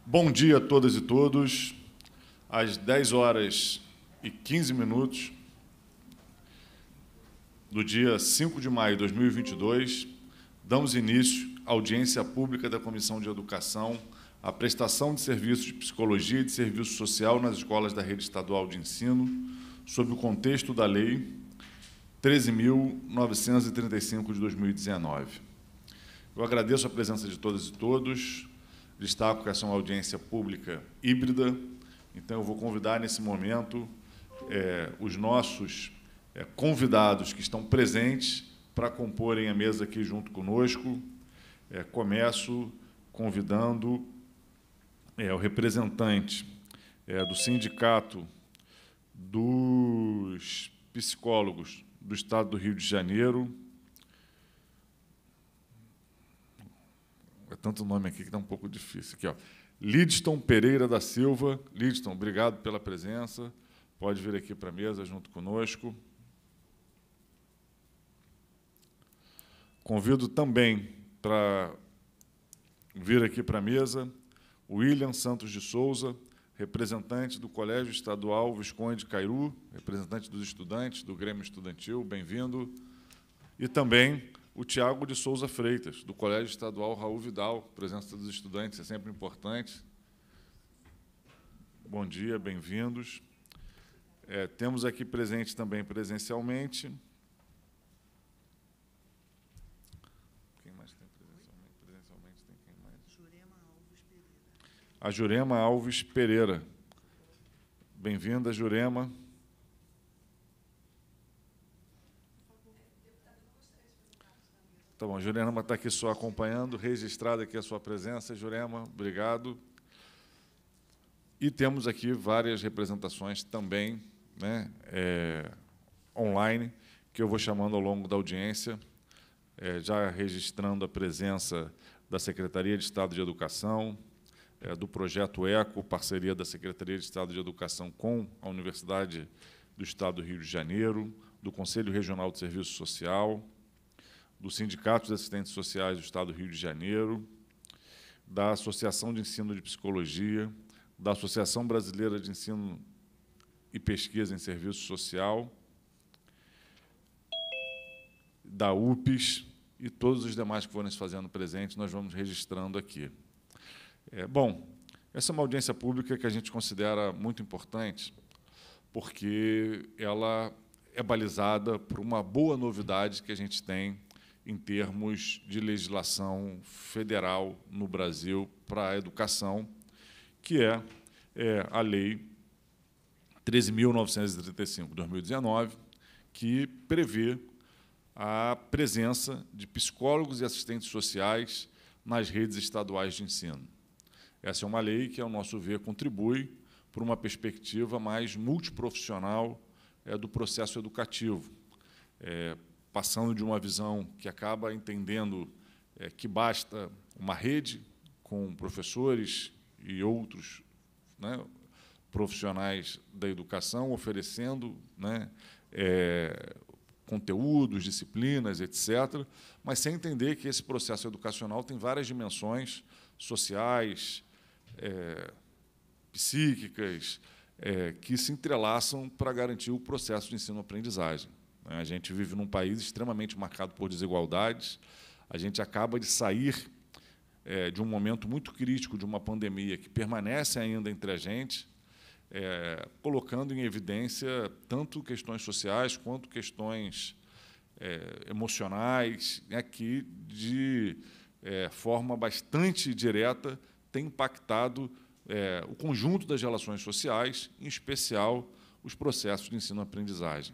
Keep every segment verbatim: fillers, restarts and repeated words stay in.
Bom dia a todas e todos. Às dez horas e quinze minutos do dia cinco de maio de dois mil e vinte e dois, damos início à audiência pública da Comissão de Educação, à prestação de serviços de psicologia e de serviço social nas escolas da rede estadual de ensino, sob o contexto da Lei treze mil novecentos e trinta e cinco de dois mil e dezenove. Eu agradeço a presença de todas e todos. Destaco que essa é uma audiência pública híbrida, então eu vou convidar nesse momento é, os nossos é, convidados que estão presentes para comporem a mesa aqui junto conosco. É, começo convidando é, o representante é, do Sindicato dos Psicólogos do Estado do Rio de Janeiro. É tanto nome aqui que está um pouco difícil. Aqui, ó. Lidston Pereira da Silva. Lidston, obrigado pela presença. Pode vir aqui para a mesa junto conosco. Convido também para vir aqui para a mesa o William Santos de Souza, representante do Colégio Estadual Visconde Cairu, representante dos estudantes do Grêmio Estudantil, bem-vindo. E também o Tiago de Souza Freitas, do Colégio Estadual Raul Vidal, presença dos estudantes é sempre importante. Bom dia, bem-vindos. É, temos aqui presente também presencialmente. Quem mais tem presencialmente? Presencialmente tem quem mais? Jurema Alves Pereira. A Jurema Alves Pereira. Bem-vinda, Jurema. Tá bom, Jurema está aqui só acompanhando, registrada aqui a sua presença. Jurema, obrigado. E temos aqui várias representações também, né, é, online, que eu vou chamando ao longo da audiência, é, já registrando a presença da Secretaria de Estado de Educação, é, do Projeto ECO, parceria da Secretaria de Estado de Educação com a Universidade do Estado do Rio de Janeiro, do Conselho Regional de Serviço Social, do Sindicato de Assistentes Sociais do Estado do Rio de Janeiro, da Associação de Ensino de Psicologia, da Associação Brasileira de Ensino e Pesquisa em Serviço Social, da U P E S e todos os demais que forem se fazendo presentes, nós vamos registrando aqui. É, bom, essa é uma audiência pública que a gente considera muito importante, porque ela é balizada por uma boa novidade que a gente tem em termos de legislação federal no Brasil para a educação, que é, é a Lei treze mil novecentos e trinta e cinco de dois mil e dezenove, que prevê a presença de psicólogos e assistentes sociais nas redes estaduais de ensino. Essa é uma lei que, ao nosso ver, contribui para uma perspectiva mais multiprofissional é, do processo educativo, é, passando de uma visão que acaba entendendo é, que basta uma rede com professores e outros, né, profissionais da educação oferecendo, né, é, conteúdos, disciplinas, etcétera, mas sem entender que esse processo educacional tem várias dimensões sociais, é, psíquicas, é, que se entrelaçam para garantir o processo de ensino-aprendizagem. A gente vive num país extremamente marcado por desigualdades. A gente acaba de sair é, de um momento muito crítico de uma pandemia que permanece ainda entre a gente, é, colocando em evidência tanto questões sociais quanto questões é, emocionais, né, que, de é, forma bastante direta, tem impactado é, o conjunto das relações sociais, em especial os processos de ensino-aprendizagem.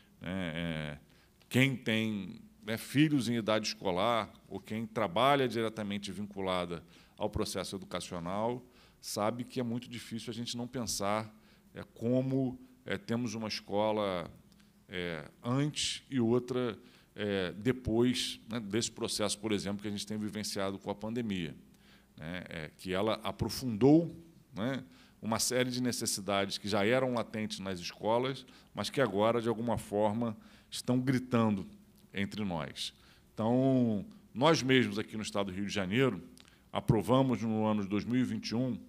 É, quem tem né, filhos em idade escolar ou quem trabalha diretamente vinculada ao processo educacional sabe que é muito difícil a gente não pensar é, como é, temos uma escola é, antes e outra é, depois, né, desse processo, por exemplo, que a gente tem vivenciado com a pandemia, né, é, que ela aprofundou, né, uma série de necessidades que já eram latentes nas escolas, mas que agora, de alguma forma, estão gritando entre nós. Então, nós mesmos, aqui no Estado do Rio de Janeiro, aprovamos, no ano de dois mil e vinte e um,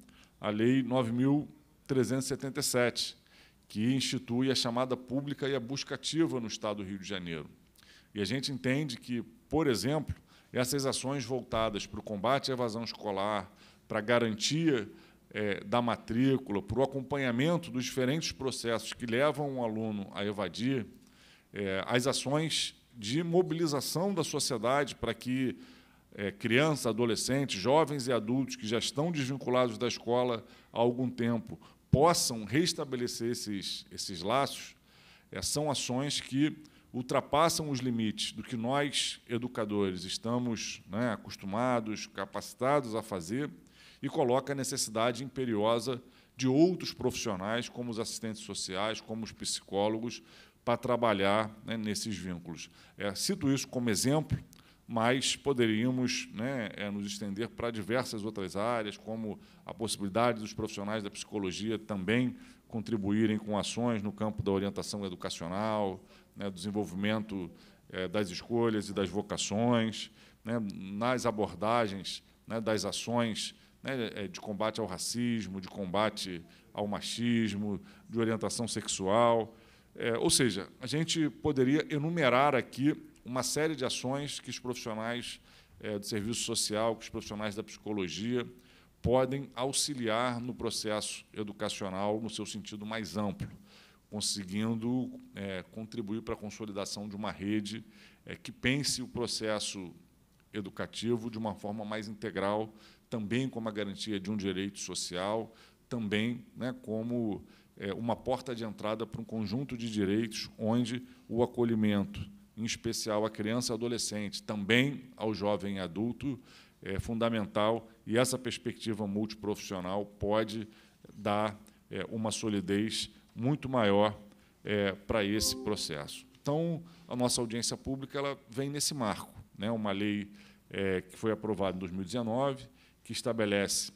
a Lei nove mil trezentos e setenta e sete, que institui a chamada pública e a busca ativa no Estado do Rio de Janeiro. E a gente entende que, por exemplo, essas ações voltadas para o combate à evasão escolar, para a garantia é, da matrícula, para o acompanhamento dos diferentes processos que levam um aluno a evadir, é, as ações de mobilização da sociedade para que é, crianças, adolescentes, jovens e adultos que já estão desvinculados da escola há algum tempo possam restabelecer esses, esses laços, é, são ações que ultrapassam os limites do que nós, educadores, estamos, né, acostumados, capacitados a fazer, e coloca a necessidade imperiosa de outros profissionais, como os assistentes sociais, como os psicólogos, para trabalhar, né, nesses vínculos. É, cito isso como exemplo, mas poderíamos, né, é, nos estender para diversas outras áreas, como a possibilidade dos profissionais da psicologia também contribuírem com ações no campo da orientação educacional, né, do desenvolvimento é, das escolhas e das vocações, né, nas abordagens, né, das ações, né, de combate ao racismo, de combate ao machismo, de orientação sexual. É, ou seja, a gente poderia enumerar aqui uma série de ações que os profissionais é, do serviço social, que os profissionais da psicologia podem auxiliar no processo educacional no seu sentido mais amplo, conseguindo é, contribuir para a consolidação de uma rede é, que pense o processo educativo de uma forma mais integral, também como a garantia de um direito social, também, né, como é, uma porta de entrada para um conjunto de direitos onde o acolhimento, em especial à criança e adolescente, também ao jovem e adulto, é fundamental, e essa perspectiva multiprofissional pode dar é, uma solidez muito maior é, para esse processo. Então, a nossa audiência pública ela vem nesse marco, né, uma lei é, que foi aprovada em dois mil e dezenove, que estabelece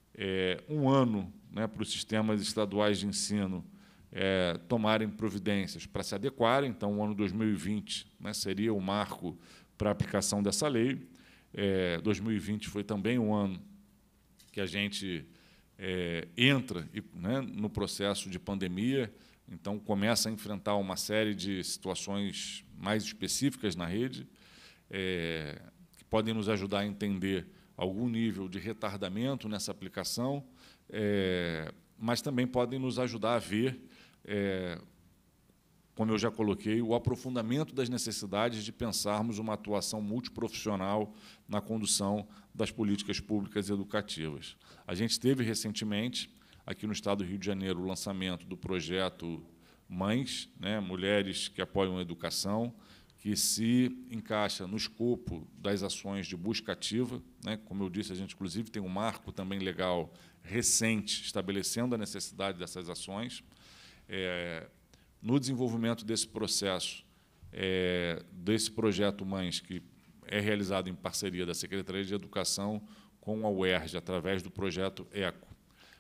é, um ano, né, para os sistemas estaduais de ensino é, tomarem providências para se adequarem. Então, o ano dois mil e vinte, né, seria o marco para a aplicação dessa lei. É, dois mil e vinte foi também um ano que a gente é, entra e, né, no processo de pandemia, então começa a enfrentar uma série de situações mais específicas na rede, é, que podem nos ajudar a entender algum nível de retardamento nessa aplicação, é, mas também podem nos ajudar a ver, é, como eu já coloquei, o aprofundamento das necessidades de pensarmos uma atuação multiprofissional na condução das políticas públicas educativas. A gente teve recentemente, aqui no Estado do Rio de Janeiro, o lançamento do projeto Mães, né, Mulheres que Apoiam a Educação, que se encaixa no escopo das ações de busca ativa, né? Como eu disse, a gente, inclusive, tem um marco também legal recente estabelecendo a necessidade dessas ações. É, no desenvolvimento desse processo, é, desse projeto Mães, que é realizado em parceria da Secretaria de Educação com a U E R J, através do projeto ECO,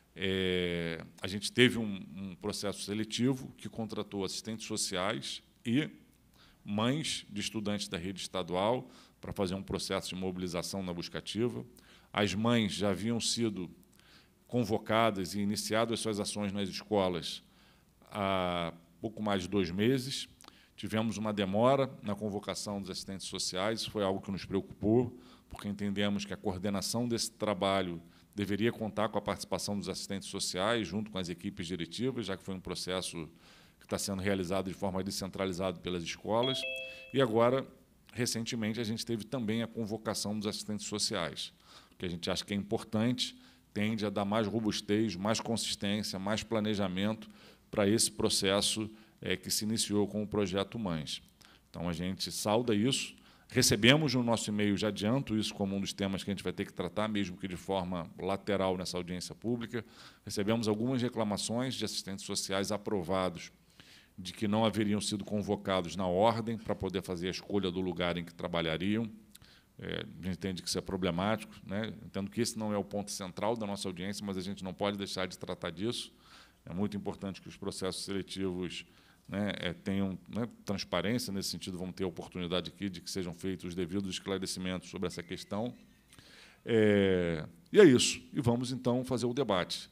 é, a gente teve um, um processo seletivo que contratou assistentes sociais e mães de estudantes da rede estadual para fazer um processo de mobilização na busca ativa. As mães já haviam sido convocadas e iniciado as suas ações nas escolas há pouco mais de dois meses. Tivemos uma demora na convocação dos assistentes sociais, isso foi algo que nos preocupou, porque entendemos que a coordenação desse trabalho deveria contar com a participação dos assistentes sociais, junto com as equipes diretivas, já que foi um processo que está sendo realizado de forma descentralizada pelas escolas. E agora, recentemente, a gente teve também a convocação dos assistentes sociais, que a gente acha que é importante, tende a dar mais robustez, mais consistência, mais planejamento para esse processo é, que se iniciou com o projeto Mães. Então, a gente sauda isso. Recebemos no nosso e-mail, já adianto isso como um dos temas que a gente vai ter que tratar, mesmo que de forma lateral nessa audiência pública. Recebemos algumas reclamações de assistentes sociais aprovados de que não haveriam sido convocados na ordem para poder fazer a escolha do lugar em que trabalhariam. É, a gente entende que isso é problemático, né? Entendo que esse não é o ponto central da nossa audiência, mas a gente não pode deixar de tratar disso. É muito importante que os processos seletivos, né, é, tenham, né, transparência nesse sentido. Vamos ter a oportunidade aqui de que sejam feitos os devidos esclarecimentos sobre essa questão. É, e é isso. E vamos, então, fazer o debate.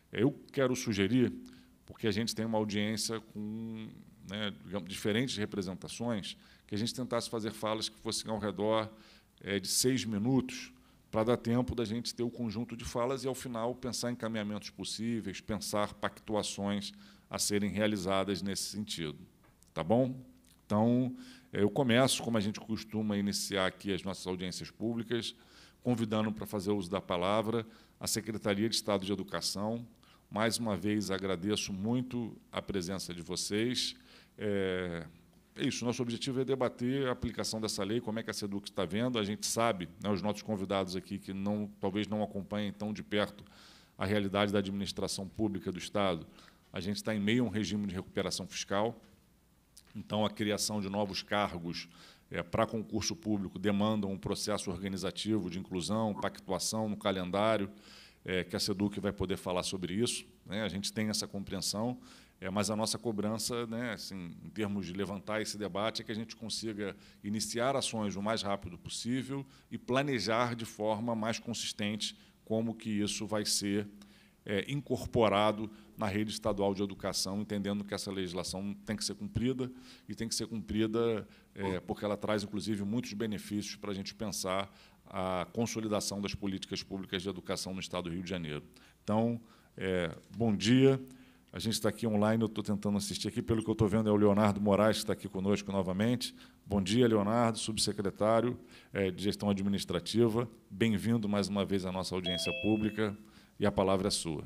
Eu quero sugerir, porque a gente tem uma audiência com, né, digamos, diferentes representações, que a gente tentasse fazer falas que fossem ao redor é, de seis minutos, para dar tempo da gente ter o conjunto de falas e, ao final, pensar em caminhamentos possíveis, pensar pactuações a serem realizadas nesse sentido. Tá bom? Então, eu começo, como a gente costuma iniciar aqui as nossas audiências públicas, convidando para fazer uso da palavra a Secretaria de Estado de Educação. Mais uma vez, agradeço muito a presença de vocês. É, é isso, nosso objetivo é debater a aplicação dessa lei, como é que a SEDUC está vendo. A gente sabe, né, os nossos convidados aqui, que não, talvez não acompanhem tão de perto a realidade da administração pública do Estado, a gente está em meio a um regime de recuperação fiscal, então a criação de novos cargos é, para concurso público demanda um processo organizativo de inclusão, pactuação no calendário, é, que a SEDUC vai poder falar sobre isso, né? A gente tem essa compreensão, é, mas a nossa cobrança, né, assim, em termos de levantar esse debate, é que a gente consiga iniciar ações o mais rápido possível e planejar de forma mais consistente como que isso vai ser é, incorporado na rede estadual de educação, entendendo que essa legislação tem que ser cumprida e tem que ser cumprida é, porque ela traz, inclusive, muitos benefícios para a gente pensar a consolidação das políticas públicas de educação no Estado do Rio de Janeiro. Então, é, bom dia. A gente está aqui online, eu estou tentando assistir aqui, pelo que eu estou vendo é o Leonardo Moraes, que está aqui conosco novamente. Bom dia, Leonardo, subsecretário é, de Gestão Administrativa. Bem-vindo mais uma vez à nossa audiência pública, e a palavra é sua.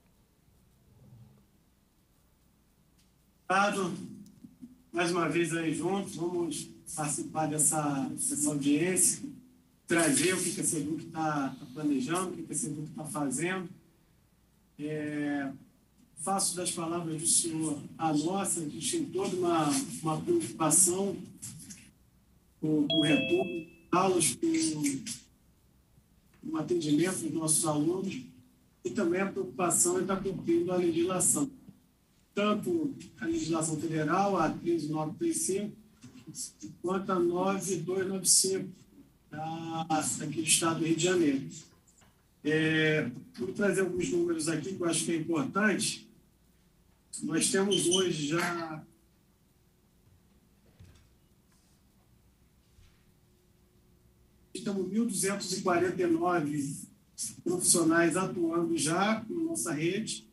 Obrigado. Mais uma vez aí juntos, vamos participar dessa, dessa audiência, trazer o que a SEDUC está tá planejando, o que a SEDUC está fazendo. É, faço das palavras do senhor a nossa, a gente tem toda uma, uma preocupação com o retorno, aulas, com o atendimento dos nossos alunos, e também a preocupação em estar cumprindo a legislação. Tanto a legislação federal, a treze mil novecentos e trinta e cinco, quanto a nove mil duzentos e noventa e cinco, aqui do Estado do Rio de Janeiro. É, vou trazer alguns números aqui que eu acho que é importante. Nós temos hoje já temos mil duzentos e quarenta e nove profissionais atuando já na nossa rede.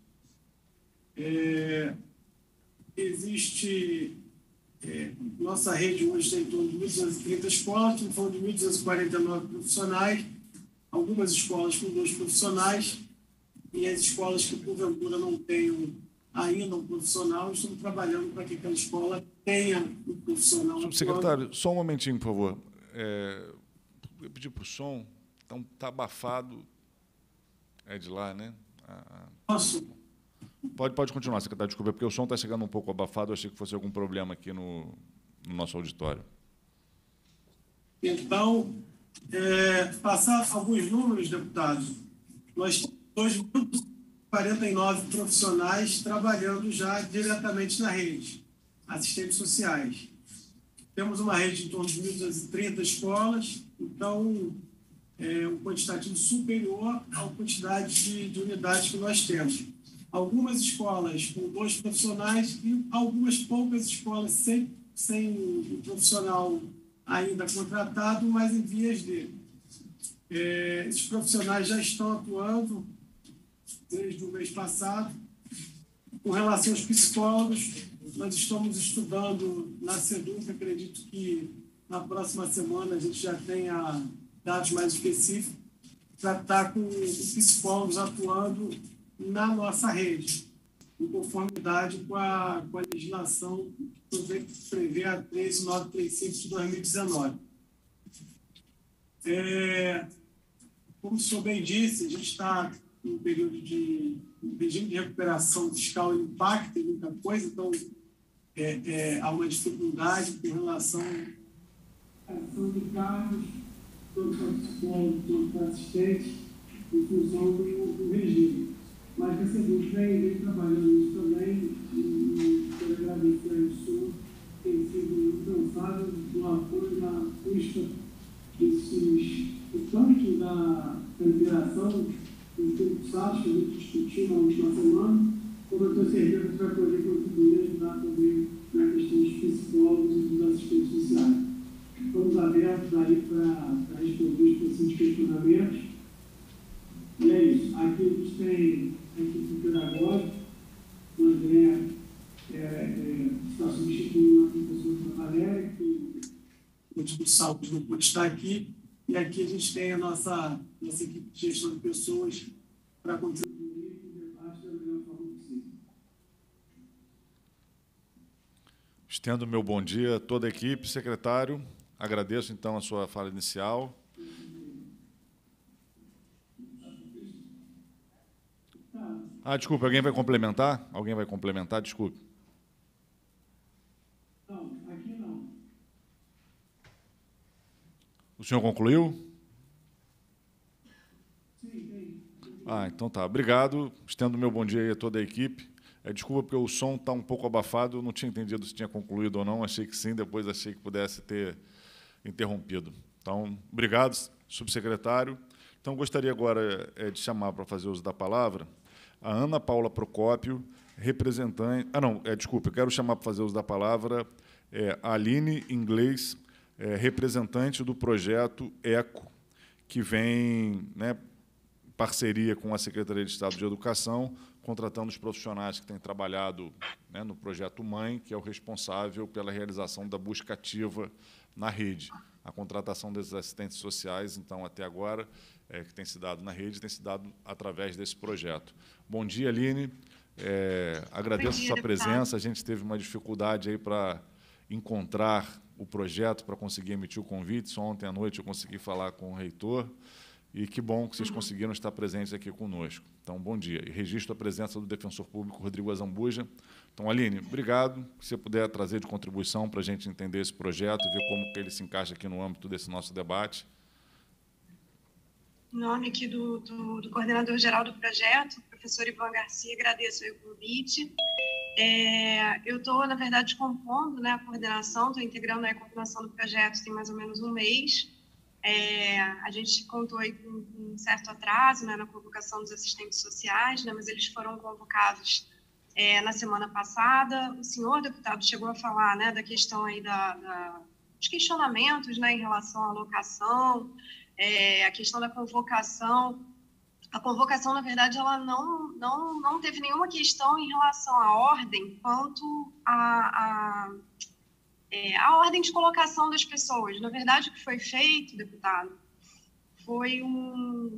É, existe, é, nossa rede hoje tem em torno de mil duzentas e trinta escolas, estamos falando de mil duzentos e quarenta e nove profissionais, algumas escolas com dois profissionais, e as escolas que, porventura, não tenham ainda um profissional, estamos trabalhando para que aquela escola tenha um profissional. Subsecretário, só um momentinho, por favor. É, eu pedi para o som, então está abafado, é de lá, né? Ah, Posso? Pode, pode continuar, secretário, desculpa, porque o som está chegando um pouco abafado, eu achei que fosse algum problema aqui no, no nosso auditório. Então, é, passar alguns números, deputado. Nós temos mil duzentos e quarenta e nove profissionais trabalhando já diretamente na rede, assistentes sociais. Temos uma rede de em torno de mil duzentas e trinta escolas, então, é um quantitativo superior à quantidade de, de unidades que nós temos. Algumas escolas com dois profissionais e algumas poucas escolas sem, sem um profissional ainda contratado, mas em vias de. É, esses profissionais já estão atuando desde o mês passado. Com relação aos psicólogos, nós estamos estudando na SEDUC, acredito que na próxima semana a gente já tenha dados mais específicos, para estar com os psicólogos atuando na nossa rede, em conformidade com a, com a legislação que prevê a treze mil novecentos e trinta e cinco de dois mil e dezenove. É, como o senhor bem disse, a gente está em um período de um regime de recuperação fiscal, impacta em muita coisa, então é, é, há uma dificuldade com relação à ação de cargos, tanto para psicólogo quanto para assistente, em função do, do regime. Mas a SEDUC vem, vem trabalhando nisso também, e quero agradecer ao senhor, tem sido incansável do apoio na busca desses, tanto da liberação os concursados que a gente discutiu na última semana, como eu tenho certeza que vai poder contribuir e ajudar também na questão dos psicólogos e dos assistentes sociais. Estamos abertos aí para responder os possíveis questionamentos. E é isso. Aqui a gente tem a equipe pedagógica, o André é, é, está substituindo a professora Valéria, que o de saúde não pode estar aqui. E aqui a gente tem a nossa, nossa equipe de gestão de pessoas para contribuir com o debate da melhor forma possível. Estendo meu bom dia a toda a equipe, secretário. Agradeço, então, a sua fala inicial. Ah, desculpe, alguém vai complementar? Alguém vai complementar? Desculpe. Não, aqui não. O senhor concluiu? Sim, tem. Ah, então tá. Obrigado. Estendo meu bom dia aí a toda a equipe. É, desculpa, porque o som está um pouco abafado, eu não tinha entendido se tinha concluído ou não, achei que sim, depois achei que pudesse ter interrompido. Então, obrigado, subsecretário. Então, gostaria agora é, de chamar para fazer uso da palavra a Ana Paula Procópio, representante... Ah, não, é, desculpa, eu quero chamar para fazer uso da palavra é, a Aline Inglês, é, representante do projeto ECO, que vem, né, em parceria com a Secretaria de Estado de Educação, contratando os profissionais que têm trabalhado, né, no projeto Mãe, que é o responsável pela realização da busca ativa na rede. A contratação desses assistentes sociais, então, até agora, é, que tem se dado na rede, tem se dado através desse projeto. Bom dia, Aline. É, agradeço a sua presença. A gente teve uma dificuldade aí para encontrar o projeto, para conseguir emitir o convite. Só ontem à noite eu consegui falar com o reitor. E que bom que vocês conseguiram estar presentes aqui conosco. Então, bom dia. E registro a presença do defensor público Rodrigo Azambuja. Então, Aline, obrigado. Se você puder trazer de contribuição para a gente entender esse projeto e ver como que ele se encaixa aqui no âmbito desse nosso debate. Em nome aqui do, do, do coordenador-geral do projeto, professor Ivan Garcia, agradeço aí o convite. É, eu estou, na verdade, compondo, né, a coordenação, estou integrando a coordenação do projeto tem mais ou menos um mês. É, a gente contou aí com, com um certo atraso, né, na convocação dos assistentes sociais, né, mas eles foram convocados é, na semana passada. O senhor deputado chegou a falar, né, da questão aí da, da, dos questionamentos, né, em relação à alocação, é, a questão da convocação. A convocação, na verdade, ela não, não, não teve nenhuma questão em relação à ordem quanto a, a É, a ordem de colocação das pessoas. Na verdade, o que foi feito, deputado, foi um,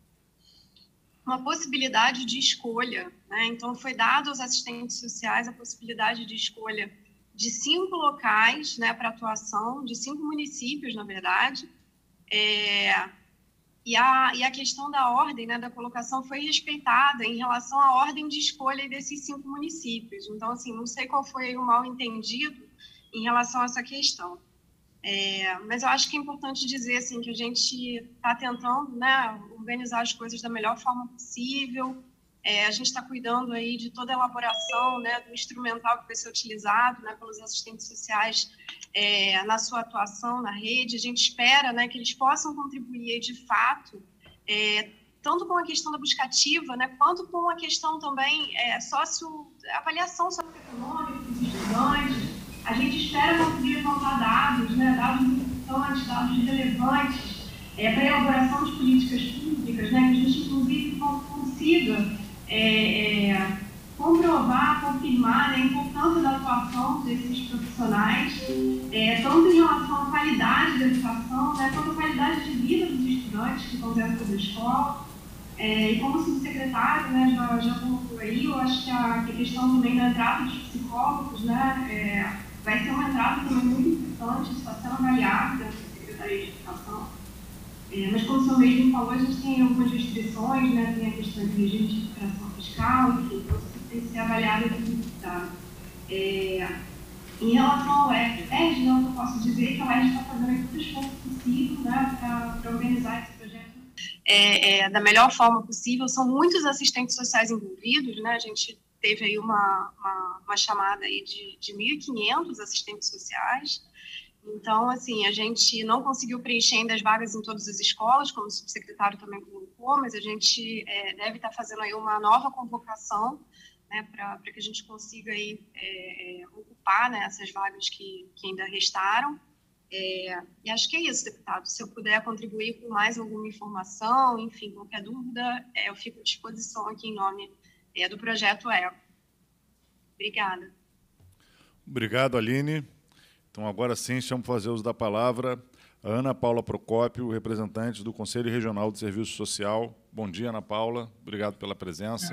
uma possibilidade de escolha, né? Então, foi dado aos assistentes sociais a possibilidade de escolha de cinco locais, né, para atuação, de cinco municípios, na verdade, é, e, a, e a questão da ordem, né, da colocação foi respeitada em relação à ordem de escolha desses cinco municípios. Então, assim, não sei qual foi o mal-entendido em relação a essa questão. É, mas eu acho que é importante dizer assim, que a gente está tentando, né, organizar as coisas da melhor forma possível. É, a gente está cuidando aí de toda a elaboração, né, do instrumental que vai ser utilizado, né, pelos assistentes sociais é, na sua atuação na rede. A gente espera, né, que eles possam contribuir de fato, é, tanto com a questão da busca ativa, né, quanto com a questão também é, sócio, avaliação socioeconômica dos estudantes. A gente espera conseguir levantar dados, né, dados importantes, dados relevantes é, para a elaboração de políticas públicas, né, que a gente, inclusive, consiga é, é, comprovar, confirmar, né, a importância da atuação desses profissionais, é, tanto em relação à qualidade da educação, né, quanto à qualidade de vida dos estudantes que estão dentro da escola. É, e como subsecretário, né, já, já colocou aí, eu acho que a, que a questão também da entrada dos psicólogos, né, é, vai ser uma entrada também muito importante, está sendo avaliada pela Secretaria de Educação. É, mas, como o senhor mesmo falou, a gente tem algumas restrições, né, tem a questão de regime de recuperação fiscal, enfim, então isso tem que ser avaliado e publicitado. É, em relação ao E R G, não, eu posso dizer que a U E R G está fazendo todo o esforço possível, né, para organizar esse projeto é, é, da melhor forma possível. São muitos assistentes sociais envolvidos, né, a gente teve aí uma, uma, uma chamada aí de, de mil e quinhentos assistentes sociais, Então, assim, a gente não conseguiu preencher ainda as vagas em todas as escolas, como o subsecretário também colocou, mas a gente é, deve estar fazendo aí uma nova convocação, né, para que a gente consiga aí, é, é, ocupar, né, essas vagas que, que ainda restaram. É, e acho que é isso, deputado. Se eu puder contribuir com mais alguma informação, enfim, qualquer dúvida, é, eu fico à disposição aqui em nome é, do Projeto Eco. Obrigada. Obrigado, Aline. Então, agora sim, chamo para fazer uso da palavra a Ana Paula Procópio, representante do Conselho Regional de Serviço Social. Bom dia, Ana Paula. Obrigado pela presença.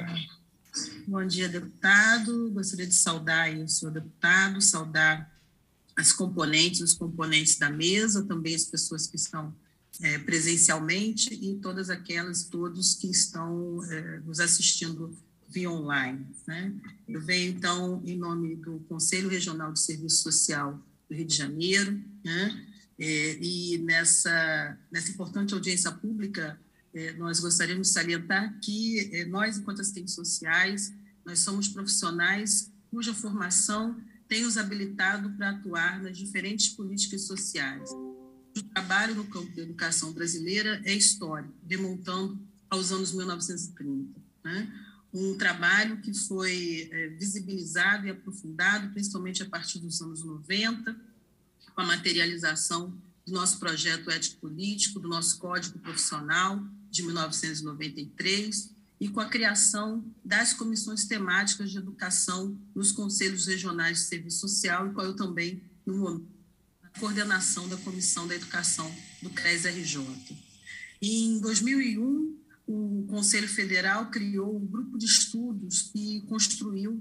Bom dia, deputado. Gostaria de saudar aí o senhor deputado, saudar as componentes, os componentes da mesa, também as pessoas que estão é, presencialmente e todas aquelas, todos que estão é, nos assistindo via online, né? Eu venho, então, em nome do Conselho Regional de Serviço Social do Rio de Janeiro, né? É, e nessa, nessa importante audiência pública, é, nós gostaríamos de salientar que é, nós, enquanto assistentes sociais, nós somos profissionais cuja formação tem nos habilitado para atuar nas diferentes políticas sociais. O trabalho no campo da educação brasileira é histórico, remontando aos anos mil novecentos e trinta, né? Um trabalho que foi é, visibilizado e aprofundado, principalmente a partir dos anos noventa, com a materialização do nosso projeto ético-político, do nosso Código Profissional de mil novecentos e noventa e três, e com a criação das comissões temáticas de educação nos Conselhos Regionais de Serviço Social, e qual eu também, no momento, a coordenação da Comissão da Educação do CRES-R J. E em dois mil e um, o Conselho Federal criou um grupo de estudos que construiu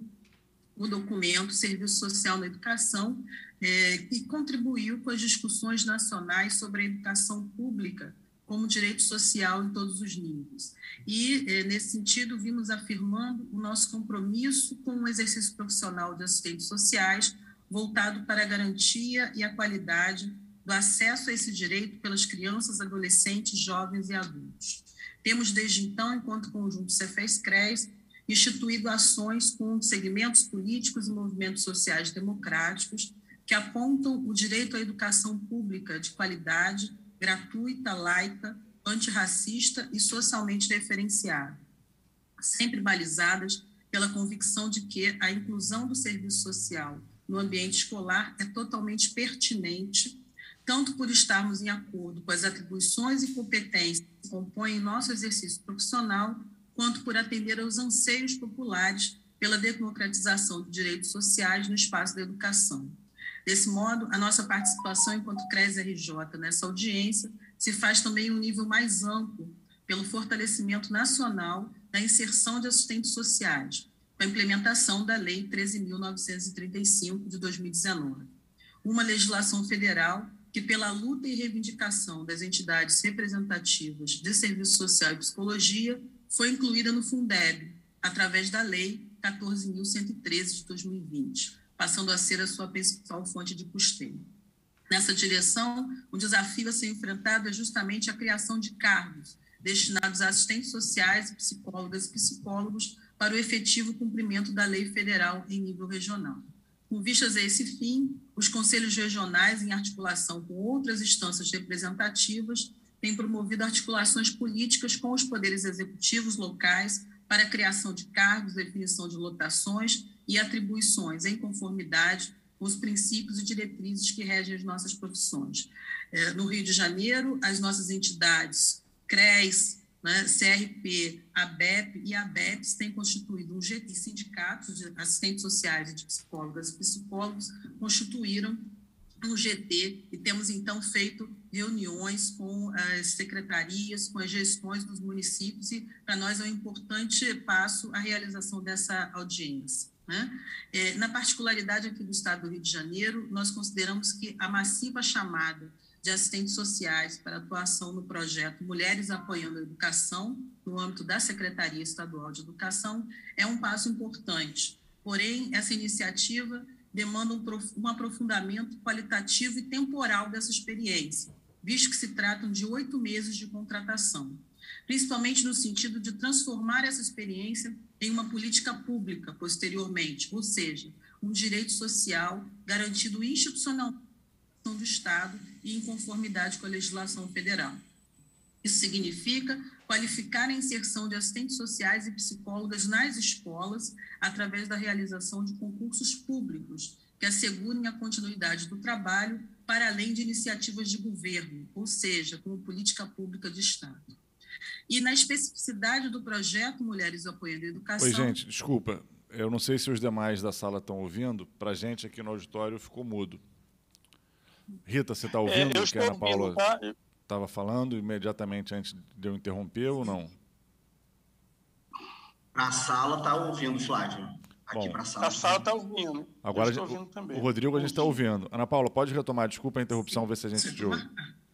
o documento Serviço Social na Educação, é, e contribuiu com as discussões nacionais sobre a educação pública como direito social em todos os níveis. E, é, nesse sentido, vimos afirmando o nosso compromisso com o exercício profissional de assistentes sociais, voltado para a garantia e a qualidade do acesso a esse direito pelas crianças, adolescentes, jovens e adultos. Temos, desde então, enquanto conjunto Cefes-CRES, instituído ações com segmentos políticos e movimentos sociais democráticos que apontam o direito à educação pública de qualidade, gratuita, laica, antirracista e socialmente referenciada, sempre balizadas pela convicção de que a inclusão do serviço social no ambiente escolar é totalmente pertinente, tanto por estarmos em acordo com as atribuições e competências que compõem nosso exercício profissional, quanto por atender aos anseios populares pela democratização de direitos sociais no espaço da educação. Desse modo, a nossa participação enquanto CRES-R J nessa audiência se faz também em um nível mais amplo, pelo fortalecimento nacional da inserção de assistentes sociais, com a implementação da Lei treze mil novecentos e trinta e cinco, de dois mil e dezenove. Uma legislação federal que, pela luta e reivindicação das entidades representativas de serviço social e psicologia, foi incluída no Fundeb, através da Lei quatorze mil cento e treze, de dois mil e vinte, passando a ser a sua principal fonte de custeio. Nessa direção, o desafio a ser enfrentado é justamente a criação de cargos destinados a assistentes sociais, psicólogas e psicólogos para o efetivo cumprimento da lei federal em nível regional. Com vistas a esse fim, os conselhos regionais, em articulação com outras instâncias representativas, têm promovido articulações políticas com os poderes executivos locais para a criação de cargos, definição de lotações e atribuições em conformidade com os princípios e diretrizes que regem as nossas profissões. No Rio de Janeiro, as nossas entidades CRES, né, C R P, A B E P e A B E P S têm constituído um G T, sindicatos de assistentes sociais e de psicólogas e psicólogos constituíram um G T e temos, então, feito reuniões com as secretarias, com as gestões dos municípios e, para nós, é um importante passo a realização dessa audiência. Né? É, na particularidade aqui do Estado do Rio de Janeiro, nós consideramos que a massiva chamada de assistentes sociais para atuação no projeto Mulheres Apoiando a Educação, no âmbito da Secretaria Estadual de Educação, é um passo importante. Porém, essa iniciativa demanda um, um aprofundamento qualitativo e temporal dessa experiência, visto que se tratam de oito meses de contratação, principalmente no sentido de transformar essa experiência em uma política pública posteriormente, ou seja, um direito social garantido institucionalmente do Estado e em conformidade com a legislação federal. Isso significa qualificar a inserção de assistentes sociais e psicólogas nas escolas através da realização de concursos públicos que assegurem a continuidade do trabalho para além de iniciativas de governo, ou seja, como política pública de Estado. E na especificidade do projeto Mulheres Apoiando a Educação... Oi, gente, desculpa, eu não sei se os demais da sala estão ouvindo, para a gente aqui no auditório ficou mudo. Rita, você está ouvindo é, o que a Ana Paula tá? estava falando imediatamente antes de eu interromper ou não? Para a sala está ouvindo, Flávio. Aqui para a sala. A sala está ouvindo. Agora, eu ouvindo também. O Rodrigo a gente está ouvindo. Ana Paula, pode retomar, desculpa a interrupção, ver se a gente te ouve.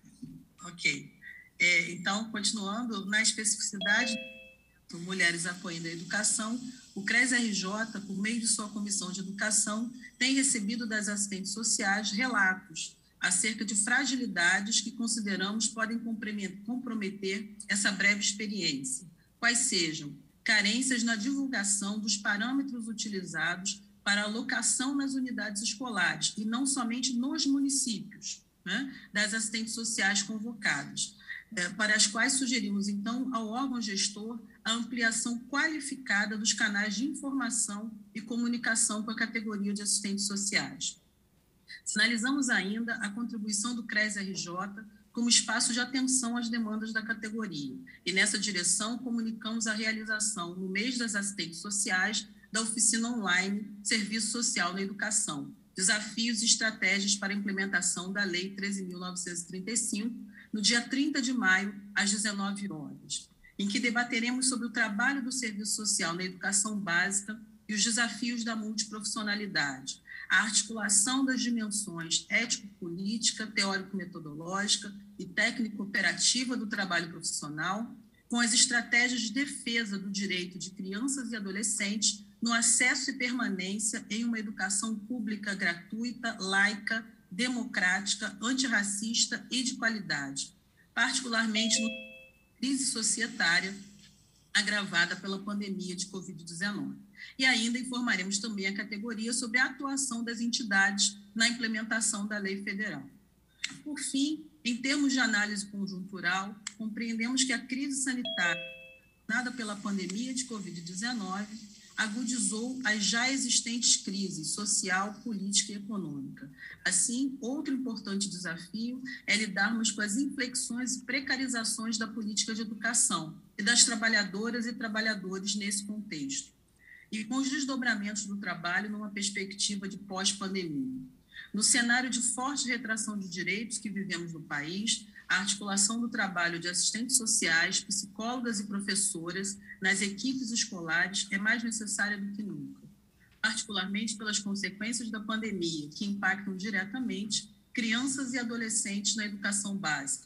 Ok. É, então, continuando, na especificidade do Mulheres Apoiando a Educação, o CRES-R J, por meio de sua Comissão de Educação, tem recebido das assistentes sociais relatos acerca de fragilidades que consideramos podem comprometer essa breve experiência, quais sejam carências na divulgação dos parâmetros utilizados para alocação nas unidades escolares, e não somente nos municípios, né, das assistentes sociais convocadas, é, para as quais sugerimos, então, ao órgão gestor a ampliação qualificada dos canais de informação e comunicação com a categoria de assistentes sociais. Sinalizamos ainda a contribuição do CRES-R J como espaço de atenção às demandas da categoria, e nessa direção comunicamos a realização, no mês das assistentes sociais, da oficina online Serviço Social na Educação, Desafios e Estratégias para a Implementação da Lei treze mil novecentos e trinta e cinco, no dia trinta de maio, às dezenove horas, em que debateremos sobre o trabalho do serviço social na educação básica e os desafios da multiprofissionalidade, a articulação das dimensões ético-política, teórico-metodológica e técnico-operativa do trabalho profissional, com as estratégias de defesa do direito de crianças e adolescentes no acesso e permanência em uma educação pública gratuita, laica, democrática, antirracista e de qualidade, particularmente na crise societária agravada pela pandemia de covid dezenove. E ainda informaremos também a categoria sobre a atuação das entidades na implementação da lei federal. Por fim, em termos de análise conjuntural, compreendemos que a crise sanitária causada pela pandemia de covid dezenove agudizou as já existentes crises social, política e econômica. Assim, outro importante desafio é lidarmos com as inflexões e precarizações da política de educação e das trabalhadoras e trabalhadores nesse contexto, e com os desdobramentos do trabalho numa perspectiva de pós-pandemia. No cenário de forte retração de direitos que vivemos no país, a articulação do trabalho de assistentes sociais, psicólogas e professoras nas equipes escolares é mais necessária do que nunca, particularmente pelas consequências da pandemia, que impactam diretamente crianças e adolescentes na educação básica,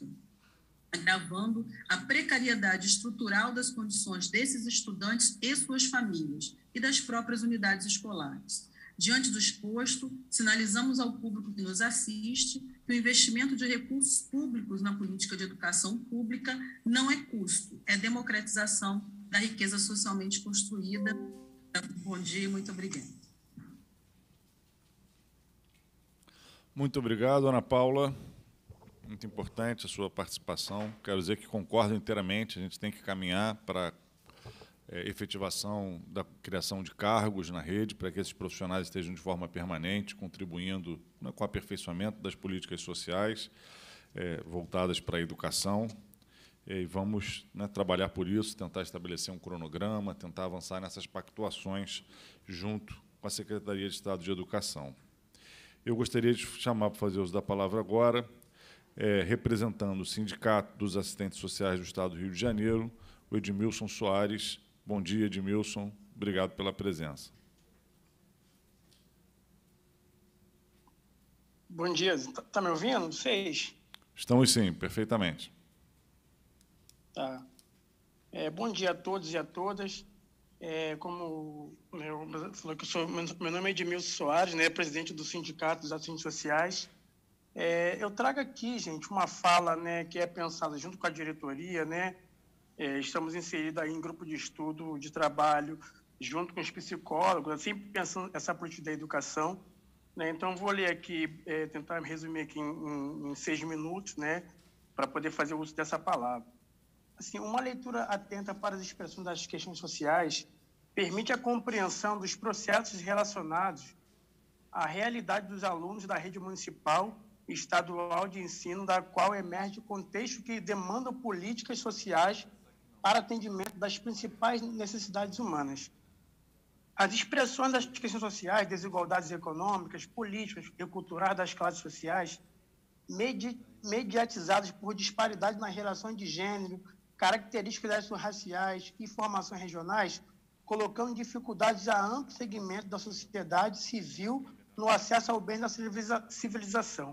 agravando a precariedade estrutural das condições desses estudantes e suas famílias e das próprias unidades escolares. Diante do exposto, sinalizamos ao público que nos assiste que o investimento de recursos públicos na política de educação pública não é custo, é democratização da riqueza socialmente construída. Bom dia e muito obrigada. Muito obrigado, Ana Paula. Muito importante a sua participação. Quero dizer que concordo inteiramente, a gente tem que caminhar para É, efetivação da criação de cargos na rede, para que esses profissionais estejam de forma permanente, contribuindo, né, com o aperfeiçoamento das políticas sociais é, voltadas para a educação. E vamos, né, trabalhar por isso, tentar estabelecer um cronograma, tentar avançar nessas pactuações junto com a Secretaria de Estado de Educação. Eu gostaria de chamar para fazer uso da palavra agora, é, representando o Sindicato dos Assistentes Sociais do Estado do Rio de Janeiro, o Edmilson Soares. Bom dia, Edmilson. Obrigado pela presença. Bom dia. Está me ouvindo, vocês? Estamos sim, perfeitamente. Tá. É, bom dia a todos e a todas. É, como eu falei que eu sou, meu nome é Edmilson Soares, né, presidente do Sindicato dos Assistentes Sociais. É, eu trago aqui, gente, uma fala, né, que é pensada junto com a diretoria, né. É, estamos inseridos aí em grupo de estudo, de trabalho, junto com os psicólogos, sempre pensando essa política da educação. Né? Então, vou ler aqui, é, tentar resumir aqui em, em, em seis minutos, né, para poder fazer uso dessa palavra. Assim, uma leitura atenta para as expressões das questões sociais permite a compreensão dos processos relacionados à realidade dos alunos da rede municipal e estadual de ensino, da qual emerge o contexto que demanda políticas sociais para atendimento das principais necessidades humanas. As expressões das questões sociais, desigualdades econômicas, políticas e culturais das classes sociais, medi mediatizadas por disparidade nas relações de gênero, características raciais e formações regionais, colocando dificuldades a amplo segmento da sociedade civil no acesso ao bem da civiliza civilização.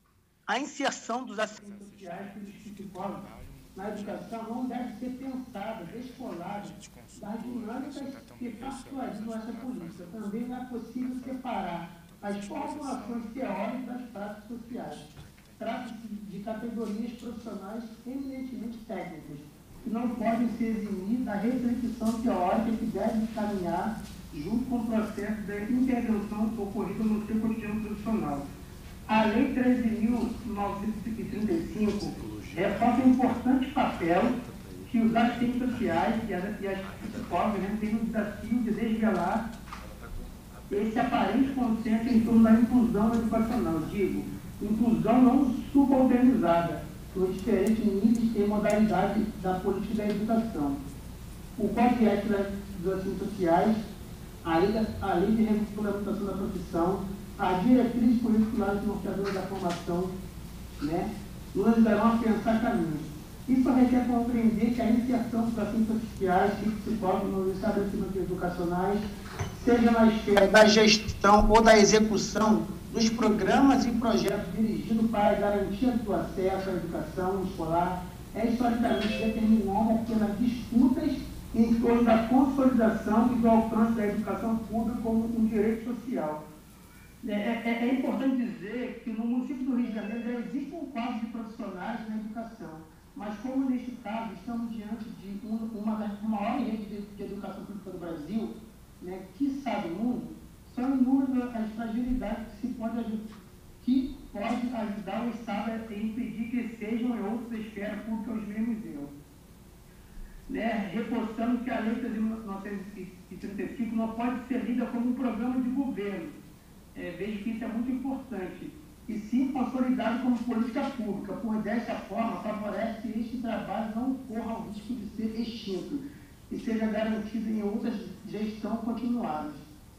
A inserção dos assistentes sociais pelos psicólogos na educação não deve ser pensada, descolada das dinâmicas que factualizam essa política. Também não é possível separar as formulações teóricas das práticas sociais. Trata-se de categorias profissionais eminentemente técnicas, que não podem se eximir da reflexão teórica que deve caminhar junto com o processo da intervenção ocorrida no seu cotidiano profissional. A Lei treze mil novecentos e trinta e cinco reforça o importante papel que os assistentes sociais e as, e as psicólogas, né, têm o desafio de desvelar esse aparente consenso em torno da inclusão educacional. Digo, inclusão não subalternizada, nos diferentes níveis e modalidades da política da educação. O Código de Ética dos Assistentes Sociais, a lei, da, a lei de regulamentação da profissão, a diretriz curricular norteadora da formação, né, nos ajudarão a pensar caminhos. Isso requer compreender que a inserção dos assistentes sociais e psicólogos nos estabelecimentos educacionais, seja na esfera da gestão ou da execução dos programas e projetos dirigidos para a garantia do acesso à educação escolar, é historicamente determinada pelas disputas em torno da consolidação e do alcance da educação pública como um direito social. É, é, é importante dizer que no município do Rio de Janeiro já existe um quadro de profissionais na educação, mas como neste caso estamos diante de um, uma das maiores redes de, de educação pública do Brasil, né, quiçá do mundo, são inúmeras as fragilidades que, se pode, que pode ajudar o Estado a impedir que sejam em outras esferas públicas os mesmos erros. Né, reforçando que a Lei treze mil novecentos e trinta e cinco não pode ser lida como um programa de governo. É, vejo que isso é muito importante, e sim consolidado como política pública, pois dessa forma favorece que este trabalho não corra o risco de ser extinto e seja garantido em outras gestões continuadas.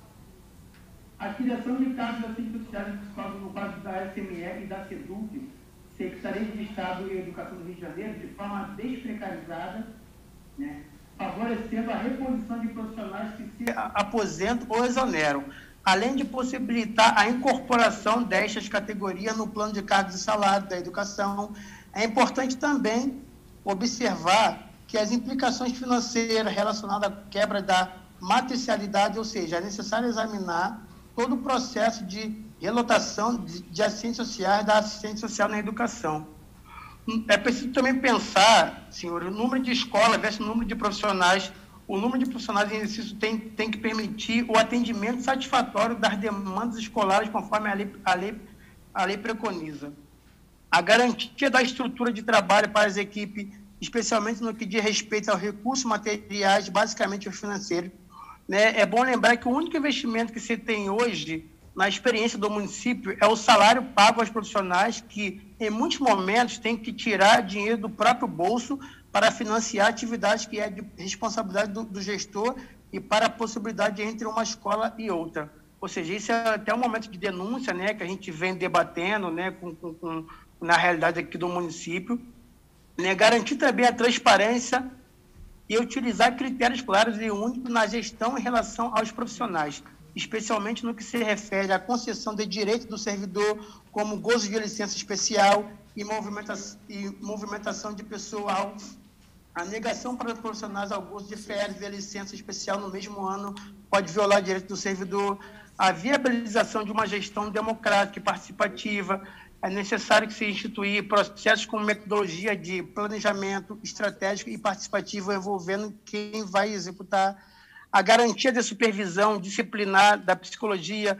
A criação de casos de assistentes sociais e psicólogos no quadro da S M E e da SEDUC, Secretaria de Estado e Educação do Rio de Janeiro, de forma desprecarizada, né, favorecendo a reposição de profissionais que se aposentam ou exoneram, além de possibilitar a incorporação destas categorias no plano de cargos e salários da educação. É importante também observar que as implicações financeiras relacionadas à quebra da matricialidade, ou seja, é necessário examinar todo o processo de relotação de, de assistentes sociais da assistente social na educação. É preciso também pensar, senhor, o número de escolas versus o número de profissionais. O número de profissionais em exercício tem, tem que permitir o atendimento satisfatório das demandas escolares, conforme a lei, a lei, a lei preconiza. A garantia da estrutura de trabalho para as equipes, especialmente no que diz respeito aos recursos materiais, basicamente os financeiros. Né? É bom lembrar que o único investimento que se tem hoje na experiência do município é o salário pago aos profissionais, que, em muitos momentos, tem que tirar dinheiro do próprio bolso para financiar atividades que é de responsabilidade do, do gestor e para a possibilidade entre uma escola e outra. Ou seja, isso é até um momento de denúncia, né, que a gente vem debatendo, né, com, com, com, na realidade aqui do município. Né, garantir também a transparência e utilizar critérios claros e únicos na gestão em relação aos profissionais, especialmente no que se refere à concessão de direitos do servidor, como gozo de licença especial e movimentação, e movimentação de pessoal, a negação para os profissionais ao gozo de férias e licença especial no mesmo ano pode violar direito do servidor, a viabilização de uma gestão democrática e participativa. É necessário que se instituir processos com metodologia de planejamento estratégico e participativo envolvendo quem vai executar, a garantia de supervisão disciplinar da psicologia,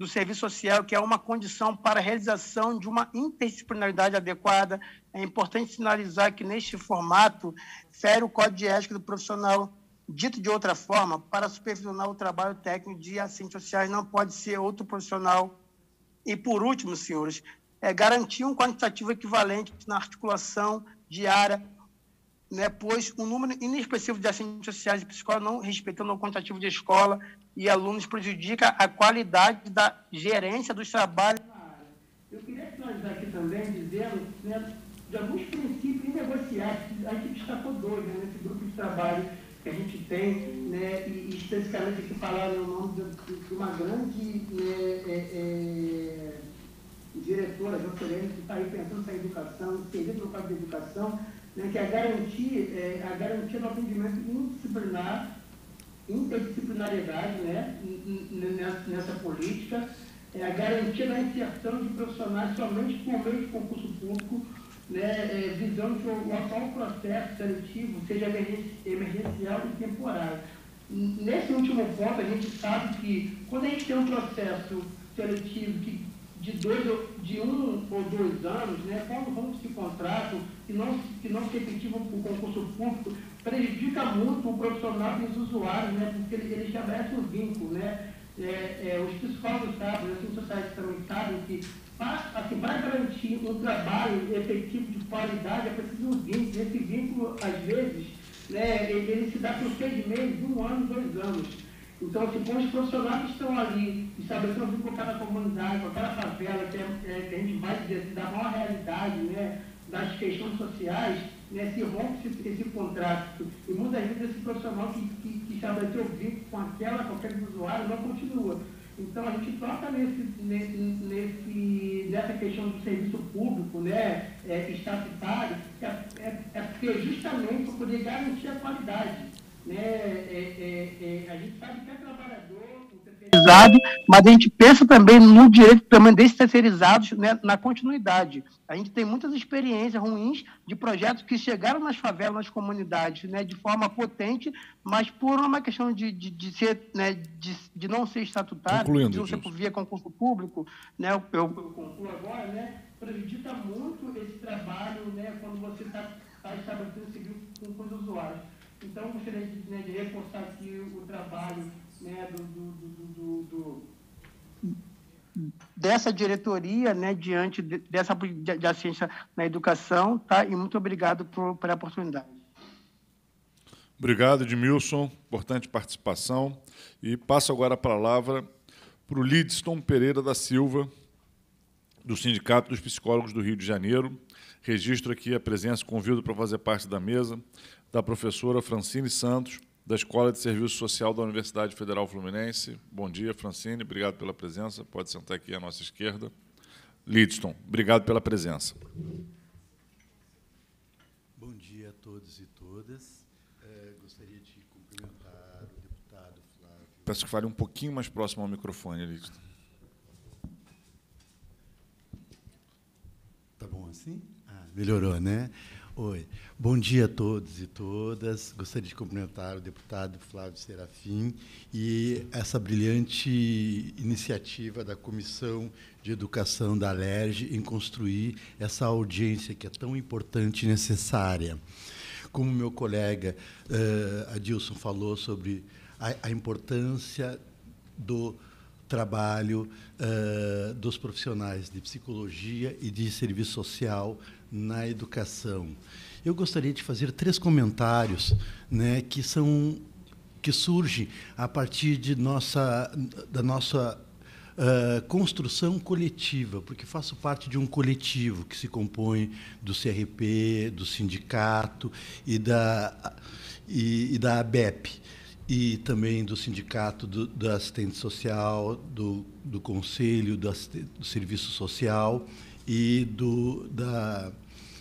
do serviço social, que é uma condição para a realização de uma interdisciplinaridade adequada. É importante sinalizar que, neste formato, fere o Código de Ética do Profissional. Dito de outra forma, para supervisionar o trabalho técnico de assistentes sociais não pode ser outro profissional. E, por último, senhores, é garantir um quantitativo equivalente na articulação diária, né, pois o número inexpressivo de assistentes sociais e psicólogos não respeitando o quantitativo de escola e alunos prejudica a qualidade da gerência dos trabalhos na área. Eu queria finalizar aqui também dizendo, né, de alguns princípios inegociáveis, a gente destacou dois, né, nesse grupo de trabalho que a gente tem, né, e, e especificamente aqui falaram o nome de, de uma grande é, é, é, diretora, a Jocelene, que está aí pensando nessa educação, serviço no campo da educação, né, que é a garantia, é, a garantia do atendimento indisciplinar, interdisciplinariedade, né, nessa, nessa política, é a garantia da inserção de profissionais somente por meio de concurso público, né, é, visando que o, o atual processo seletivo seja emergencial e temporário. Nesse último ponto, a gente sabe que quando a gente tem um processo seletivo que, de, dois, de um ou dois anos, né, quando vamos se contrato e não, que não se efetiva o concurso público, prejudica muito o profissional e os usuários, né, porque ele, ele estabelece um vínculo. Né, é, é, os psicólogos sabem, os assistentes sociais também sabem que assim, para garantir um trabalho efetivo de qualidade, é preciso um vínculo. Esse vínculo, às vezes, né, ele, ele se dá por seis meses, um ano, dois anos. Então, assim, com os profissionais que estão ali, estabelecendo um vínculo com cada comunidade, com aquela favela, que, é, é, que a gente vai dizer, da maior realidade, né, das questões sociais, né, se rompe esse, esse contrato. E muitas vezes esse profissional que, que, que estabeleceu o vínculo com aquela, com aquele usuário, não continua. Então, a gente toca nesse, nesse, nesse, nessa questão do serviço público, né, é, estatutário, é, é, é porque justamente para poder garantir a qualidade. Né, é, é, é, a gente sabe que é trabalhador, terceirizado, mas a gente pensa também no direito também desses terceirizados, né, na continuidade. A gente tem muitas experiências ruins de projetos que chegaram nas favelas, nas comunidades, né, de forma potente, mas por uma questão de, de, de, ser, né, de, de não ser estatutário, Concluindo, de não ser por via concurso público, né, eu, eu, eu concluo agora, né, prejudica muito esse trabalho, né, quando você está tá estabelecendo serviço com, com os usuários. Então, eu gostaria de, né, de reforçar aqui o trabalho, né, do, do, do, do, do, dessa diretoria, né, diante de, dessa de, de assistência na educação, tá? E muito obrigado por, pela oportunidade. Obrigado, Edmilson. Importante participação. E passo agora a palavra para o Lidston Pereira da Silva, do Sindicato dos Psicólogos do Rio de Janeiro. Registro aqui a presença, convido para fazer parte da mesa, da professora Francine Santos, da Escola de Serviço Social da Universidade Federal Fluminense. Bom dia, Francine, obrigado pela presença. Pode sentar aqui à nossa esquerda. Lidston, obrigado pela presença. Bom dia a todos e todas. É, gostaria de cumprimentar o deputado Flávio. Peço que fale um pouquinho mais próximo ao microfone, Lidston. Tá bom assim? Ah, melhorou, né? Oi. Bom dia a todos e todas. Gostaria de cumprimentar o deputado Flávio Serafim e essa brilhante iniciativa da Comissão de Educação da Alerj em construir essa audiência que é tão importante e necessária. Como meu colega uh, Adilson falou sobre a, a importância do trabalho uh, dos profissionais de psicologia e de serviço social na educação. Eu gostaria de fazer três comentários, né, que são que surgem a partir de nossa da nossa uh, construção coletiva, porque faço parte de um coletivo que se compõe do C R P, do sindicato e da e, e da A B E P. E também do Sindicato do, do Assistente Social, do, do Conselho do, do Serviço Social e do, da,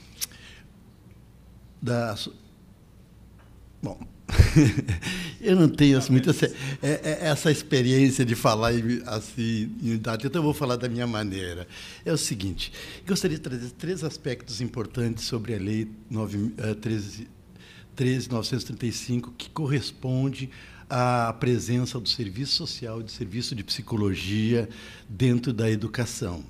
da... Bom, eu não tenho assim, muita essa experiência de falar assim, em unidade, então eu vou falar da minha maneira. É o seguinte, gostaria de trazer três aspectos importantes sobre a Lei treze mil novecentos e trinta e cinco, que corresponde a presença do serviço social e do serviço de psicologia dentro da educação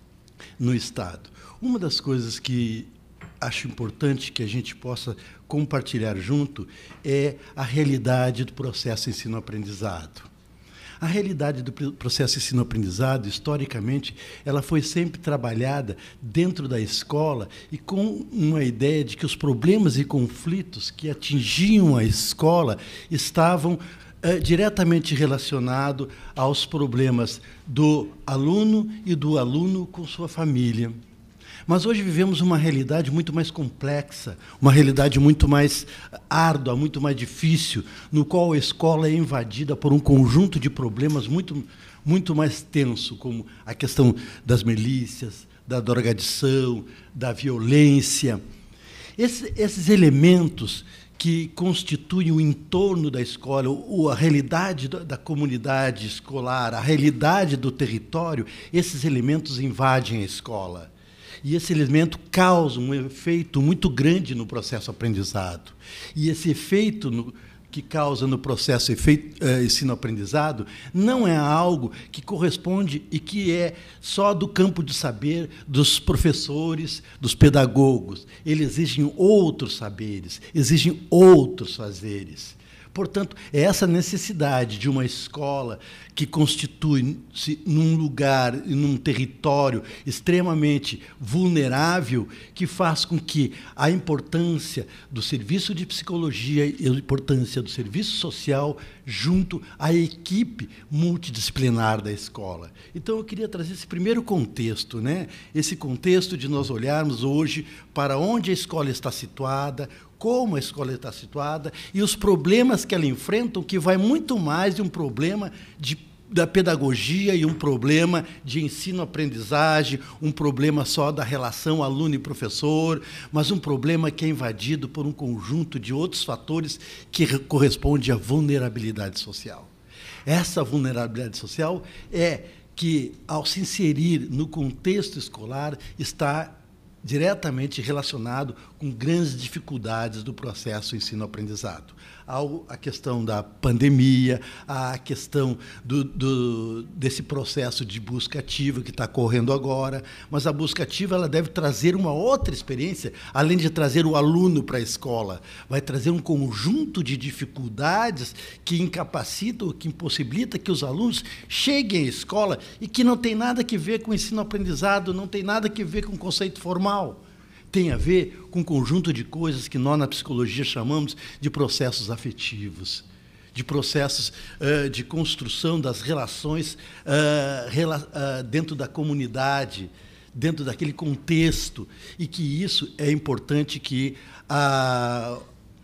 no Estado. Uma das coisas que acho importante que a gente possa compartilhar junto é a realidade do processo ensino-aprendizado. A realidade do processo ensino-aprendizado, historicamente, ela foi sempre trabalhada dentro da escola e com uma ideia de que os problemas e conflitos que atingiam a escola estavam eh, diretamente relacionados aos problemas do aluno e do aluno com sua família. Mas hoje vivemos uma realidade muito mais complexa, uma realidade muito mais árdua, muito mais difícil, no qual a escola é invadida por um conjunto de problemas muito, muito mais tenso, como a questão das milícias, da drogadição, da violência. Esse, esses elementos que constituem o entorno da escola, a realidade da comunidade escolar, a realidade do território, esses elementos invadem a escola. E esse elemento causa um efeito muito grande no processo aprendizado. E esse efeito no, que causa no processo efeito, eh, ensino-aprendizado não é algo que corresponde e que é só do campo de saber dos professores, dos pedagogos. Eles exigem outros saberes, exigem outros fazeres. Portanto, é essa necessidade de uma escola que constitui-se num lugar e num território extremamente vulnerável que faz com que a importância do serviço de psicologia e a importância do serviço social junto à equipe multidisciplinar da escola. Então, eu queria trazer esse primeiro contexto, né? Esse contexto de nós olharmos hoje para onde a escola está situada, como a escola está situada e os problemas que ela enfrenta, que vai muito mais de um problema de, da pedagogia e um problema de ensino-aprendizagem, um problema só da relação aluno e professor, mas um problema que é invadido por um conjunto de outros fatores que corresponde à vulnerabilidade social. Essa vulnerabilidade social é que, ao se inserir no contexto escolar, está diretamente relacionado com grandes dificuldades do processo ensino-aprendizado. A questão da pandemia, a questão do, do, desse processo de busca ativa que está correndo agora, mas a busca ativa ela deve trazer uma outra experiência, além de trazer o aluno para a escola, vai trazer um conjunto de dificuldades que incapacitam, que impossibilita que os alunos cheguem à escola e que não tem nada a ver com o ensino-aprendizado, não tem nada a ver com o conceito formal. Tem a ver com um conjunto de coisas que nós, na psicologia, chamamos de processos afetivos, de processos uh, de construção das relações uh, rela uh, dentro da comunidade, dentro daquele contexto, e que isso é importante que a,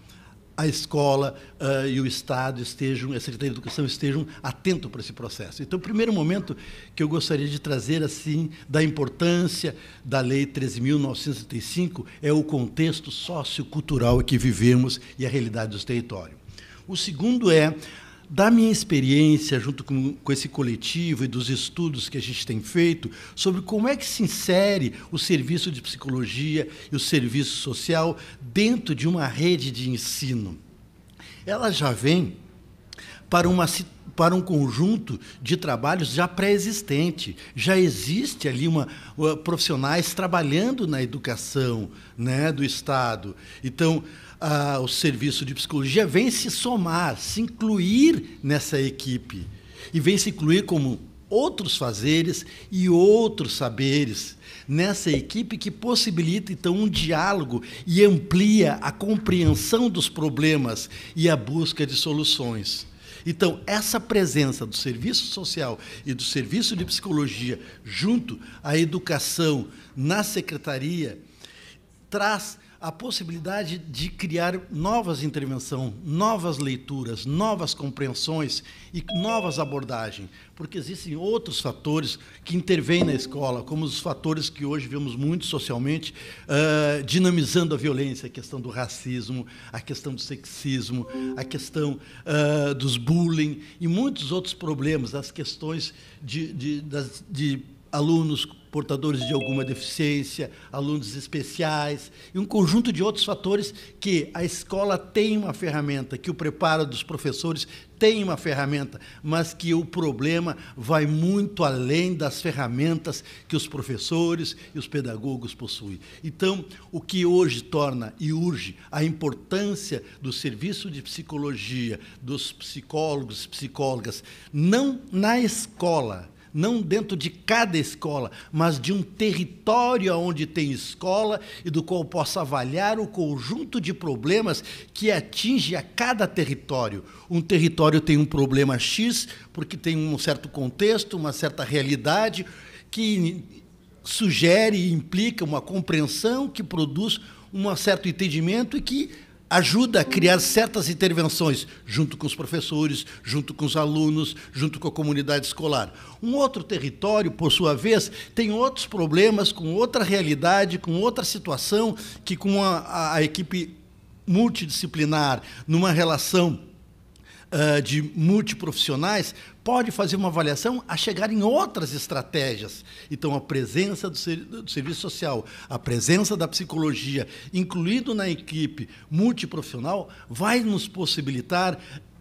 a escola uh, e o Estado estejam, a Secretaria de Educação estejam atentos para esse processo. Então, o primeiro momento que eu gostaria de trazer, assim, da importância da Lei treze mil novecentos e setenta e cinco é o contexto sociocultural que vivemos e a realidade dos territórios. O segundo é, da minha experiência, junto com, com esse coletivo e dos estudos que a gente tem feito, sobre como é que se insere o serviço de psicologia e o serviço social dentro de uma rede de ensino. Ela já vem para, uma, para um conjunto de trabalhos já pré-existente. Já existe ali uma, uma, profissionais trabalhando na educação, né, do Estado. Então, Ah, o serviço de psicologia vem se somar, se incluir nessa equipe, e vem se incluir como outros fazeres e outros saberes nessa equipe que possibilita, então, um diálogo e amplia a compreensão dos problemas e a busca de soluções. Então, essa presença do serviço social e do serviço de psicologia junto à educação na secretaria traz a possibilidade de criar novas intervenções, novas leituras, novas compreensões e novas abordagens, porque existem outros fatores que intervêm na escola, como os fatores que hoje vemos muito socialmente, uh, dinamizando a violência, a questão do racismo, a questão do sexismo, a questão uh, dos bullying e muitos outros problemas, as questões de, de, das, de alunos portadores de alguma deficiência, alunos especiais e um conjunto de outros fatores que a escola tem uma ferramenta, que o preparo dos professores tem uma ferramenta, mas que o problema vai muito além das ferramentas que os professores e os pedagogos possuem. Então, o que hoje torna e urge a importância do serviço de psicologia, dos psicólogos, psicólogas, não na escola, não dentro de cada escola, mas de um território onde tem escola e do qual possa avaliar o conjunto de problemas que atinge a cada território. Um território tem um problema X, porque tem um certo contexto, uma certa realidade, que sugere e implica uma compreensão, que produz um certo entendimento e que ajuda a criar certas intervenções junto com os professores, junto com os alunos, junto com a comunidade escolar. Um outro território, por sua vez, tem outros problemas, com outra realidade, com outra situação, que com a, a equipe multidisciplinar, numa relação uh, de multiprofissionais, pode fazer uma avaliação a chegar em outras estratégias. Então, a presença do, ser, do serviço social, a presença da psicologia, incluído na equipe multiprofissional, vai nos possibilitar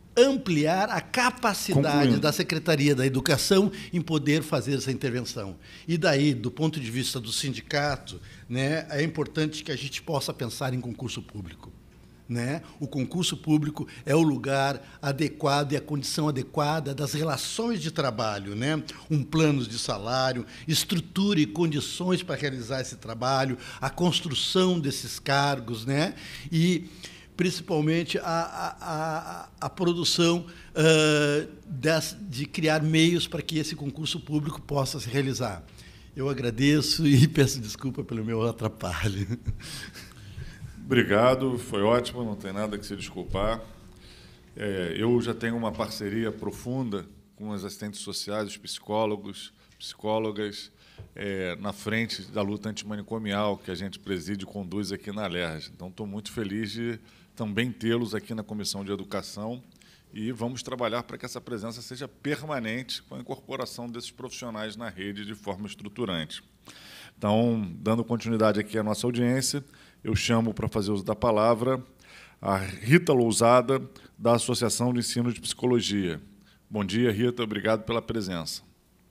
ampliar a capacidade Concluindo. da Secretaria da Educação em poder fazer essa intervenção. E daí, do ponto de vista do sindicato, né, é importante que a gente possa pensar em concurso público. Né? O concurso público é o lugar adequado e a condição adequada das relações de trabalho, né? Um plano de salário, estrutura e condições para realizar esse trabalho, a construção desses cargos, né? E, principalmente, a, a, a, a produção uh, das, de criar meios para que esse concurso público possa se realizar. Eu agradeço e peço desculpa pelo meu atrapalho. Obrigado, foi ótimo, não tem nada que se desculpar. É, eu já tenho uma parceria profunda com os assistentes sociais, os psicólogos, psicólogas, é, na frente da luta antimanicomial que a gente preside e conduz aqui na Alerj. Então, estou muito feliz de também tê-los aqui na Comissão de Educação e vamos trabalhar para que essa presença seja permanente com a incorporação desses profissionais na rede de forma estruturante. Então, dando continuidade aqui à nossa audiência, eu chamo para fazer uso da palavra a Rita Lousada, da Associação de Ensino de Psicologia. Bom dia, Rita, obrigado pela presença.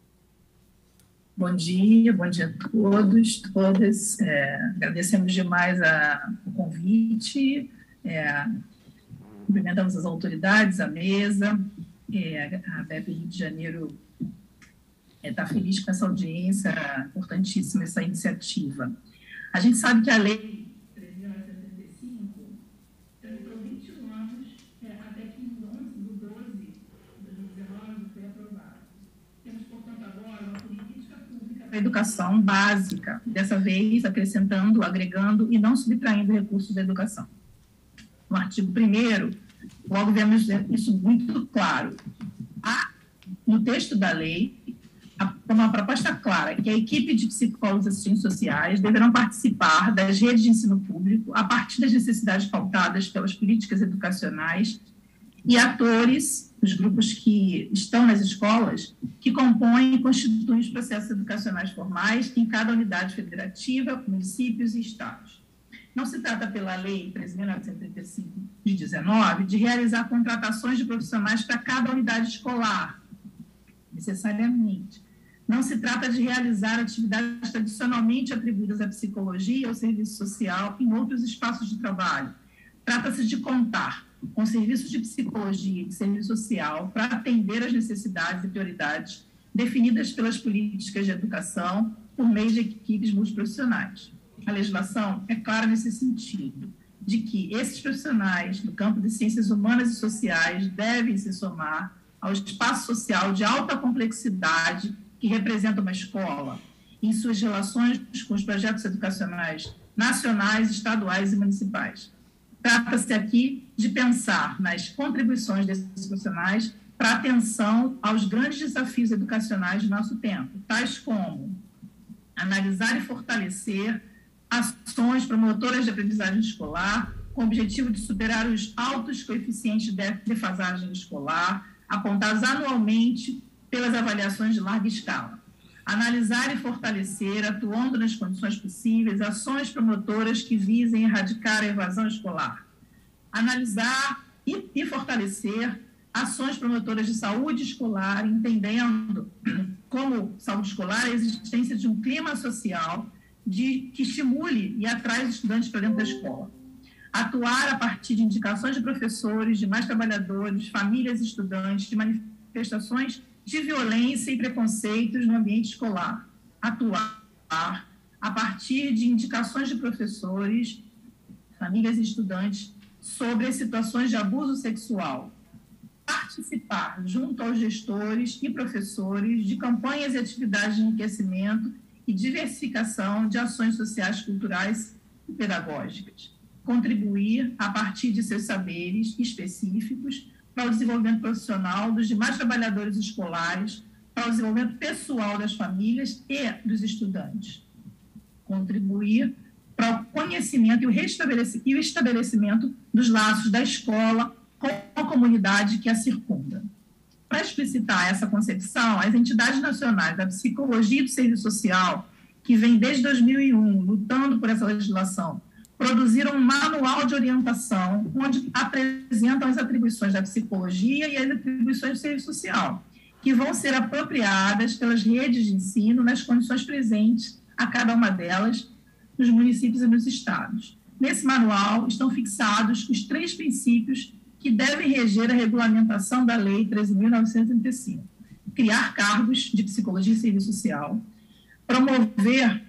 Bom dia, bom dia a todos, todas. É, agradecemos demais a, o convite, é, cumprimentamos as autoridades, a mesa, é, a B E P Rio de Janeiro está é, feliz com essa audiência, importantíssima essa iniciativa. A gente sabe que a lei a educação básica, dessa vez acrescentando, agregando e não subtraindo recursos da educação. No artigo primeiro, logo vemos isso muito claro. Há, no texto da lei, uma proposta clara que a equipe de psicólogos e assistentes sociais deverão participar das redes de ensino público a partir das necessidades pautadas pelas políticas educacionais e atores, os grupos que estão nas escolas, que compõem e constituem os processos educacionais formais em cada unidade federativa, municípios e estados. Não se trata, pela Lei treze mil novecentos e trinta e cinco de dezenove, de realizar contratações de profissionais para cada unidade escolar, necessariamente. Não se trata de realizar atividades tradicionalmente atribuídas à psicologia ou serviço social em outros espaços de trabalho. Trata-se de contar com serviços de psicologia e de serviço social para atender às necessidades e prioridades definidas pelas políticas de educação por meio de equipes multiprofissionais. A legislação é clara nesse sentido, de que esses profissionais no campo de ciências humanas e sociais devem se somar ao espaço social de alta complexidade que representa uma escola em suas relações com os projetos educacionais nacionais, estaduais e municipais. Trata-se aqui de pensar nas contribuições desses profissionais para atenção aos grandes desafios educacionais do nosso tempo, tais como analisar e fortalecer ações promotoras de aprendizagem escolar, com o objetivo de superar os altos coeficientes de defasagem escolar, apontados anualmente pelas avaliações de larga escala. Analisar e fortalecer, atuando nas condições possíveis, ações promotoras que visem erradicar a evasão escolar. Analisar e, e fortalecer ações promotoras de saúde escolar, entendendo como saúde escolar a existência de um clima social de, que estimule e atrai os estudantes para dentro da escola. Atuar a partir de indicações de professores, de mais trabalhadores, famílias e estudantes, de manifestações de violência e preconceitos no ambiente escolar. Atuar a partir de indicações de professores, famílias e estudantes sobre as situações de abuso sexual. Participar, junto aos gestores e professores, de campanhas e atividades de enriquecimento e diversificação de ações sociais, culturais e pedagógicas. Contribuir, a partir de seus saberes específicos, para o desenvolvimento profissional dos demais trabalhadores escolares, para o desenvolvimento pessoal das famílias e dos estudantes. Contribuir para o conhecimento e o, e o estabelecimento dos laços da escola com a comunidade que a circunda. Para explicitar essa concepção, as entidades nacionais da psicologia e do serviço social, que vem desde dois mil e um lutando por essa legislação, produziram um manual de orientação onde apresentam as atribuições da psicologia e as atribuições do serviço social, que vão ser apropriadas pelas redes de ensino nas condições presentes a cada uma delas, nos municípios e nos estados. Nesse manual estão fixados os três princípios que devem reger a regulamentação da Lei treze mil novecentos e trinta e cinco. Criar cargos de psicologia e serviço social, promover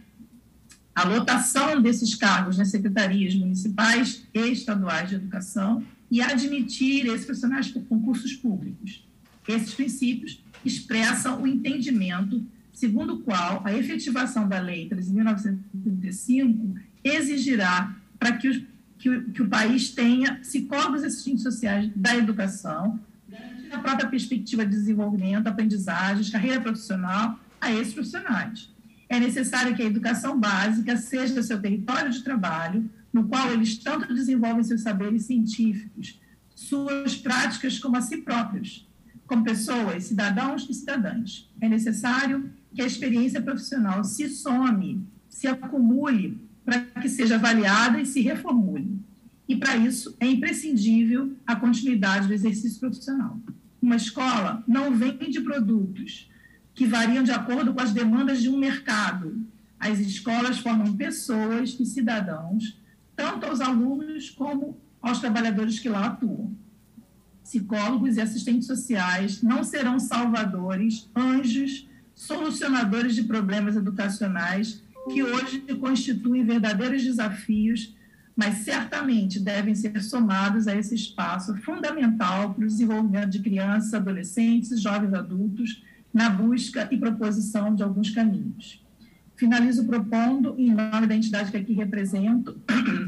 a lotação desses cargos nas secretarias municipais e estaduais de educação e admitir esses profissionais por concursos públicos. Esses princípios expressam o entendimento segundo o qual a efetivação da Lei treze mil novecentos e trinta e cinco exigirá para que, os, que, o, que o país tenha psicólogos e assistentes sociais da educação, na própria perspectiva de desenvolvimento, aprendizagens, carreira profissional a esses profissionais. É necessário que a educação básica seja seu território de trabalho, no qual eles tanto desenvolvem seus saberes científicos, suas práticas como a si próprios, como pessoas, cidadãos e cidadãs. É necessário que a experiência profissional se some, se acumule, para que seja avaliada e se reformule. E, para isso, é imprescindível a continuidade do exercício profissional. Uma escola não vende produtos que variam de acordo com as demandas de um mercado. As escolas formam pessoas e cidadãos, tanto aos alunos como aos trabalhadores que lá atuam. Psicólogos e assistentes sociais não serão salvadores, anjos, solucionadores de problemas educacionais que hoje constituem verdadeiros desafios, mas certamente devem ser somados a esse espaço fundamental para o desenvolvimento de crianças, adolescentes, jovens adultos, na busca e proposição de alguns caminhos. Finalizo propondo, em nome da entidade que aqui represento,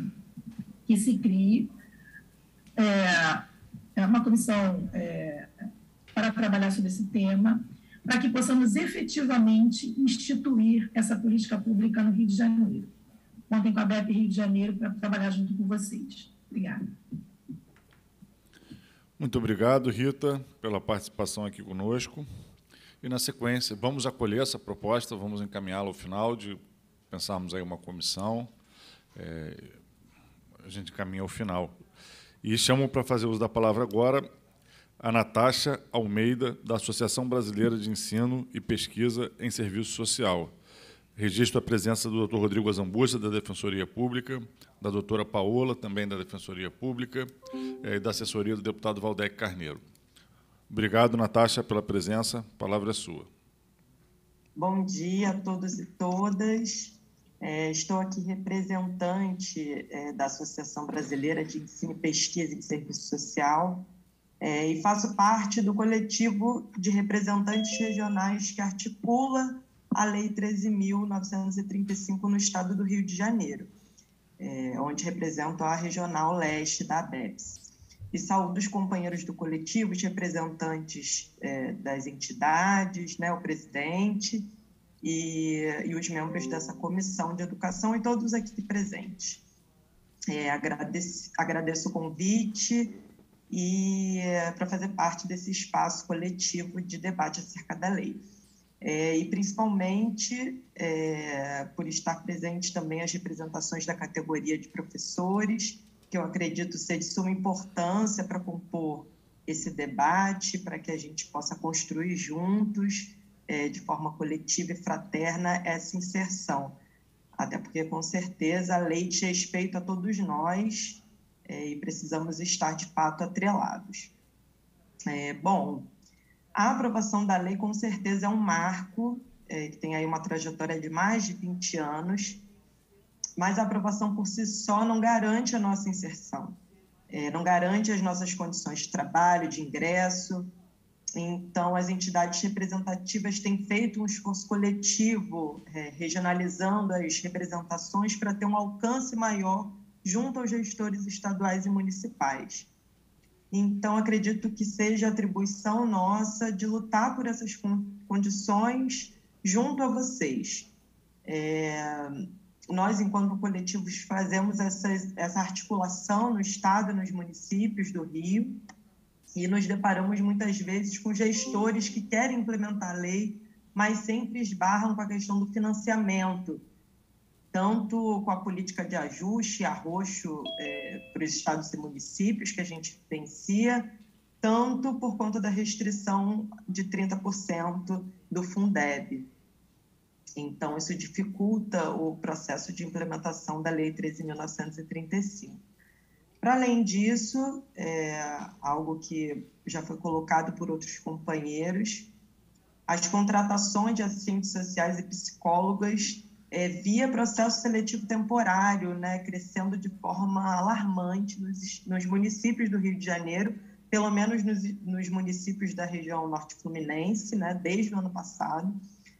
que se crie é, uma comissão é, para trabalhar sobre esse tema, para que possamos efetivamente instituir essa política pública no Rio de Janeiro. Contem com a B E P Rio de Janeiro para trabalhar junto com vocês. Obrigada. Muito obrigado, Rita, pela participação aqui conosco. E, na sequência, vamos acolher essa proposta, vamos encaminhá-la ao final de pensarmos aí uma comissão. É, a gente caminha ao final. E chamo para fazer uso da palavra agora a Natasha Almeida, da Associação Brasileira de Ensino e Pesquisa em Serviço Social. Registro a presença do doutor Rodrigo Azambuja, da Defensoria Pública, da doutora Paola, também da Defensoria Pública, e da assessoria do deputado Valdec Carneiro. Obrigado, Natasha, pela presença. A palavra é sua. Bom dia a todos e todas. É, estou aqui representante é, da Associação Brasileira de Ensino, Pesquisa e Serviço Social é, e faço parte do coletivo de representantes regionais que articula a Lei treze mil novecentos e trinta e cinco no estado do Rio de Janeiro, é, onde represento a Regional Leste da ABEPS. E saúdo os companheiros do coletivo, os representantes é, das entidades, né, o presidente e, e os membros dessa comissão de educação e todos aqui presentes. É, agradeço, agradeço o convite e é, para fazer parte desse espaço coletivo de debate acerca da lei. é, e principalmente é, por estar presente também as representações da categoria de professores, que eu acredito ser de suma importância para compor esse debate, para que a gente possa construir juntos, é, de forma coletiva e fraterna, essa inserção. Até porque, com certeza, a lei diz respeito a todos nós é, e precisamos estar, de fato, atrelados. É, bom, a aprovação da lei, com certeza, é um marco, é, que tem aí uma trajetória de mais de vinte anos, mas a aprovação por si só não garante a nossa inserção, é, não garante as nossas condições de trabalho, de ingresso. Então, as entidades representativas têm feito um esforço coletivo, é, regionalizando as representações para ter um alcance maior junto aos gestores estaduais e municipais. Então, acredito que seja atribuição nossa de lutar por essas condições junto a vocês. É, nós, enquanto coletivos, fazemos essa, essa articulação no Estado e nos municípios do Rio, e nos deparamos muitas vezes com gestores que querem implementar a lei, mas sempre esbarram com a questão do financiamento, tanto com a política de ajuste, arroxo é, para os estados e municípios que a gente vivencia, tanto por conta da restrição de trinta por cento do Fundeb. Então, isso dificulta o processo de implementação da Lei treze mil novecentos e trinta e cinco. Para além disso, é, algo que já foi colocado por outros companheiros, as contratações de assistentes sociais e psicólogas é, via processo seletivo temporário, né, crescendo de forma alarmante nos, nos municípios do Rio de Janeiro, pelo menos nos, nos municípios da região norte fluminense, né, desde o ano passado,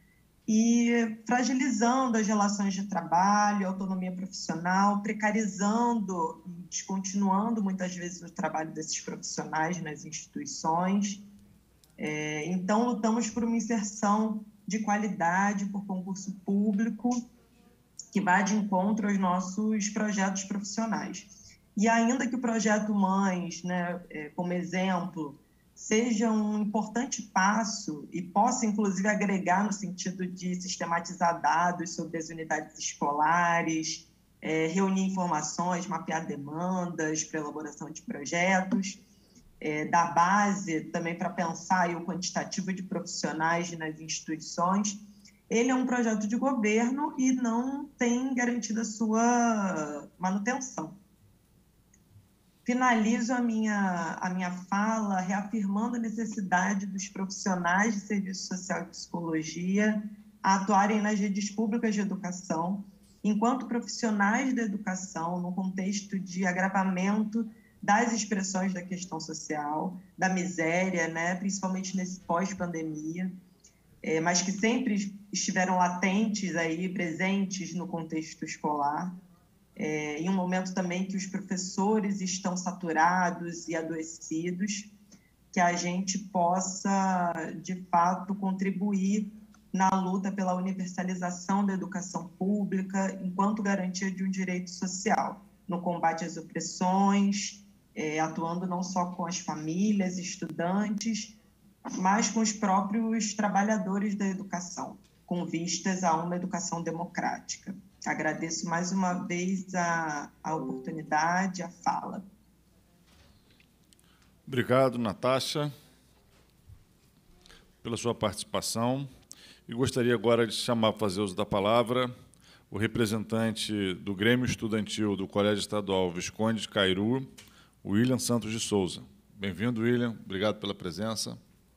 e fragilizando as relações de trabalho, autonomia profissional, precarizando e descontinuando muitas vezes o trabalho desses profissionais nas instituições. É, então, lutamos por uma inserção de qualidade, por concurso público, que vá de encontro aos nossos projetos profissionais. E ainda que o projeto Mães, né, é, como exemplo, seja um importante passo e possa, inclusive, agregar no sentido de sistematizar dados sobre as unidades escolares, é, reunir informações, mapear demandas para elaboração de projetos, é, dar base também para pensar aí o quantitativo de profissionais nas instituições. Ele é um projeto de governo e não tem garantida a sua manutenção. Finalizo a minha, a minha fala reafirmando a necessidade dos profissionais de serviço social e psicologia a atuarem nas redes públicas de educação, enquanto profissionais da educação, no contexto de agravamento das expressões da questão social, da miséria, né, principalmente nesse pós-pandemia, é, mas que sempre estiveram latentes, aí, presentes no contexto escolar. É, em um momento também que os professores estão saturados e adoecidos, que a gente possa, de fato, contribuir na luta pela universalização da educação pública enquanto garantia de um direito social, no combate às opressões, é, atuando não só com as famílias, estudantes, mas com os próprios trabalhadores da educação, com vistas a uma educação democrática. Agradeço mais uma vez a, a oportunidade, a fala. Obrigado, Natasha, pela sua participação. E gostaria agora de chamar para fazer uso da palavra o representante do Grêmio Estudantil do Colégio Estadual Visconde de Cairu, William Santos de Souza. Bem-vindo, William. Obrigado pela presença.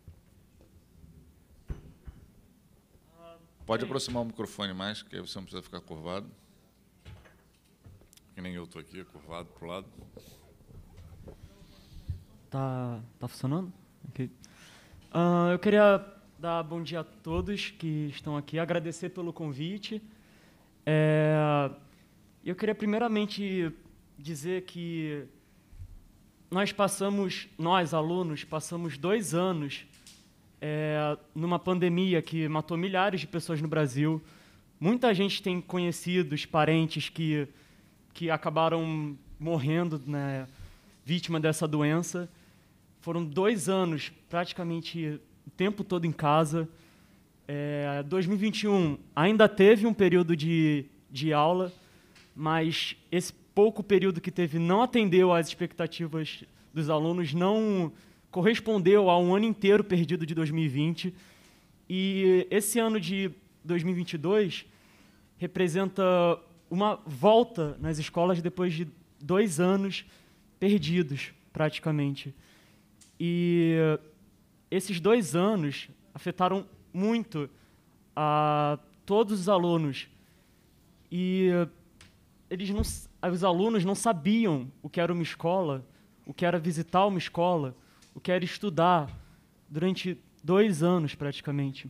Pode aproximar o microfone mais, que aí você não precisa ficar curvado. Que nem eu estou aqui, curvado para o lado. Tá, tá funcionando? Okay. Uh, eu queria dar bom dia a todos que estão aqui, agradecer pelo convite. É, eu queria primeiramente dizer que nós passamos, nós alunos, passamos dois anos É, numa pandemia que matou milhares de pessoas no Brasil. Muita gente tem conhecidos, parentes que, que acabaram morrendo, né, vítima dessa doença. Foram dois anos, praticamente o tempo todo em casa. É, dois mil e vinte e um ainda teve um período de, de aula, mas esse pouco período que teve não atendeu às expectativas dos alunos, não correspondeu a um ano inteiro perdido de dois mil e vinte. E esse ano de dois mil e vinte e dois representa uma volta nas escolas depois de dois anos perdidos, praticamente. E esses dois anos afetaram muito a todos os alunos. E eles não, os alunos não sabiam o que era uma escola, o que era visitar uma escola, o que era estudar durante dois anos, praticamente.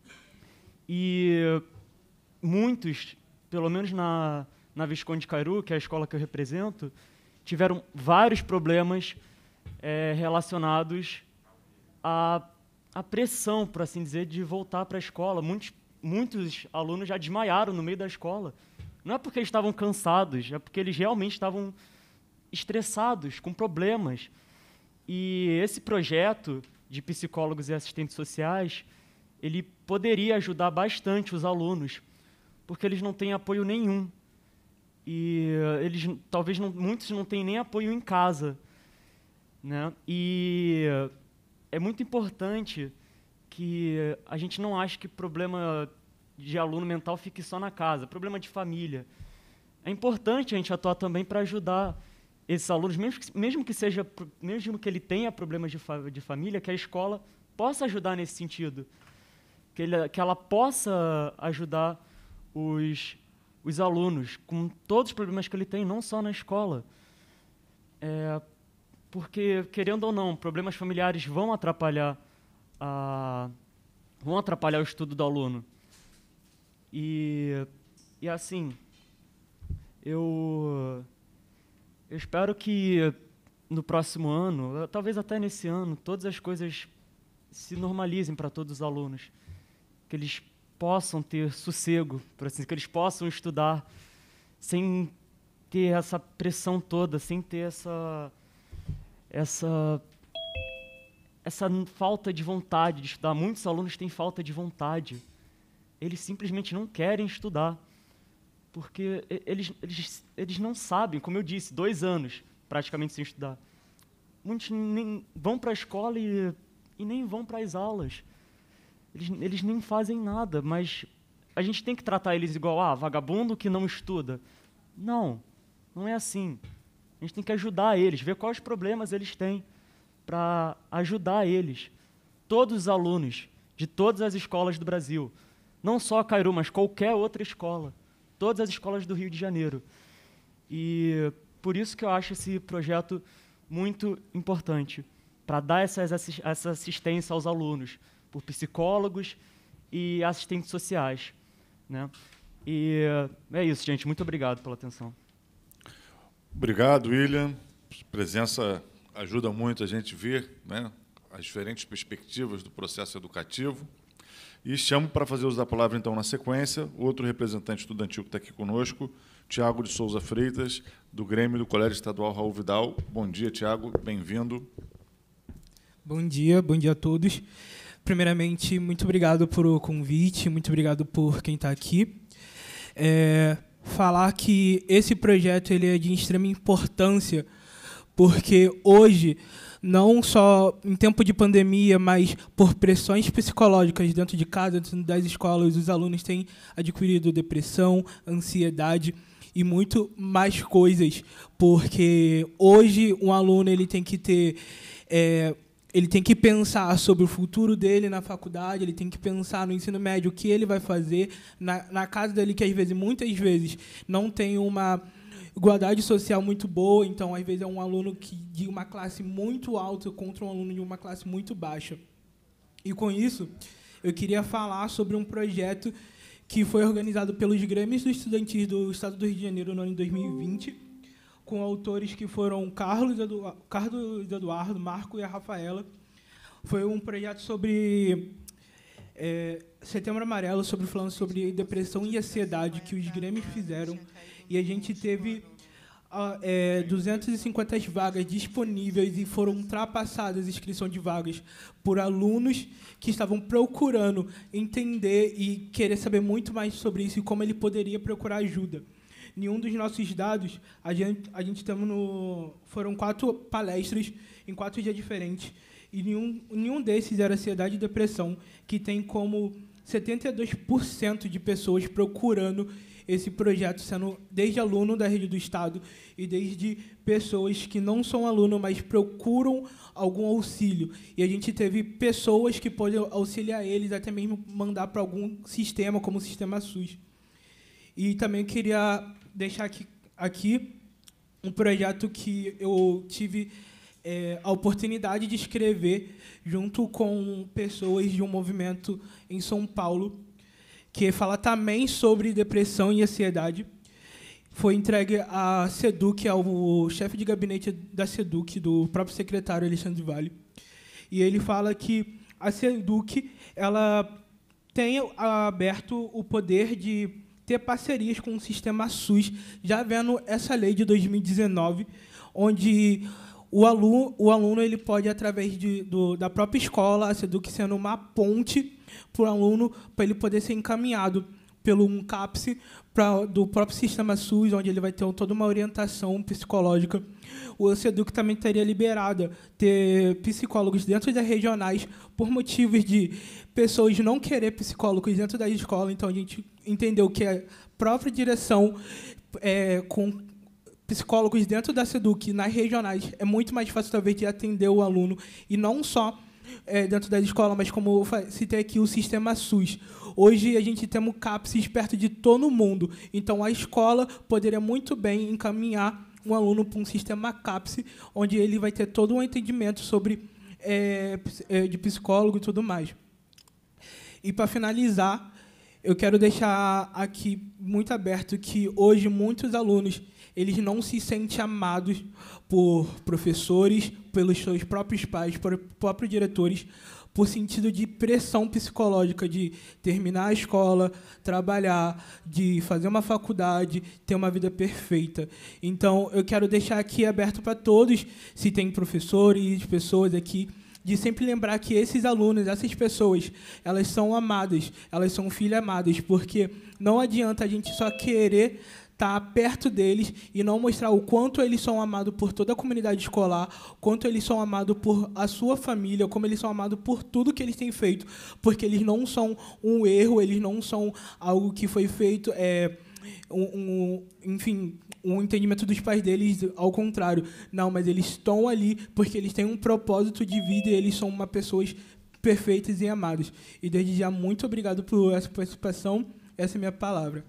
E muitos, pelo menos na, na Visconde Cairu, que é a escola que eu represento, tiveram vários problemas é, relacionados à, à pressão, por assim dizer, de voltar para a escola. Muitos, muitos alunos já desmaiaram no meio da escola. Não é porque eles estavam cansados, é porque eles realmente estavam estressados, com problemas. E esse projeto de psicólogos e assistentes sociais, ele poderia ajudar bastante os alunos, porque eles não têm apoio nenhum. E eles, talvez não, muitos não têm nem apoio em casa, né? E é muito importante que a gente não ache que problema de aluno mental fique só na casa, problema de família. É importante a gente atuar também para ajudar esses alunos, mesmo que, mesmo que seja, mesmo que ele tenha problemas de, fa de família, que a escola possa ajudar nesse sentido, que, ele, que ela possa ajudar os os alunos com todos os problemas que ele tem, não só na escola. É, porque, querendo ou não, problemas familiares vão atrapalhar, a, vão atrapalhar o estudo do aluno. E, e assim, eu, eu espero que no próximo ano, talvez até nesse ano, todas as coisas se normalizem para todos os alunos, que eles possam ter sossego, por assim, que eles possam estudar sem ter essa pressão toda, sem ter essa essa essa falta de vontade de estudar. Muitos alunos têm falta de vontade. Eles simplesmente não querem estudar, porque eles eles eles não sabem, como eu disse, dois anos praticamente sem estudar. Muitos nem vão para a escola e, e nem vão para as aulas. Eles, eles nem fazem nada, mas a gente tem que tratar eles igual, ah, vagabundo que não estuda. Não, não é assim. A gente tem que ajudar eles, ver quais problemas eles têm para ajudar eles. Todos os alunos de todas as escolas do Brasil, não só a Cairu, mas qualquer outra escola, todas as escolas do Rio de Janeiro. E por isso que eu acho esse projeto muito importante, para dar essas, essa assistência aos alunos, por psicólogos e assistentes sociais, né? E é isso, gente. Muito obrigado pela atenção. Obrigado, William. A presença ajuda muito a gente ver, né, as diferentes perspectivas do processo educativo. E chamo para fazer uso da palavra, então, na sequência, outro representante estudantil que está aqui conosco, Tiago de Souza Freitas, do Grêmio do Colégio Estadual Raul Vidal. Bom dia, Tiago. Bem-vindo. Bom dia, bom dia a todos. Primeiramente, muito obrigado pelo convite, muito obrigado por quem está aqui. É, falar que esse projeto ele é de extrema importância, porque hoje, não só em tempo de pandemia, mas por pressões psicológicas dentro de casa, dentro das escolas, os alunos têm adquirido depressão, ansiedade e muito mais coisas, porque hoje um aluno ele tem que ter... É, Ele tem que pensar sobre o futuro dele na faculdade, ele tem que pensar no ensino médio, o que ele vai fazer, na, na casa dele, que às vezes, muitas vezes, não tem uma igualdade social muito boa, então, às vezes, é um aluno que, de uma classe muito alta contra um aluno de uma classe muito baixa. E, com isso, eu queria falar sobre um projeto que foi organizado pelos Grêmios Estudantis do Estado do Rio de Janeiro no ano de dois mil e vinte, com autores que foram Carlos Eduardo, Carlos Eduardo, Marco e a Rafaela. Foi um projeto sobre é, Setembro Amarelo, sobre falando sobre depressão e ansiedade que os Grêmios fizeram. E a gente teve é, duzentas e cinquenta vagas disponíveis e foram ultrapassadas a inscrição de vagas por alunos que estavam procurando entender e querer saber muito mais sobre isso e como ele poderia procurar ajuda. Nenhum dos nossos dados, a gente, a gente estamos no... Foram quatro palestras em quatro dias diferentes, e nenhum, nenhum desses era ansiedade e depressão, que tem como setenta e dois por cento de pessoas procurando esse projeto, sendo desde aluno da rede do Estado e desde pessoas que não são aluno, mas procuram algum auxílio. E a gente teve pessoas que podem auxiliar eles, até mesmo mandar para algum sistema, como o Sistema SUS. E também queria deixar aqui, aqui um projeto que eu tive é, a oportunidade de escrever junto com pessoas de um movimento em São Paulo, que fala também sobre depressão e ansiedade. Foi entregue à SEDUC, ao chefe de gabinete da SEDUC, do próprio secretário Alexandre Vale. E ele fala que a SEDUC ela tem aberto o poder de ter parcerias com o Sistema SUS, já vendo essa lei de dois mil e dezenove, onde o aluno, o aluno ele pode, através de, do, da própria escola, a SEDUC sendo uma ponte para o aluno, para ele poder ser encaminhado pelo um CAPS pra, do próprio Sistema SUS, onde ele vai ter toda uma orientação psicológica. O SEDUC também teria liberado ter psicólogos dentro das regionais por motivos de pessoas não querer psicólogos dentro da escola. Então, a gente entendeu que a própria direção, é, com psicólogos dentro da SEDUC, nas regionais, é muito mais fácil, talvez, de atender o aluno, e não só É, dentro da escola, mas como eu citei aqui, o Sistema SUS. Hoje a gente tem um CAPS perto de todo mundo, então a escola poderia muito bem encaminhar um aluno para um sistema CAPS, onde ele vai ter todo um entendimento sobre é, de psicólogo e tudo mais. E, para finalizar, eu quero deixar aqui muito aberto que hoje muitos alunos eles não se sentem amados por professores, pelos seus próprios pais, por próprios diretores, por sentido de pressão psicológica de terminar a escola, trabalhar, de fazer uma faculdade, ter uma vida perfeita. Então, eu quero deixar aqui aberto para todos, se tem professores, pessoas aqui, de sempre lembrar que esses alunos, essas pessoas, elas são amadas, elas são filhas amadas, porque não adianta a gente só querer estar perto deles e não mostrar o quanto eles são amados por toda a comunidade escolar, quanto eles são amados por a sua família, como eles são amados por tudo que eles têm feito, porque eles não são um erro, eles não são algo que foi feito, é, um, um, enfim, um entendimento dos pais deles, ao contrário. Não, mas eles estão ali porque eles têm um propósito de vida e eles são uma pessoas perfeitas e amadas. E, desde já, muito obrigado por essa participação. Essa é a minha palavra.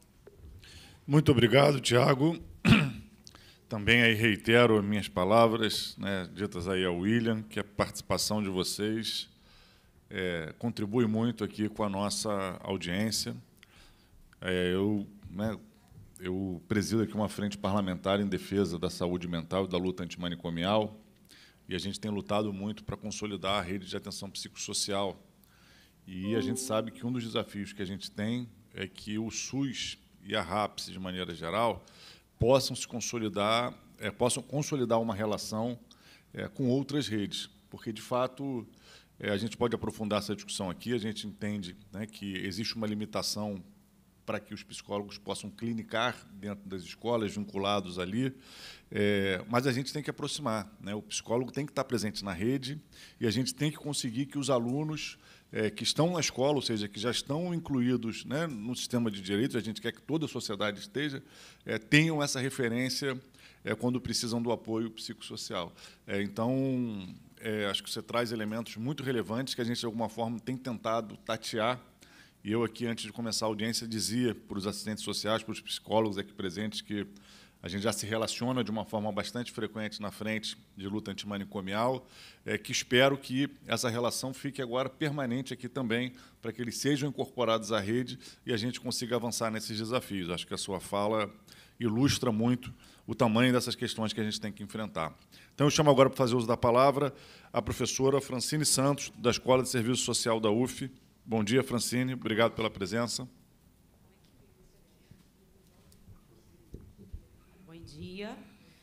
Muito obrigado, Tiago. Também aí reitero as minhas palavras, né, ditas aí ao William, que a participação de vocês é, contribui muito aqui com a nossa audiência. É, eu, né, eu presido aqui uma frente parlamentar em defesa da saúde mental e da luta antimanicomial, e a gente tem lutado muito para consolidar a rede de atenção psicossocial. E a gente sabe que um dos desafios que a gente tem é que o SUS e a RAPS, de maneira geral, possam se consolidar, é, possam consolidar uma relação é, com outras redes, porque, de fato, é, a gente pode aprofundar essa discussão aqui, a gente entende, né, que existe uma limitação para que os psicólogos possam clinicar dentro das escolas, vinculados ali, é, mas a gente tem que aproximar, né? O psicólogo tem que estar presente na rede e a gente tem que conseguir que os alunos é, que estão na escola, ou seja, que já estão incluídos, né, no sistema de direitos, a gente quer que toda a sociedade esteja, é, tenham essa referência é, quando precisam do apoio psicossocial. É, então, é, acho que você traz elementos muito relevantes que a gente, de alguma forma, tem tentado tatear. E eu aqui, antes de começar a audiência, dizia para os assistentes sociais, para os psicólogos aqui presentes, que a gente já se relaciona de uma forma bastante frequente na frente de luta antimanicomial, é, que espero que essa relação fique agora permanente aqui também, para que eles sejam incorporados à rede e a gente consiga avançar nesses desafios. Acho que a sua fala ilustra muito o tamanho dessas questões que a gente tem que enfrentar. Então, eu chamo agora para fazer uso da palavra a professora Francine Santos, da Escola de Serviço Social da U F. Bom dia, Francine. Obrigado pela presença. Bom dia.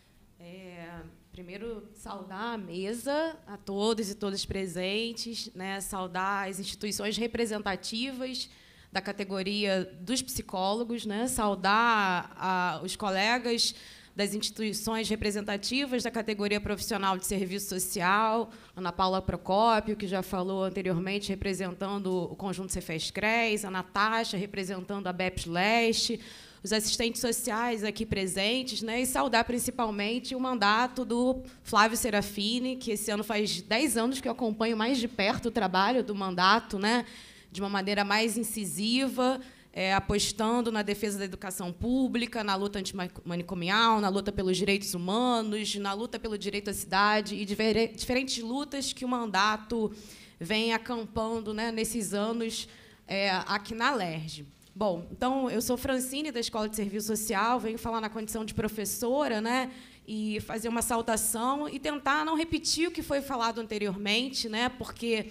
É, primeiro, saudar a mesa, a todos e todas presentes, né? Saudar as instituições representativas da categoria dos psicólogos, né? Saudar a, os colegas das instituições representativas da categoria profissional de serviço social, Ana Paula Procópio, que já falou anteriormente, representando o conjunto Cefes-Cres, a Natasha, representando a B E P S Leste, os assistentes sociais aqui presentes, né, e saudar principalmente o mandato do Flávio Serafini, que esse ano faz dez anos que eu acompanho mais de perto o trabalho do mandato, né, de uma maneira mais incisiva, É, apostando na defesa da educação pública, na luta antimanicomial, na luta pelos direitos humanos, na luta pelo direito à cidade e diferentes lutas que o mandato vem acampando, né, nesses anos é, aqui na Alerj. Bom, então, eu sou Francine, da Escola de Serviço Social, venho falar na condição de professora, né, e fazer uma saudação e tentar não repetir o que foi falado anteriormente, né, porque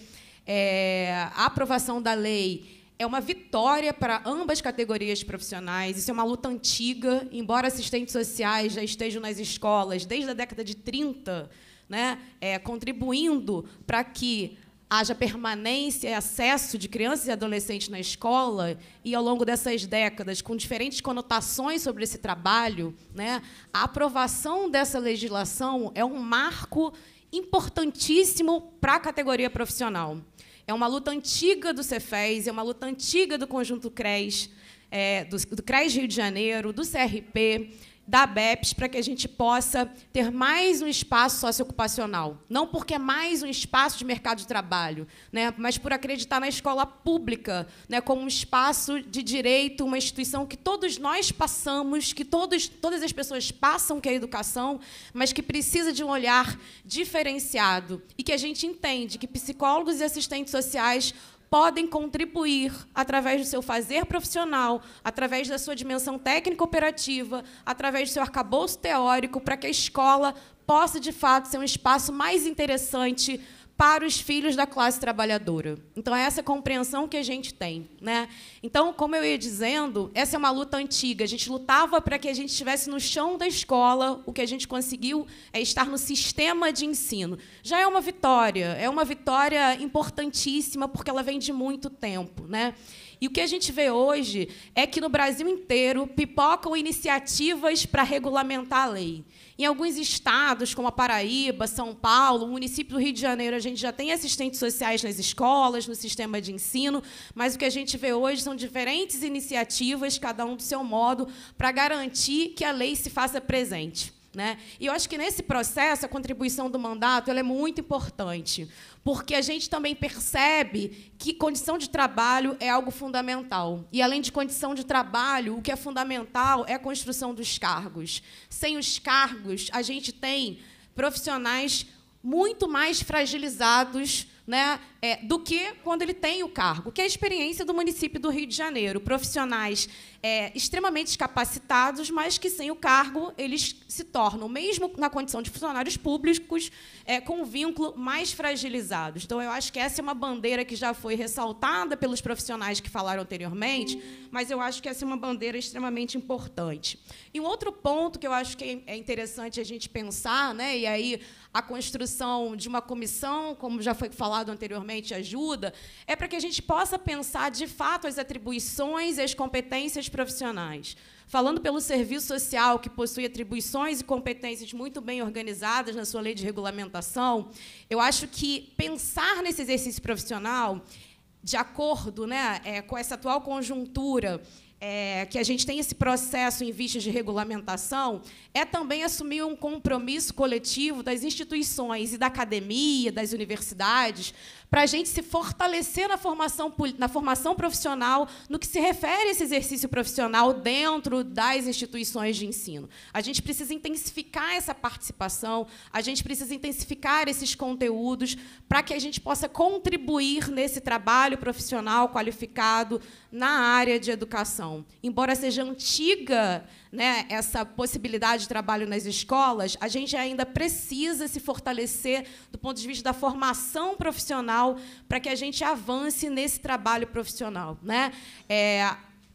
é, a aprovação da lei é uma vitória para ambas categorias profissionais. Isso é uma luta antiga, embora assistentes sociais já estejam nas escolas desde a década de trinta, né, é, contribuindo para que haja permanência e acesso de crianças e adolescentes na escola, e, ao longo dessas décadas, com diferentes conotações sobre esse trabalho, né, a aprovação dessa legislação é um marco importantíssimo para a categoria profissional. É uma luta antiga do Cefes, é uma luta antiga do Conjunto Cres, é, do, do Cres Rio de Janeiro, do C R P, da B E P S, para que a gente possa ter mais um espaço socioocupacional. Não porque é mais um espaço de mercado de trabalho, né, mas por acreditar na escola pública, né, como um espaço de direito, uma instituição que todos nós passamos, que todos, todas as pessoas passam, que é a educação, mas que precisa de um olhar diferenciado e que a gente entende que psicólogos e assistentes sociais podem contribuir através do seu fazer profissional, através da sua dimensão técnico-operativa, através do seu arcabouço teórico, para que a escola possa, de fato, ser um espaço mais interessante para os filhos da classe trabalhadora. Então, é essa compreensão que a gente tem, né? Então, como eu ia dizendo, essa é uma luta antiga. A gente lutava para que a gente estivesse no chão da escola. O que a gente conseguiu é estar no sistema de ensino. Já é uma vitória, é uma vitória importantíssima, porque ela vem de muito tempo, né? E o que a gente vê hoje é que, no Brasil inteiro, pipocam iniciativas para regulamentar a lei. Em alguns estados, como a Paraíba, São Paulo, o município do Rio de Janeiro, a gente já tem assistentes sociais nas escolas, no sistema de ensino, mas o que a gente vê hoje são diferentes iniciativas, cada um do seu modo, para garantir que a lei se faça presente, né? E eu acho que, nesse processo, a contribuição do mandato ela é muito importante, porque a gente também percebe que condição de trabalho é algo fundamental. E, além de condição de trabalho, o que é fundamental é a construção dos cargos. Sem os cargos, a gente tem profissionais muito mais fragilizados, né, é, do que quando ele tem o cargo, que é a experiência do município do Rio de Janeiro. Profissionais é, extremamente capacitados, mas que, sem o cargo, eles se tornam, mesmo na condição de funcionários públicos, é, com um vínculo mais fragilizados. Então, eu acho que essa é uma bandeira que já foi ressaltada pelos profissionais que falaram anteriormente, mas eu acho que essa é uma bandeira extremamente importante. E um outro ponto que eu acho que é interessante a gente pensar, né, e aí a construção de uma comissão, como já foi falado anteriormente, ajuda, é para que a gente possa pensar, de fato, as atribuições e as competências profissionais. Falando pelo serviço social, que possui atribuições e competências muito bem organizadas na sua lei de regulamentação, eu acho que pensar nesse exercício profissional, de acordo, né, é, com essa atual conjuntura, É, que a gente tem esse processo em vistas de regulamentação, é também assumir um compromisso coletivo das instituições e da academia, das universidades, para a gente se fortalecer na formação, na formação profissional, no que se refere a esse exercício profissional dentro das instituições de ensino. A gente precisa intensificar essa participação, a gente precisa intensificar esses conteúdos para que a gente possa contribuir nesse trabalho profissional qualificado na área de educação. Embora seja antiga, né, essa possibilidade de trabalho nas escolas, a gente ainda precisa se fortalecer do ponto de vista da formação profissional para que a gente avance nesse trabalho profissional, né? É,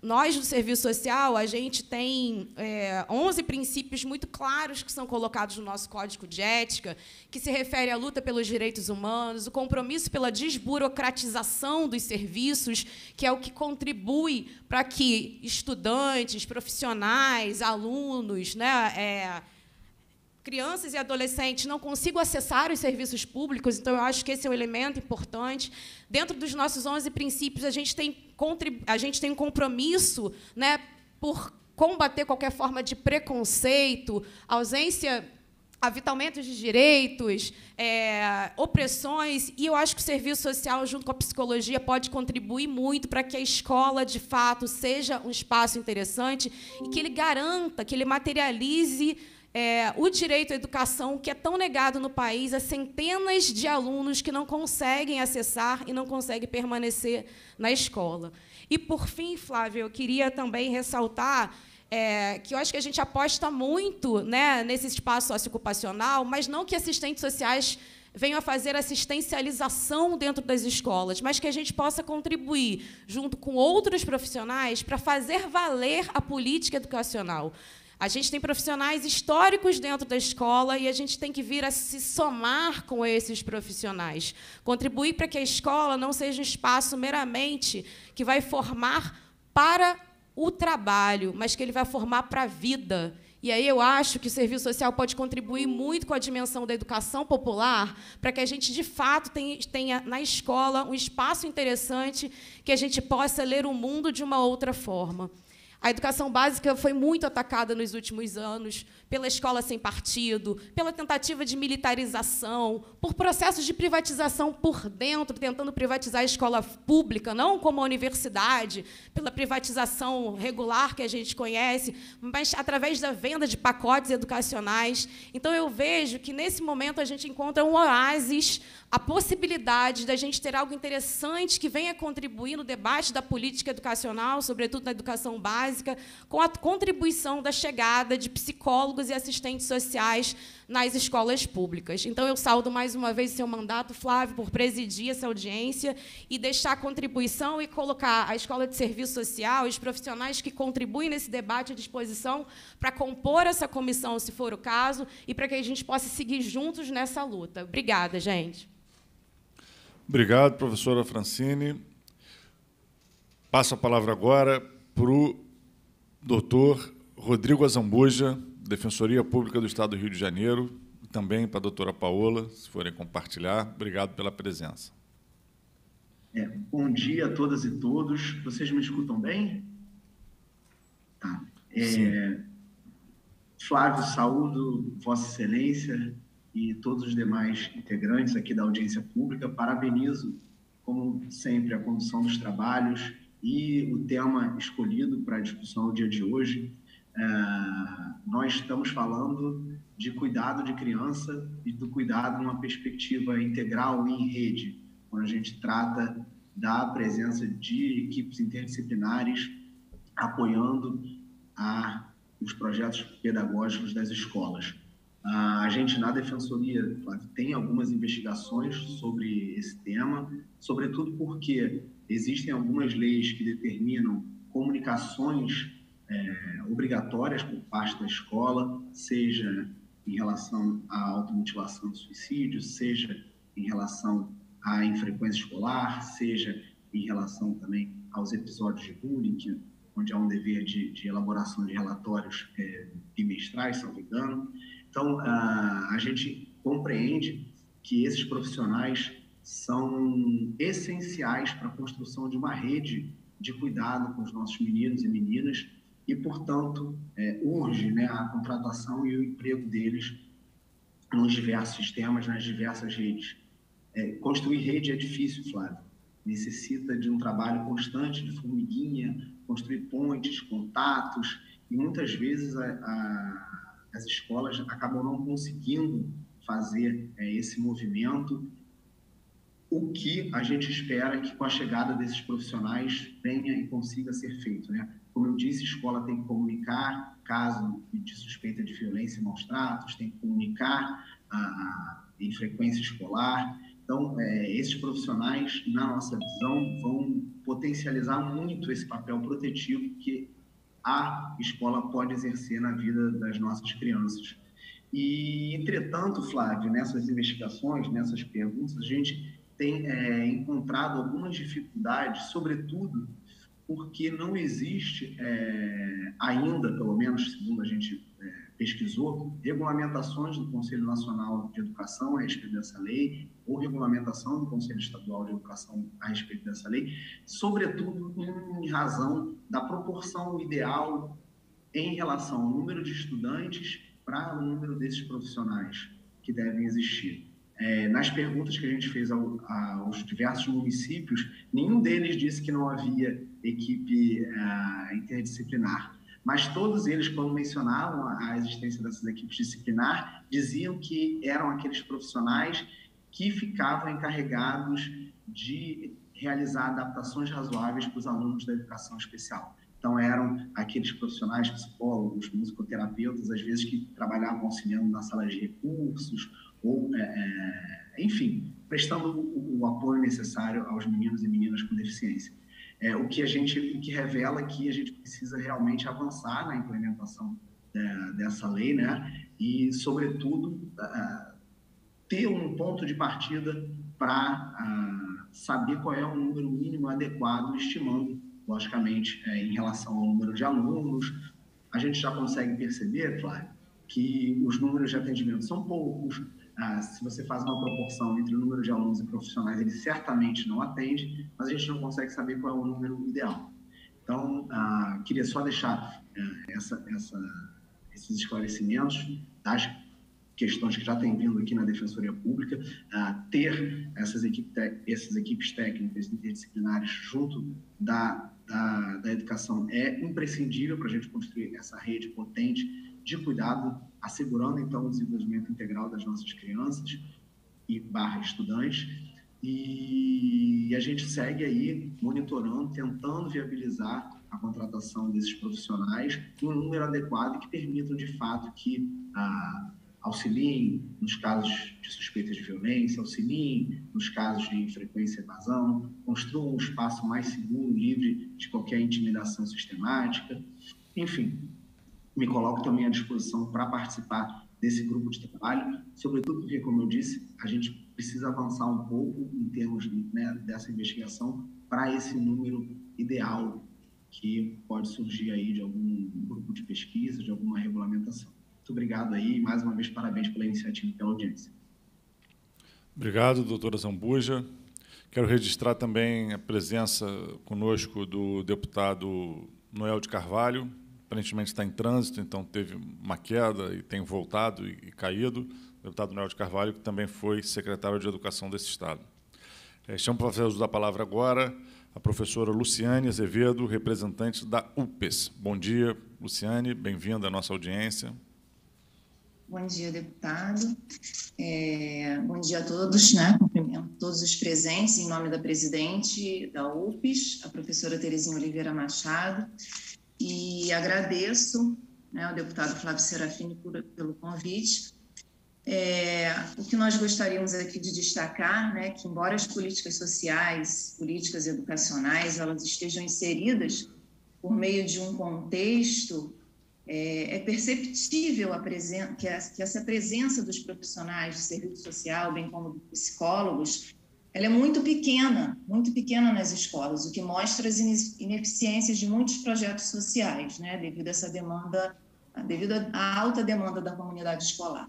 nós, do Serviço Social, a gente tem é, onze princípios muito claros que são colocados no nosso Código de Ética, que se refere à luta pelos direitos humanos, o compromisso pela desburocratização dos serviços, que é o que contribui para que estudantes, profissionais, alunos, né, é, crianças e adolescentes não consigam acessar os serviços públicos. Então, eu acho que esse é um elemento importante. Dentro dos nossos onze princípios, a gente tem, a gente tem um compromisso, né, por combater qualquer forma de preconceito, ausência, avitamento de direitos, é, opressões, e eu acho que o serviço social, junto com a psicologia, pode contribuir muito para que a escola, de fato, seja um espaço interessante e que ele garanta, que ele materialize É, o direito à educação, que é tão negado no país a centenas de alunos que não conseguem acessar e não conseguem permanecer na escola. E, por fim, Flávia, eu queria também ressaltar é, que eu acho que a gente aposta muito, né, nesse espaço socioocupacional, mas não que assistentes sociais venham a fazer assistencialização dentro das escolas, mas que a gente possa contribuir, junto com outros profissionais, para fazer valer a política educacional. A gente tem profissionais históricos dentro da escola e a gente tem que vir a se somar com esses profissionais, contribuir para que a escola não seja um espaço meramente que vai formar para o trabalho, mas que ele vai formar para a vida. E aí eu acho que o serviço social pode contribuir muito com a dimensão da educação popular, para que a gente, de fato, tenha na escola um espaço interessante que a gente possa ler o mundo de uma outra forma. A educação básica foi muito atacada nos últimos anos pela escola sem partido, pela tentativa de militarização, por processos de privatização por dentro, tentando privatizar a escola pública, não como a universidade, pela privatização regular que a gente conhece, mas através da venda de pacotes educacionais. Então, eu vejo que, nesse momento, a gente encontra um oásis, a possibilidade da gente ter algo interessante que venha contribuir no debate da política educacional, sobretudo na educação básica, com a contribuição da chegada de psicólogos e assistentes sociais nas escolas públicas. Então, eu saúdo mais uma vez o seu mandato, Flávio, por presidir essa audiência e deixar a contribuição e colocar a Escola de Serviço Social e os profissionais que contribuem nesse debate à disposição para compor essa comissão, se for o caso, e para que a gente possa seguir juntos nessa luta. Obrigada, gente. Obrigado, professora Francine. Passo a palavra agora para o doutor Rodrigo Azambuja, Defensoria Pública do Estado do Rio de Janeiro, e também para a doutora Paola, se forem compartilhar. Obrigado pela presença. É, bom dia a todas e todos. Vocês me escutam bem? Tá. É, Flávio, saúdo Vossa Excelência e todos os demais integrantes aqui da audiência pública. Parabenizo, como sempre, a condução dos trabalhos e o tema escolhido para a discussão no dia de hoje. Uh, nós estamos falando de cuidado de criança e do cuidado numa perspectiva integral e em rede, quando a gente trata da presença de equipes interdisciplinares apoiando a, os projetos pedagógicos das escolas. Uh, a gente, na Defensoria, tem algumas investigações sobre esse tema, sobretudo porque existem algumas leis que determinam comunicações É, obrigatórias por parte da escola, seja em relação à automutilação e suicídio, seja em relação à infrequência escolar, seja em relação também aos episódios de bullying, que, onde há um dever de, de elaboração de relatórios é, bimestrais, se não me engano. Então, a, a gente compreende que esses profissionais são essenciais para a construção de uma rede de cuidado com os nossos meninos e meninas, e, portanto, é, urge, né, a contratação e o emprego deles nos diversos sistemas, nas diversas redes. É, construir rede é difícil, Flávio. Necessita de um trabalho constante de formiguinha, construir pontes, contatos, e muitas vezes a, a, as escolas acabam não conseguindo fazer é, esse movimento. O que a gente espera que, com a chegada desses profissionais, venha e consiga ser feito, né? Como eu disse, a escola tem que comunicar caso de suspeita de violência e maus tratos, tem que comunicar a, a infrequência escolar. Então, Então, é, esses profissionais, na nossa visão, vão potencializar muito esse papel protetivo que a escola pode exercer na vida das nossas crianças. E, entretanto, Flávio, nessas investigações, nessas perguntas, a gente tem é, encontrado algumas dificuldades, sobretudo porque não existe é, ainda, pelo menos segundo a gente é, pesquisou, regulamentações do Conselho Nacional de Educação a respeito dessa lei, ou regulamentação do Conselho Estadual de Educação a respeito dessa lei, sobretudo em razão da proporção ideal em relação ao número de estudantes para o número desses profissionais que devem existir. É, nas perguntas que a gente fez ao, aos diversos municípios, nenhum deles disse que não havia equipe uh, interdisciplinar, mas todos eles, quando mencionavam a existência dessas equipes disciplinar, diziam que eram aqueles profissionais que ficavam encarregados de realizar adaptações razoáveis para os alunos da educação especial. Então, eram aqueles profissionais, psicólogos, musicoterapeutas, às vezes que trabalhavam auxiliando na sala de recursos, ou, é, enfim, prestando o, o apoio necessário aos meninos e meninas com deficiência. É, o que a gente, o que revela que a gente precisa realmente avançar na implementação é, dessa lei, né? E, sobretudo, é, ter um ponto de partida para é, saber qual é o número mínimo adequado, estimando, logicamente, é, em relação ao número de alunos. A gente já consegue perceber, Flávio, que os números de atendimento são poucos. Ah, se você faz uma proporção entre o número de alunos e profissionais, ele certamente não atende, mas a gente não consegue saber qual é o número ideal. Então, ah, queria só deixar ah, essa, essa, esses esclarecimentos das questões que já têm vindo aqui na Defensoria Pública, ah, ter essas, equipe, essas equipes técnicas interdisciplinares junto da, da, da educação é imprescindível para a gente construir essa rede potente de cuidado, assegurando, então, o desenvolvimento integral das nossas crianças e barra estudantes. E a gente segue aí monitorando, tentando viabilizar a contratação desses profissionais em um número adequado que permitam, de fato, que ah, auxiliem nos casos de suspeitas de violência, auxiliem nos casos de frequência e evasão, construam um espaço mais seguro, livre de qualquer intimidação sistemática. Enfim, me coloco também à disposição para participar desse grupo de trabalho, sobretudo porque, como eu disse, a gente precisa avançar um pouco em termos, né, dessa investigação para esse número ideal que pode surgir aí de algum grupo de pesquisa, de alguma regulamentação. Muito obrigado aí e, mais uma vez, parabéns pela iniciativa e pela audiência. Obrigado, doutora Zambuja. Quero registrar também a presença conosco do deputado Noel de Carvalho. Aparentemente está em trânsito, então teve uma queda e tem voltado e, e caído. O deputado Noel de Carvalho, que também foi secretário de Educação desse Estado. É, chamo para fazer uso da palavra agora a professora Luciane Azevedo, representante da U P E S. Bom dia, Luciane, bem-vinda à nossa audiência. Bom dia, deputado. É, bom dia a todos, né? Cumprimento todos os presentes em nome da presidente da U P E S, a professora Terezinha Oliveira Machado. E agradeço, né, ao deputado Flávio Serafini por, pelo convite. É, o que nós gostaríamos aqui de destacar, né, que embora as políticas sociais, políticas educacionais, elas estejam inseridas por meio de um contexto, é, é perceptível a presen- que, a, que essa presença dos profissionais de serviço social, bem como dos psicólogos, ela é muito pequena, muito pequena nas escolas, o que mostra as ineficiências de muitos projetos sociais, né, devido a essa demanda, devido à alta demanda da comunidade escolar.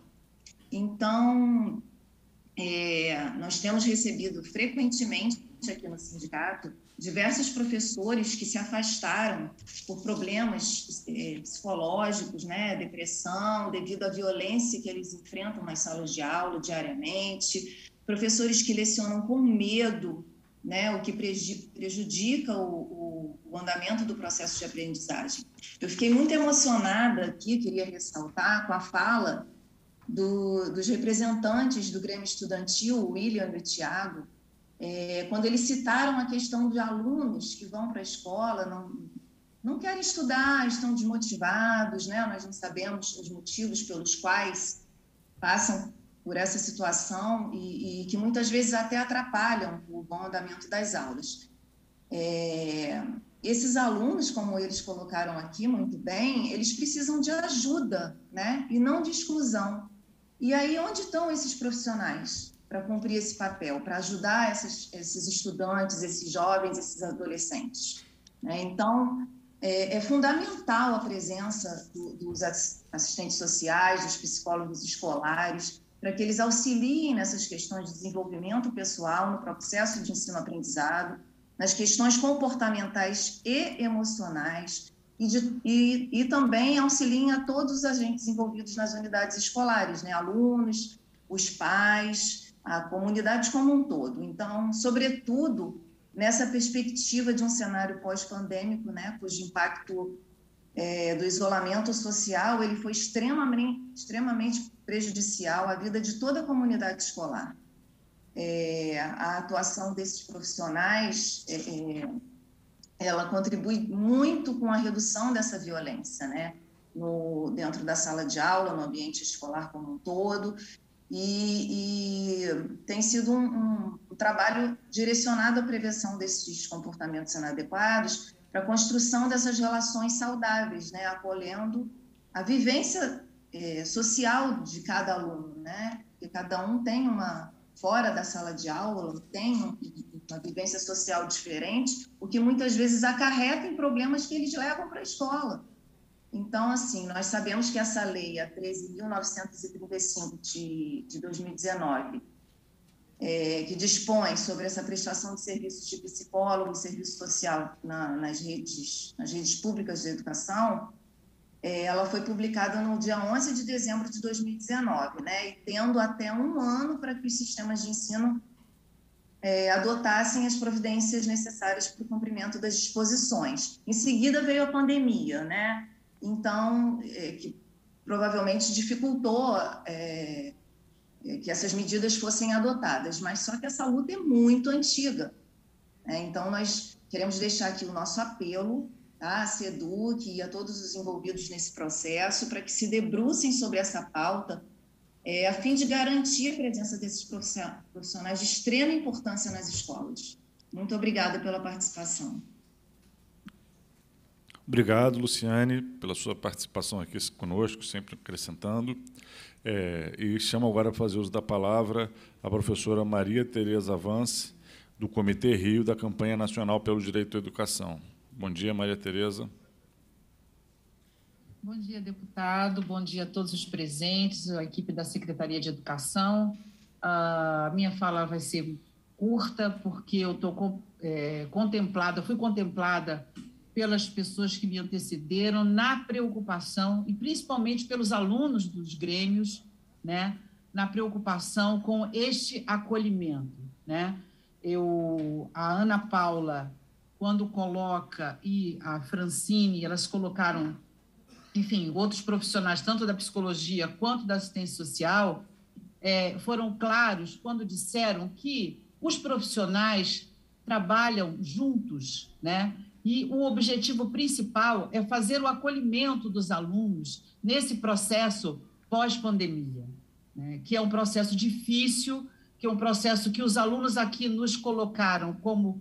Então, é, nós temos recebido frequentemente aqui no sindicato diversos professores que se afastaram por problemas é, psicológicos, né, depressão, devido à violência que eles enfrentam nas salas de aula diariamente, professores que lecionam com medo, né, o que prejudica o, o, o andamento do processo de aprendizagem. Eu fiquei muito emocionada aqui, queria ressaltar, com a fala do, dos representantes do Grêmio Estudantil, o William e o Tiago, é, quando eles citaram a questão de alunos que vão para a escola, não, não querem estudar, estão desmotivados, né? Nós não sabemos os motivos pelos quais passam por essa situação e, e que muitas vezes até atrapalham o bom andamento das aulas. É, esses alunos, como eles colocaram aqui muito bem, eles precisam de ajuda, né? E não de exclusão. E aí, onde estão esses profissionais para cumprir esse papel, para ajudar esses, esses estudantes, esses jovens, esses adolescentes? Né? Então, é, é fundamental a presença do, dos assistentes sociais, dos psicólogos escolares, para que eles auxiliem nessas questões de desenvolvimento pessoal, no processo de ensino-aprendizado, nas questões comportamentais e emocionais, e, de, e, e também auxiliem a todos os agentes envolvidos nas unidades escolares, né? Alunos, os pais, a comunidade como um todo. Então, sobretudo, nessa perspectiva de um cenário pós-pandêmico, né, cujo impacto é, do isolamento social ele foi extremamente, extremamente prejudicial à vida de toda a comunidade escolar. É, a atuação desses profissionais, é, é, ela contribui muito com a redução dessa violência, né, no, dentro da sala de aula, no ambiente escolar como um todo, e, e tem sido um, um, um trabalho direcionado à prevenção desses comportamentos inadequados, para a construção dessas relações saudáveis, né, acolhendo a vivência é, social de cada aluno, né, porque cada um tem uma, fora da sala de aula, tem uma vivência social diferente, o que muitas vezes acarreta em problemas que eles levam para a escola. Então, assim, nós sabemos que essa lei, a treze mil novecentos e trinta e cinco de, de dois mil e dezenove, é, que dispõe sobre essa prestação de serviços de psicólogo e serviço social na, nas, redes, nas redes públicas de educação, é, ela foi publicada no dia onze de dezembro de dois mil e dezenove, né, e tendo até um ano para que os sistemas de ensino é, adotassem as providências necessárias para o cumprimento das disposições. Em seguida veio a pandemia, né? Então, é, que provavelmente dificultou é, que essas medidas fossem adotadas, mas só que essa luta é muito antiga, né? Então, nós queremos deixar aqui o nosso apelo, tá, à SEDUC e a todos os envolvidos nesse processo, para que se debrucem sobre essa pauta, é, a fim de garantir a presença desses profissionais de extrema importância nas escolas. Muito obrigada pela participação. Obrigado, Luciane, pela sua participação aqui conosco, sempre acrescentando. É, e chamo agora para fazer uso da palavra a professora Maria Tereza Vance, do Comitê Rio da Campanha Nacional pelo Direito à Educação. Bom dia, Maria Tereza. Bom dia, deputado. Bom dia a todos os presentes, a equipe da Secretaria de Educação. A minha fala vai ser curta, porque eu estou é, contemplada, fui contemplada pelas pessoas que me antecederam na preocupação, e principalmente pelos alunos dos grêmios, né, na preocupação com este acolhimento, né? Eu, a Ana Paula, quando coloca, e a Francine, elas colocaram, enfim, outros profissionais, tanto da psicologia quanto da assistência social, é, foram claros quando disseram que os profissionais trabalham juntos, né? E o objetivo principal é fazer o acolhimento dos alunos nesse processo pós-pandemia, né? Que é um processo difícil, que é um processo que os alunos aqui nos colocaram como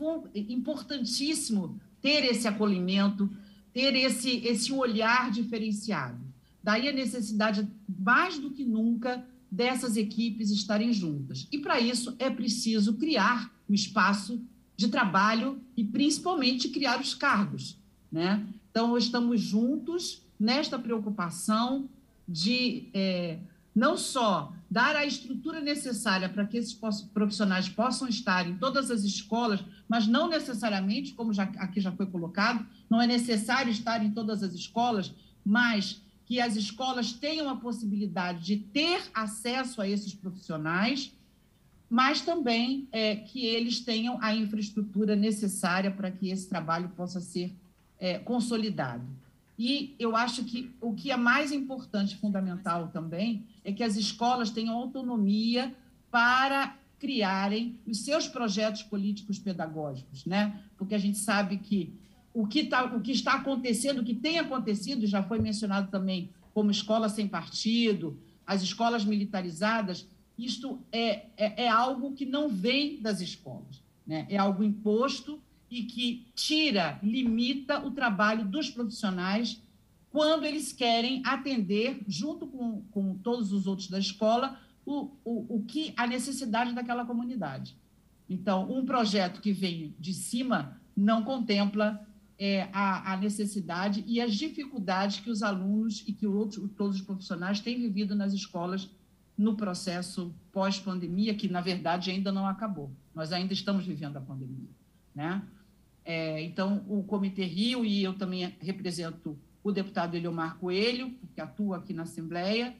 importantíssimo ter esse acolhimento, ter esse, esse olhar diferenciado. Daí a necessidade, mais do que nunca, dessas equipes estarem juntas. E, para isso, é preciso criar um espaço de trabalho e, principalmente, criar os cargos, né? Então, estamos juntos nesta preocupação de é, não só dar a estrutura necessária para que esses profissionais possam estar em todas as escolas, mas não necessariamente, como já, aqui já foi colocado, não é necessário estar em todas as escolas, mas que as escolas tenham a possibilidade de ter acesso a esses profissionais, mas também é, que eles tenham a infraestrutura necessária para que esse trabalho possa ser é, consolidado. E eu acho que o que é mais importante, fundamental também, é que as escolas tenham autonomia para criarem os seus projetos políticos pedagógicos, né? Porque a gente sabe que o que, tá, o que está acontecendo, o que tem acontecido, já foi mencionado também como escola sem partido, as escolas militarizadas, isto é, é, é algo que não vem das escolas, né? É algo imposto e que tira, limita o trabalho dos profissionais quando eles querem atender, junto com, com todos os outros da escola, o, o, o que a necessidade daquela comunidade. Então, um projeto que vem de cima não contempla é, a, a necessidade e as dificuldades que os alunos e que outros, todos os profissionais têm vivido nas escolas no processo pós-pandemia, que, na verdade, ainda não acabou. Nós ainda estamos vivendo a pandemia, né? É, então, o Comitê Rio, e eu também represento o deputado Eliomar Coelho, que atua aqui na Assembleia,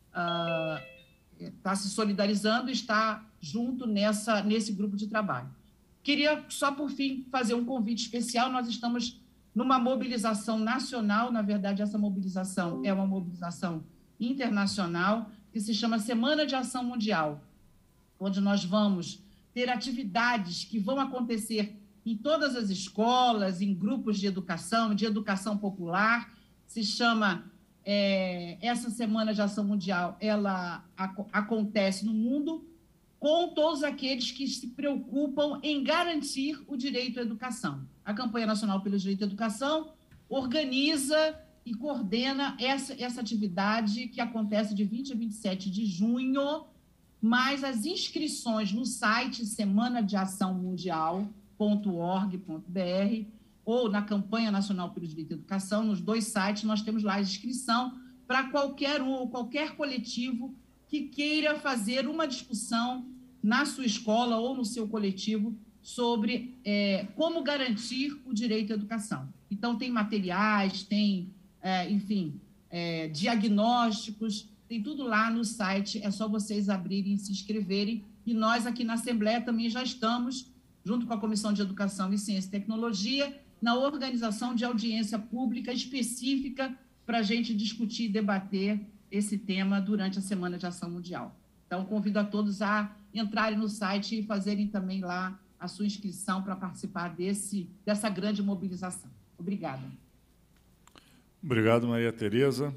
está uh, se solidarizando e está junto nessa, nesse grupo de trabalho. Queria, só por fim, fazer um convite especial. Nós estamos numa mobilização nacional, na verdade, essa mobilização é uma mobilização internacional, que se chama Semana de Ação Mundial, onde nós vamos ter atividades que vão acontecer em todas as escolas, em grupos de educação, de educação popular. Se chama, é, essa Semana de Ação Mundial, ela ac- acontece no mundo com todos aqueles que se preocupam em garantir o direito à educação. A Campanha Nacional pelo Direito à Educação organiza e coordena essa, essa atividade que acontece de vinte a vinte e sete de junho, mas as inscrições no site semana de ação mundial ponto org ponto br ou na Campanha Nacional pelo Direito à Educação, nos dois sites nós temos lá a inscrição para qualquer um ou qualquer coletivo que queira fazer uma discussão na sua escola ou no seu coletivo sobre é, como garantir o direito à educação. Então, tem materiais, tem, é, enfim, é, diagnósticos, tem tudo lá no site, é só vocês abrirem e se inscreverem. E nós aqui na Assembleia também já estamos, junto com a Comissão de Educação e Ciência e Tecnologia, na organização de audiência pública específica para a gente discutir e debater esse tema durante a Semana de Ação Mundial. Então, convido a todos a entrarem no site e fazerem também lá a sua inscrição para participar desse, dessa grande mobilização. Obrigada. Obrigado, Maria Tereza.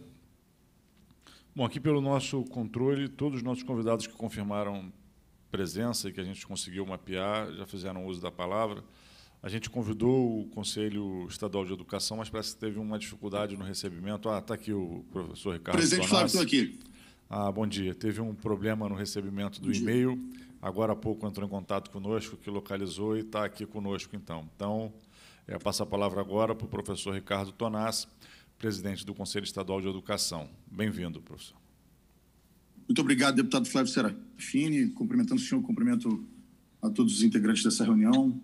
Bom, aqui pelo nosso controle, todos os nossos convidados que confirmaram presença e que a gente conseguiu mapear já fizeram uso da palavra. A gente convidou o Conselho Estadual de Educação, mas parece que teve uma dificuldade no recebimento. Ah, está aqui o professor Ricardo Presidente Flávio, estou aqui. Ah, bom dia. Teve um problema no recebimento do e-mail. Agora há pouco entrou em contato conosco, que localizou e está aqui conosco, então. Então, é, passo a palavra agora para o professor Ricardo Tonassi, presidente do Conselho Estadual de Educação. Bem-vindo, professor. Muito obrigado, deputado Flávio Serafini. Cumprimentando o senhor, cumprimento a todos os integrantes dessa reunião.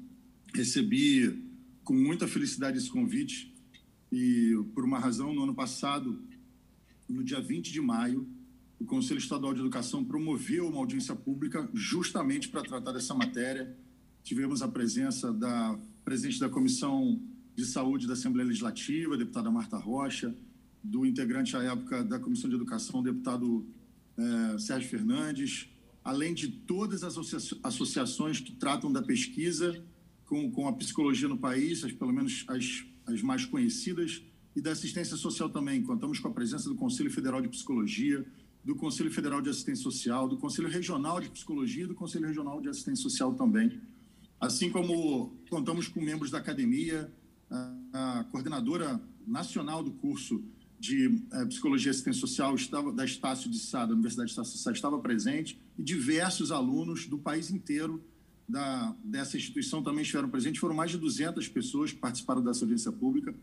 Recebi com muita felicidade esse convite e, por uma razão, no ano passado, no dia vinte de maio, o Conselho Estadual de Educação promoveu uma audiência pública justamente para tratar dessa matéria. Tivemos a presença da presidente da Comissão de Saúde da Assembleia Legislativa, a deputada Marta Rocha, do integrante à época da Comissão de Educação, o deputado eh, Sérgio Fernandes, além de todas as associa- associações que tratam da pesquisa com, com a psicologia no país, as, pelo menos as, as mais conhecidas, e da assistência social também. Contamos com a presença do Conselho Federal de Psicologia, do Conselho Federal de Assistência Social, do Conselho Regional de Psicologia e do Conselho Regional de Assistência Social também. Assim como contamos com membros da academia, a, a coordenadora nacional do curso de eh, Psicologia e Assistência Social estava, da Estácio de Sá, da Universidade de Estácio de Sá, estava presente, e diversos alunos do país inteiro da, dessa instituição também estiveram presentes. Foram mais de duzentas pessoas que participaram dessa audiência pública,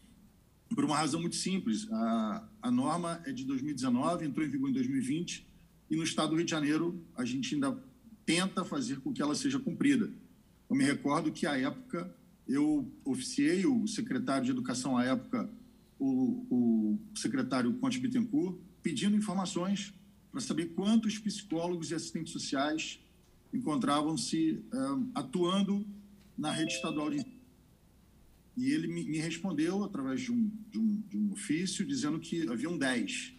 por uma razão muito simples. A, a norma é de dois mil e dezenove, entrou em vigor em dois mil e vinte, e no estado do Rio de Janeiro a gente ainda tenta fazer com que ela seja cumprida. Eu me recordo que, à época, eu oficiei o secretário de Educação, à época, o, o secretário Ponte Bittencourt, pedindo informações para saber quantos psicólogos e assistentes sociais encontravam-se uh, atuando na rede estadual de ensino. E ele me, me respondeu, através de um, de, um, de um ofício, dizendo que haviam dez.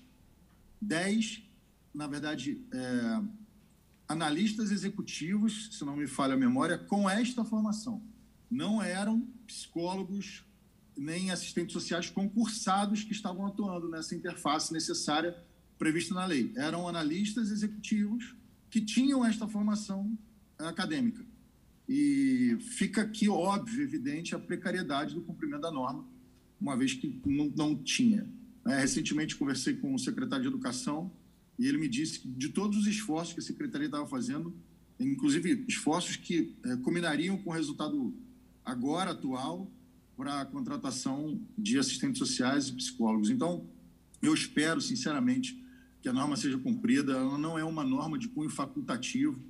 Dez, na verdade, é, analistas executivos, se não me falha a memória, com esta formação. Não eram psicólogos nem assistentes sociais concursados que estavam atuando nessa interface necessária prevista na lei. Eram analistas executivos que tinham esta formação acadêmica. E fica aqui, óbvio, evidente, a precariedade do cumprimento da norma, uma vez que não, não tinha. É, recentemente, conversei com o secretário de Educação e ele me disse que de todos os esforços que a secretaria estava fazendo, inclusive esforços que é, combinariam com o resultado agora, atual, para a contratação de assistentes sociais e psicólogos. Então, eu espero, sinceramente, que a norma seja cumprida. Ela não é uma norma de cunho facultativo.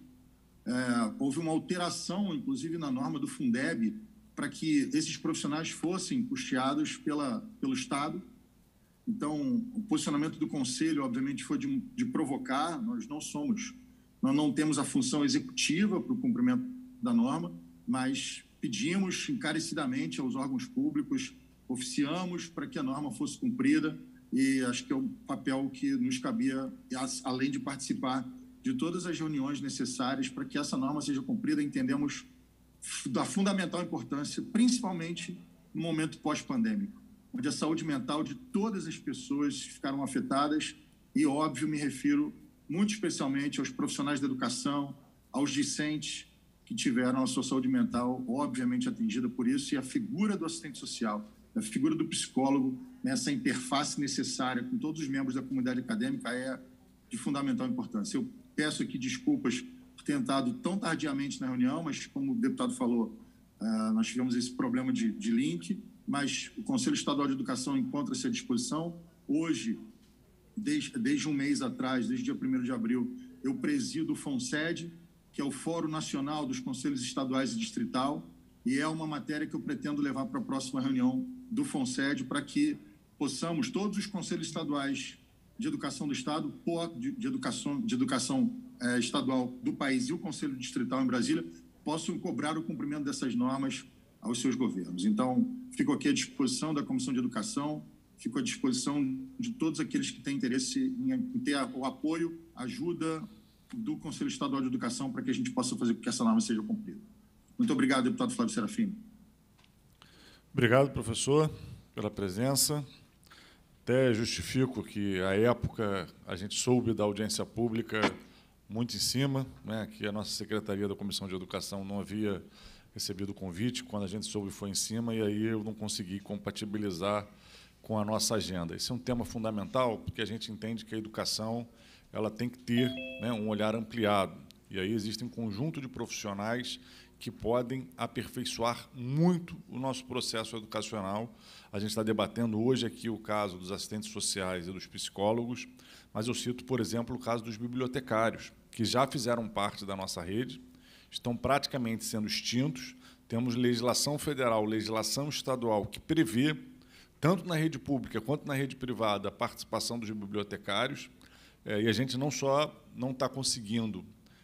É, houve uma alteração, inclusive, na norma do Fundeb, para que esses profissionais fossem custeados pela, pelo Estado. Então, o posicionamento do Conselho, obviamente, foi de, de provocar. Nós não somos, nós não temos a função executiva para o cumprimento da norma, mas pedimos encarecidamente aos órgãos públicos, oficiamos para que a norma fosse cumprida, e acho que é o papel que nos cabia, além de participar de todas as reuniões necessárias para que essa norma seja cumprida. Entendemos da fundamental importância, principalmente no momento pós-pandêmico, onde a saúde mental de todas as pessoas ficaram afetadas, e, óbvio, me refiro muito especialmente aos profissionais da educação, aos discentes que tiveram a sua saúde mental, obviamente, atingida por isso, e a figura do assistente social, a figura do psicólogo, nessa interface necessária com todos os membros da comunidade acadêmica, é de fundamental importância. Eu peço aqui desculpas por ter entrado tão tardiamente na reunião, mas, como o deputado falou, uh, nós tivemos esse problema de, de link, mas o Conselho Estadual de Educação encontra-se à disposição. Hoje, desde, desde um mês atrás, desde dia primeiro de abril, eu presido o FONSED, que é o Fórum Nacional dos Conselhos Estaduais e Distrital, e é uma matéria que eu pretendo levar para a próxima reunião do FONSED, para que possamos, todos os conselhos estaduais de educação do Estado, de, de educação, de educação eh, estadual do país e o Conselho Distrital em Brasília, possam cobrar o cumprimento dessas normas aos seus governos. Então, fico aqui à disposição da Comissão de Educação, fico à disposição de todos aqueles que têm interesse em, em ter o apoio, ajuda do Conselho Estadual de Educação para que a gente possa fazer com que essa norma seja cumprida. Muito obrigado, deputado Flávio Serafini. Obrigado, professor, pela presença. Até justifico que, à época, a gente soube da audiência pública muito em cima, né, que a nossa Secretaria da Comissão de Educação não havia recebido o convite. Quando a gente soube, foi em cima, e aí eu não consegui compatibilizar com a nossa agenda. Esse é um tema fundamental, porque a gente entende que a educação ela tem que ter, né, um olhar ampliado. E aí existe um conjunto de profissionais que podem aperfeiçoar muito o nosso processo educacional. A gente está debatendo hoje aqui o caso dos assistentes sociais e dos psicólogos, mas eu cito, por exemplo, o caso dos bibliotecários, que já fizeram parte da nossa rede, estão praticamente sendo extintos. Temos legislação federal, legislação estadual, que prevê, tanto na rede pública quanto na rede privada, a participação dos bibliotecários. É, e a gente não só não está conseguindo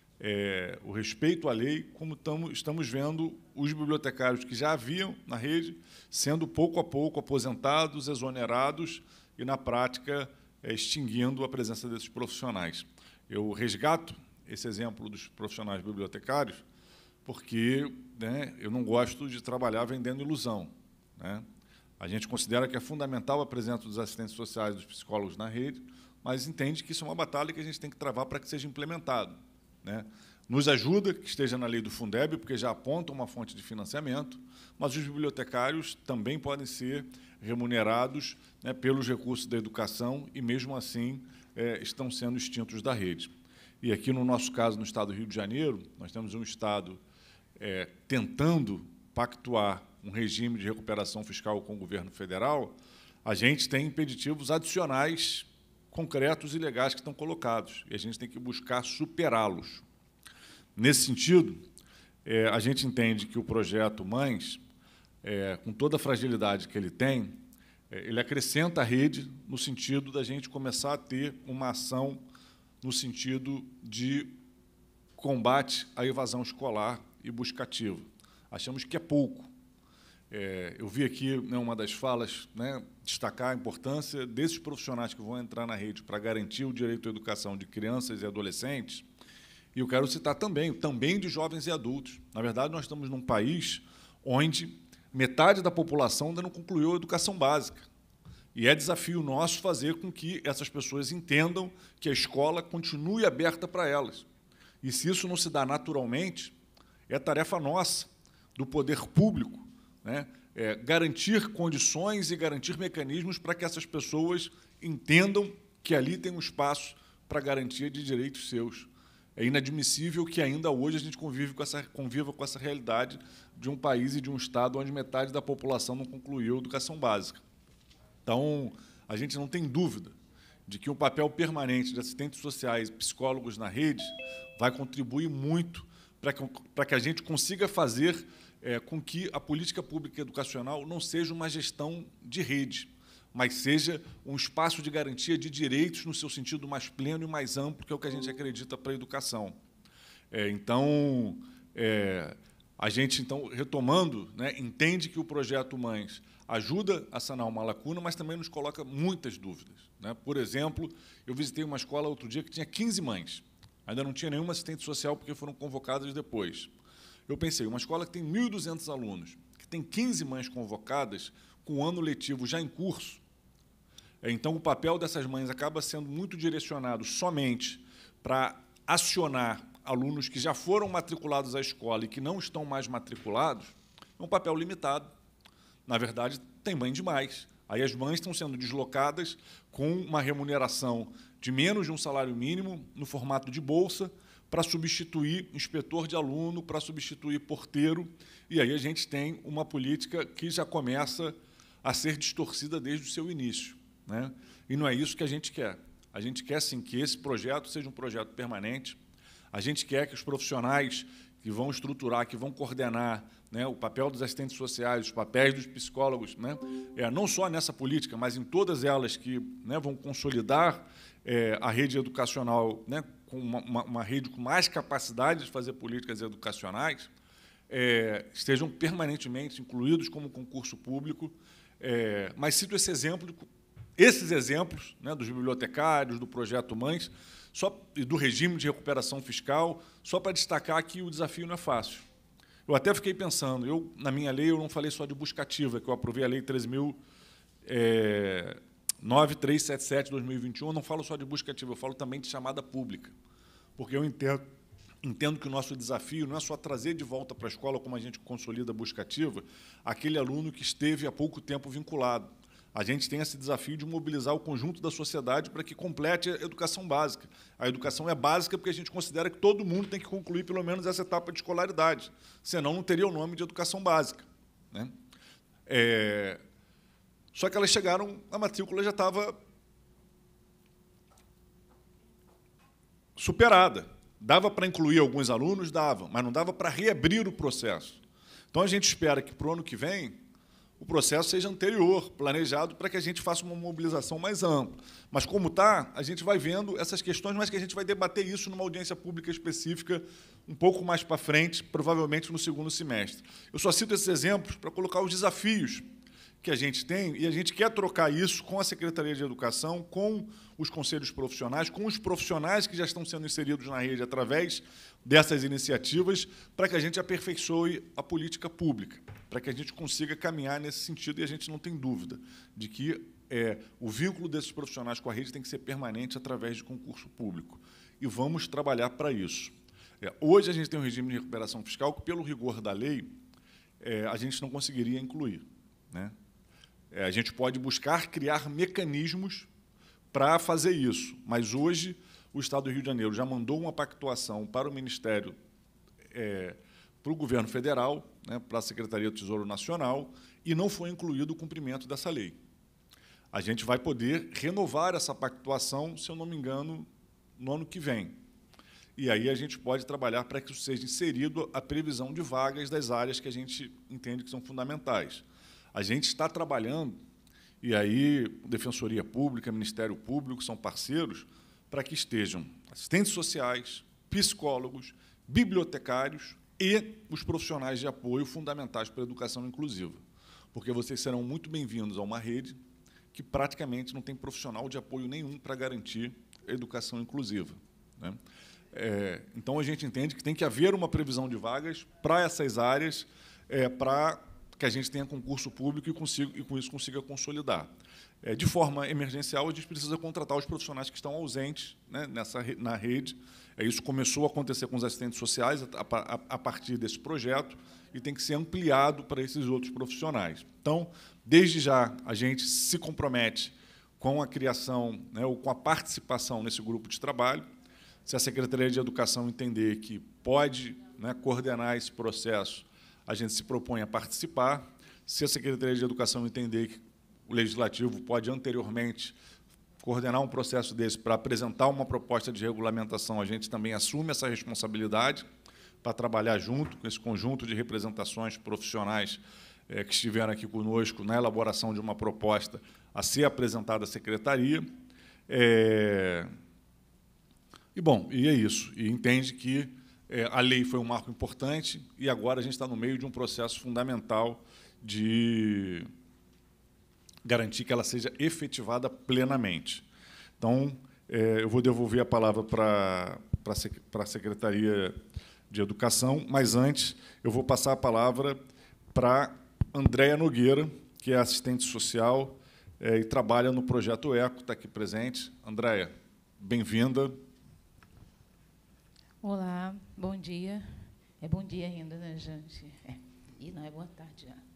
é, o respeito à lei, como tamo, estamos vendo os bibliotecários que já haviam na rede sendo, pouco a pouco, aposentados, exonerados e, na prática, é, extinguindo a presença desses profissionais. Eu resgato esse exemplo dos profissionais bibliotecários porque, né, eu não gosto de trabalhar vendendo ilusão, né? A gente considera que é fundamental a presença dos assistentes sociais e dos psicólogos na rede, mas entende que isso é uma batalha que a gente tem que travar para que seja implementado, né? Nos ajuda que esteja na lei do Fundeb, porque já aponta uma fonte de financiamento, mas os bibliotecários também podem ser remunerados, né, pelos recursos da educação e, mesmo assim, é, estão sendo extintos da rede. E aqui, no nosso caso, no Estado do Rio de Janeiro, nós temos um Estado é, tentando pactuar um regime de recuperação fiscal com o governo federal. A gente tem impeditivos adicionais concretos e legais que estão colocados, e a gente tem que buscar superá-los. Nesse sentido, é, a gente entende que o projeto Mães, é, com toda a fragilidade que ele tem, é, ele acrescenta a rede no sentido da gente começar a ter uma ação no sentido de combate à evasão escolar e busca ativa. Achamos que é pouco. É, eu vi aqui, né, uma das falas, né, destacar a importância desses profissionais que vão entrar na rede para garantir o direito à educação de crianças e adolescentes, e eu quero citar também, também de jovens e adultos. Na verdade, nós estamos num país onde metade da população ainda não concluiu a educação básica. E é desafio nosso fazer com que essas pessoas entendam que a escola continue aberta para elas. E, se isso não se dá naturalmente, é tarefa nossa, do poder público, né, é, garantir condições e garantir mecanismos para que essas pessoas entendam que ali tem um espaço para garantia de direitos seus. É inadmissível que ainda hoje a gente convive com essa, conviva com essa realidade de um país e de um Estado onde metade da população não concluiu a educação básica. Então, a gente não tem dúvida de que o papel permanente de assistentes sociais e psicólogos na rede vai contribuir muito para que, para que a gente consiga fazer é, com que a política pública educacional não seja uma gestão de rede, mas seja um espaço de garantia de direitos no seu sentido mais pleno e mais amplo, que é o que a gente acredita para a educação. É, então, é, a gente, então, retomando, né, entende que o Projeto Mães ajuda a sanar uma lacuna, mas também nos coloca muitas dúvidas, né? Por exemplo, eu visitei uma escola outro dia que tinha quinze mães. Ainda não tinha nenhuma assistente social, porque foram convocadas depois. Eu pensei, uma escola que tem mil e duzentos alunos, que tem quinze mães convocadas, com o ano letivo já em curso, então o papel dessas mães acaba sendo muito direcionado somente para acionar alunos que já foram matriculados à escola e que não estão mais matriculados, é um papel limitado. Na verdade, tem mãe demais. Aí as mães estão sendo deslocadas com uma remuneração de menos de um salário mínimo, no formato de bolsa, para substituir inspetor de aluno, para substituir porteiro, e aí a gente tem uma política que já começa a ser distorcida desde o seu início, né? E não é isso que a gente quer. A gente quer, sim, que esse projeto seja um projeto permanente. A gente quer que os profissionais que vão estruturar, que vão coordenar, né, o papel dos assistentes sociais, os papéis dos psicólogos, né, é, não só nessa política, mas em todas elas que, né, vão consolidar é, a rede educacional, né, com uma, uma, uma rede com mais capacidade de fazer políticas educacionais, é, estejam permanentemente incluídos como concurso público. É, mas cito esse exemplo, esses exemplos, né, dos bibliotecários, do Projeto Mães, só, e do regime de recuperação fiscal, só para destacar que o desafio não é fácil. Eu até fiquei pensando, eu, na minha lei, eu não falei só de busca ativa, que eu aprovei a Lei treze mil novecentos e setenta e sete de dois mil e vinte e um, eu não falo só de busca ativa, eu falo também de chamada pública, porque eu entendo, entendo que o nosso desafio não é só trazer de volta para a escola, como a gente consolida a busca ativa, aquele aluno que esteve há pouco tempo vinculado. A gente tem esse desafio de mobilizar o conjunto da sociedade para que complete a educação básica. A educação é básica porque a gente considera que todo mundo tem que concluir pelo menos essa etapa de escolaridade, senão não teria o nome de educação básica, né? É... Só que elas chegaram, a matrícula já estava superada. Dava para incluir alguns alunos? Dava, mas não dava para reabrir o processo. Então, a gente espera que, para o ano que vem, o processo seja anterior, planejado, para que a gente faça uma mobilização mais ampla. Mas, como está, a gente vai vendo essas questões, mas que a gente vai debater isso numa audiência pública específica um pouco mais para frente, provavelmente no segundo semestre. Eu só cito esses exemplos para colocar os desafios que a gente tem, e a gente quer trocar isso com a Secretaria de Educação, com os conselhos profissionais, com os profissionais que já estão sendo inseridos na rede através dessas iniciativas, para que a gente aperfeiçoe a política pública, para que a gente consiga caminhar nesse sentido, e a gente não tem dúvida de que é, o vínculo desses profissionais com a rede tem que ser permanente através de concurso público. E vamos trabalhar para isso. É, hoje, a gente tem um regime de recuperação fiscal que, pelo rigor da lei, é, a gente não conseguiria incluir, né? É, a gente pode buscar criar mecanismos para fazer isso, mas hoje o Estado do Rio de Janeiro já mandou uma pactuação para o Ministério, é, para o Governo Federal, né, para a Secretaria do Tesouro Nacional, e não foi incluído o cumprimento dessa lei. A gente vai poder renovar essa pactuação, se eu não me engano, no ano que vem. E aí a gente pode trabalhar para que isso seja inserido a previsão de vagas das áreas que a gente entende que são fundamentais. A gente está trabalhando, e aí Defensoria Pública, Ministério Público são parceiros, para que estejam assistentes sociais, psicólogos, bibliotecários e os profissionais de apoio fundamentais para a educação inclusiva. Porque vocês serão muito bem-vindos a uma rede que praticamente não tem profissional de apoio nenhum para garantir a educação inclusiva, né? É, então, a gente entende que tem que haver uma previsão de vagas para essas áreas, é, para que a gente tenha concurso público e, consiga, e com isso consiga consolidar. É, de forma emergencial, a gente precisa contratar os profissionais que estão ausentes, né, nessa, na rede. É, isso começou a acontecer com os assistentes sociais a, a, a partir desse projeto e tem que ser ampliado para esses outros profissionais. Então, desde já, a gente se compromete com a criação, né, ou com a participação nesse grupo de trabalho. Se a Secretaria de Educação entender que pode, né, coordenar esse processo, a gente se propõe a participar. Se a Secretaria de Educação entender que o Legislativo pode, anteriormente, coordenar um processo desse para apresentar uma proposta de regulamentação, a gente também assume essa responsabilidade para trabalhar junto com esse conjunto de representações profissionais é, que estiveram aqui conosco na elaboração de uma proposta a ser apresentada à Secretaria. É... E, bom, e é isso. E entende que é, a lei foi um marco importante e agora a gente está no meio de um processo fundamental de garantir que ela seja efetivada plenamente. Então, é, eu vou devolver a palavra para para a Secretaria de Educação, mas antes eu vou passar a palavra para Andréia Nogueira, que é assistente social é, e trabalha no Projeto Eco, está aqui presente. Andréia, bem-vinda. Olá, bom dia. É bom dia ainda, né, gente? É. E não é boa tarde já.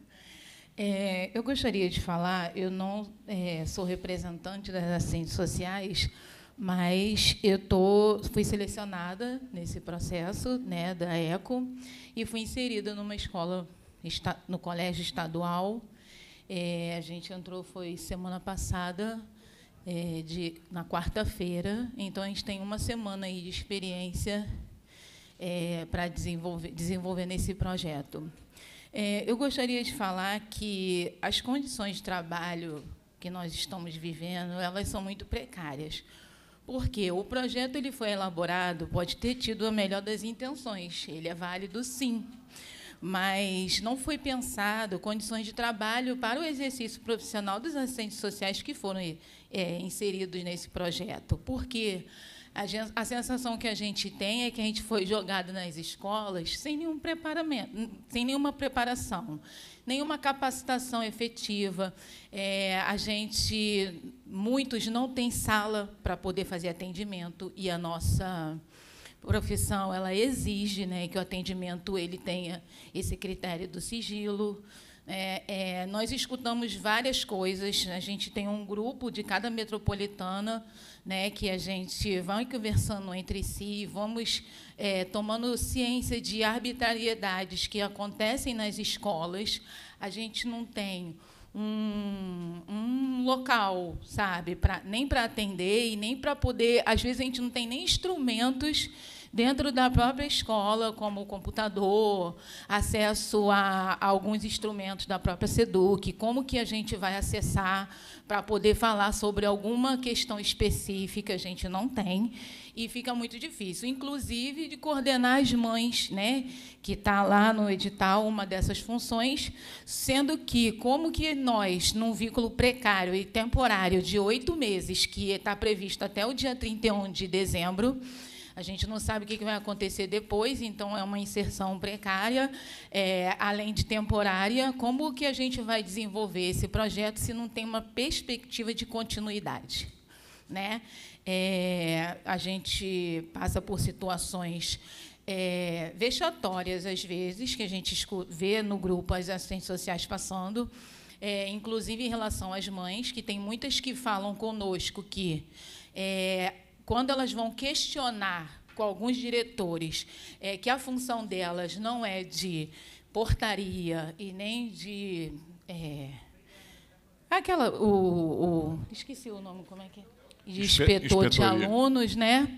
É, eu gostaria de falar, eu não é, sou representante das assistentes sociais, mas eu tô, fui selecionada nesse processo, né, da ECO e fui inserida numa escola, no colégio estadual. É, a gente entrou, foi semana passada, é, de, na quarta-feira, então a gente tem uma semana aí de experiência é, para desenvolver, desenvolver nesse projeto. É, eu gostaria de falar que as condições de trabalho que nós estamos vivendo, elas são muito precárias, porque o projeto ele foi elaborado, pode ter tido a melhor das intenções, ele é válido, sim, mas não foi pensado condições de trabalho para o exercício profissional dos assistentes sociais que foram é, inseridos nesse projeto, porque a sensação que a gente tem é que a gente foi jogado nas escolas sem nenhum preparamento, sem nenhuma preparação, nenhuma capacitação efetiva. É, a gente, muitos não têm sala para poder fazer atendimento e a nossa profissão ela exige, né, que o atendimento ele tenha esse critério do sigilo. É, é, nós escutamos várias coisas, a gente tem um grupo de cada metropolitana, né, que a gente vai conversando entre si, vamos é, tomando ciência de arbitrariedades que acontecem nas escolas. A gente não tem um, um local, sabe, pra, nem para atender e nem para poder... Às vezes, a gente não tem nem instrumentos dentro da própria escola, como o computador, acesso a, a alguns instrumentos da própria SEDUC, como que a gente vai acessar para poder falar sobre alguma questão específica, a gente não tem, e fica muito difícil, inclusive de coordenar as mães, né, que está lá no edital, uma dessas funções, sendo que, como que nós, num vínculo precário e temporário de oito meses, que está previsto até o dia trinta e um de dezembro, a gente não sabe o que vai acontecer depois, então é uma inserção precária, é, além de temporária. Como que a gente vai desenvolver esse projeto se não tem uma perspectiva de continuidade, né? É, a gente passa por situações é, vexatórias, às vezes, que a gente vê no grupo as assistentes sociais passando, é, inclusive em relação às mães, que tem muitas que falam conosco que... É, quando elas vão questionar com alguns diretores é, que a função delas não é de portaria e nem de... É, aquela... O, o, esqueci o nome, como é que é? De inspetor de alunos, né?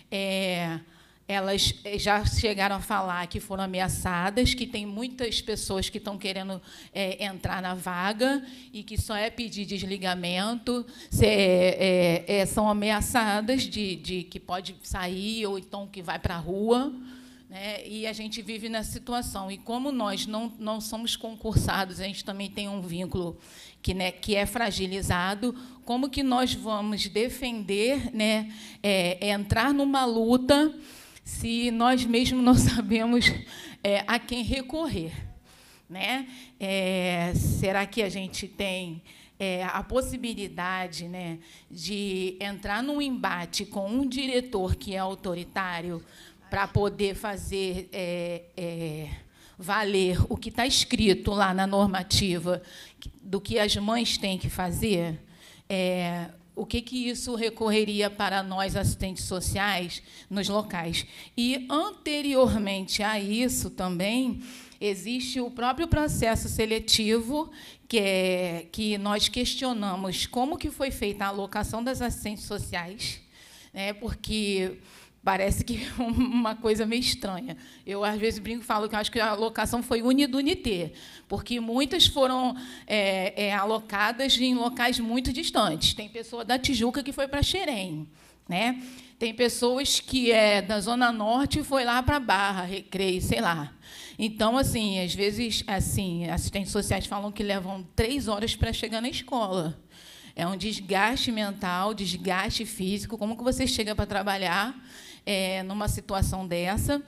É, elas já chegaram a falar que foram ameaçadas, que tem muitas pessoas que estão querendo é, entrar na vaga e que só é pedir desligamento, se, é, é, são ameaçadas de, de que pode sair ou então que vai para a rua, né? E a gente vive nessa situação. E como nós não, não somos concursados, a gente também tem um vínculo que, né, que é fragilizado, como que nós vamos defender, né, é, é entrar numa luta se nós mesmos não sabemos é, a quem recorrer, né? É, será que a gente tem é, a possibilidade, né, de entrar num embate com um diretor que é autoritário para poder fazer é, é, valer o que está escrito lá na normativa do que as mães têm que fazer? É, o que, que isso recorreria para nós, assistentes sociais, nos locais? E, anteriormente a isso, também, existe o próprio processo seletivo, que, é, que nós questionamos como que foi feita a alocação das assistentes sociais, né, porque parece que é uma coisa meio estranha. Eu, às vezes, brinco e falo que eu acho que a alocação foi unidunité, porque muitas foram é, é, alocadas em locais muito distantes. Tem pessoa da Tijuca que foi para Xerém, né? Tem pessoas que é da Zona Norte e foi lá para Barra, Recreio, sei lá. Então, assim, às vezes, assim, assistentes sociais falam que levam três horas para chegar na escola. É um desgaste mental, desgaste físico. Como que você chega para trabalhar é, numa situação dessa?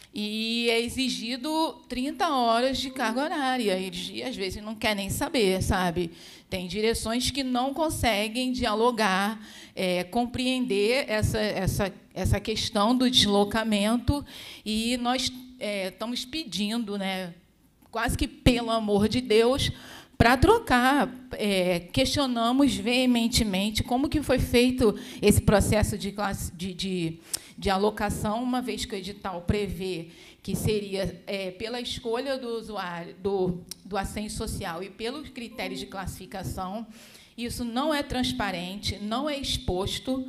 E é exigido trinta horas de carga horária. Eles, às vezes, não querem nem saber, sabe? Tem direções que não conseguem dialogar, é, compreender essa, essa, essa questão do deslocamento, e nós é, estamos pedindo, né, quase que pelo amor de Deus, para trocar. É, questionamos veementemente como que foi feito esse processo de, classe, de, de, de alocação, uma vez que o edital prevê que seria é, pela escolha do usuário, do, do assistente social e pelos critérios de classificação. Isso não é transparente, não é exposto,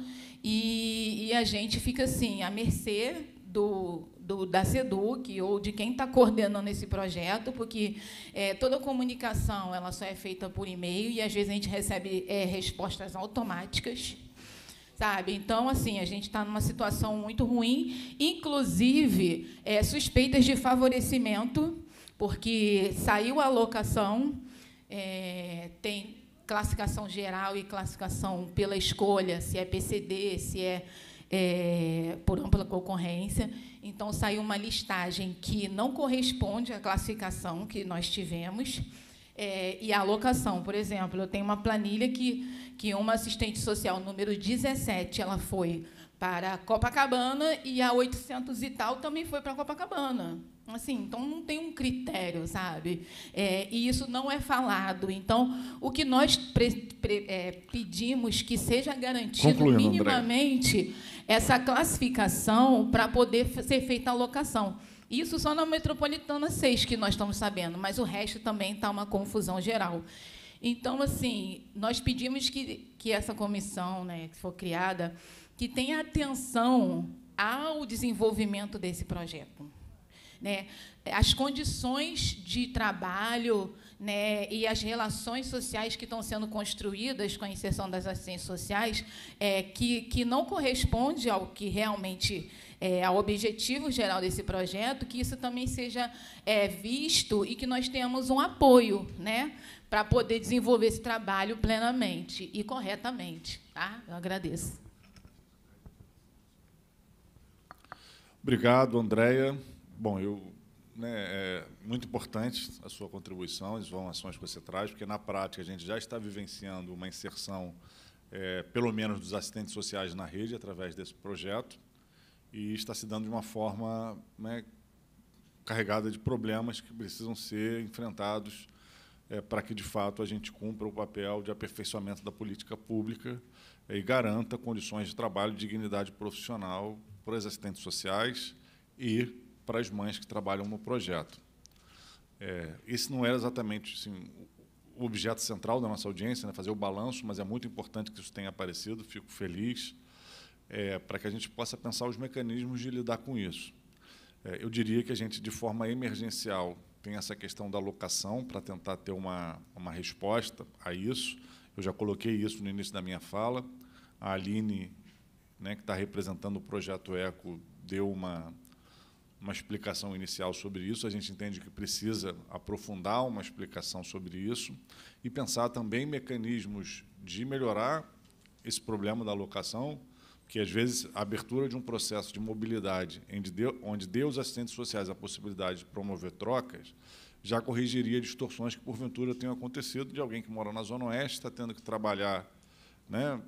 e, e a gente fica assim, à mercê do, do, da SEDUC ou de quem está coordenando esse projeto, porque é, toda a comunicação ela só é feita por e-mail e, às vezes, a gente recebe é, respostas automáticas, sabe? Então, assim, a gente está numa situação muito ruim, inclusive é, suspeitas de favorecimento, porque saiu a alocação, é, tem classificação geral e classificação pela escolha, se é P C D, se é, é por ampla concorrência. Então, saiu uma listagem que não corresponde à classificação que nós tivemos. É, e a alocação, por exemplo, eu tenho uma planilha que, que uma assistente social, número dezessete, ela foi para Copacabana, e a oitocentos e tal também foi para Copacabana. Assim, então, não tem um critério, sabe? É, e isso não é falado. Então, o que nós pre, pre, é, pedimos que seja garantido Concluindo, minimamente André. essa classificação para poder ser feita a alocação. Isso só na Metropolitana seis, que nós estamos sabendo, mas o resto também está uma confusão geral. Então, assim, nós pedimos que, que essa comissão, né, que for criada, que tenha atenção ao desenvolvimento desse projeto, né? As condições de trabalho, né, e as relações sociais que estão sendo construídas com a inserção das assistentes sociais, é, que, que não corresponde ao que realmente é, ao objetivo geral desse projeto, que isso também seja é, visto e que nós tenhamos um apoio, né, para poder desenvolver esse trabalho plenamente e corretamente. Tá? Eu agradeço. Obrigado, Andréia. Bom, eu, né, é muito importante a sua contribuição, as informações que você traz, porque, na prática, a gente já está vivenciando uma inserção, é, pelo menos, dos assistentes sociais na rede, através desse projeto, e está se dando de uma forma, né, carregada de problemas que precisam ser enfrentados é, para que, de fato, a gente cumpra o papel de aperfeiçoamento da política pública é, e garanta condições de trabalho e dignidade profissional para os assistentes sociais e para as mães que trabalham no projeto. É, esse não era exatamente assim, o objeto central da nossa audiência, né, fazer o balanço, mas é muito importante que isso tenha aparecido, fico feliz, é, para que a gente possa pensar os mecanismos de lidar com isso. É, eu diria que a gente, de forma emergencial, tem essa questão da alocação para tentar ter uma, uma resposta a isso. Eu já coloquei isso no início da minha fala. A Aline, né, que está representando o Projeto Eco, deu uma, uma explicação inicial sobre isso. A gente entende que precisa aprofundar uma explicação sobre isso e pensar também em mecanismos de melhorar esse problema da alocação, que, às vezes, a abertura de um processo de mobilidade onde dê aos assistentes sociais a possibilidade de promover trocas já corrigiria distorções que, porventura, tenham acontecido de alguém que mora na Zona Oeste, está tendo que trabalhar, né,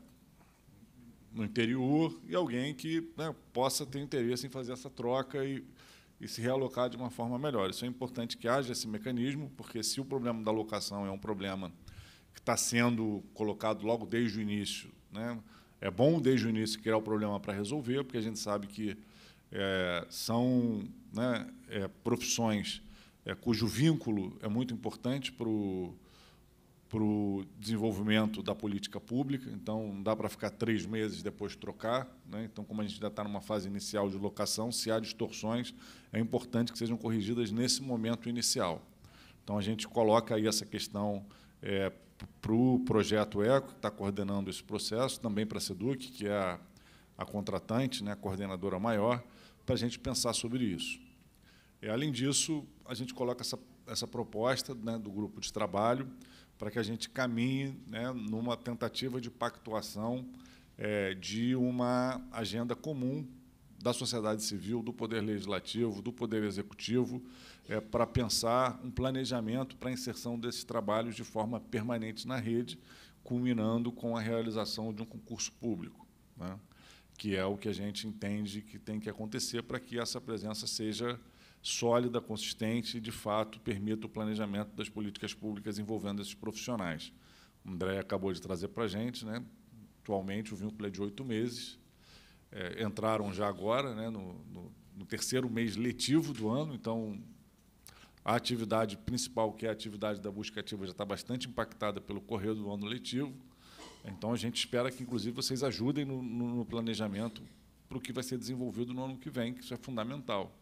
no interior, e alguém que, né, possa ter interesse em fazer essa troca e, e se realocar de uma forma melhor. Isso é importante que haja esse mecanismo, porque se o problema da locação é um problema que está sendo colocado logo desde o início, né, é bom desde o início criar o problema para resolver, porque a gente sabe que é, são, né, é, profissões é, cujo vínculo é muito importante para o para o desenvolvimento da política pública, então não dá para ficar três meses e depois trocar, né? Então, como a gente ainda está numa fase inicial de locação, se há distorções, é importante que sejam corrigidas nesse momento inicial. Então, a gente coloca aí essa questão é, para o Projeto Eco, que está coordenando esse processo, também para a SEDUC, que é a, a contratante, né, a coordenadora maior, para a gente pensar sobre isso. E, além disso, a gente coloca essa, essa proposta, né, do grupo de trabalho, para que a gente caminhe, né, numa tentativa de pactuação é, de uma agenda comum da sociedade civil, do Poder Legislativo, do Poder Executivo, é, para pensar um planejamento para a inserção desses trabalhos de forma permanente na rede, culminando com a realização de um concurso público, né, que é o que a gente entende que tem que acontecer para que essa presença seja sólida, consistente e, de fato, permita o planejamento das políticas públicas envolvendo esses profissionais. O André acabou de trazer para a gente, né? Atualmente, o vínculo é de oito meses. É, entraram já agora, né, no, no, no terceiro mês letivo do ano, então a atividade principal, que é a atividade da busca ativa, já está bastante impactada pelo correr do ano letivo. Então, a gente espera que, inclusive, vocês ajudem no, no, no planejamento para o que vai ser desenvolvido no ano que vem, que isso é fundamental.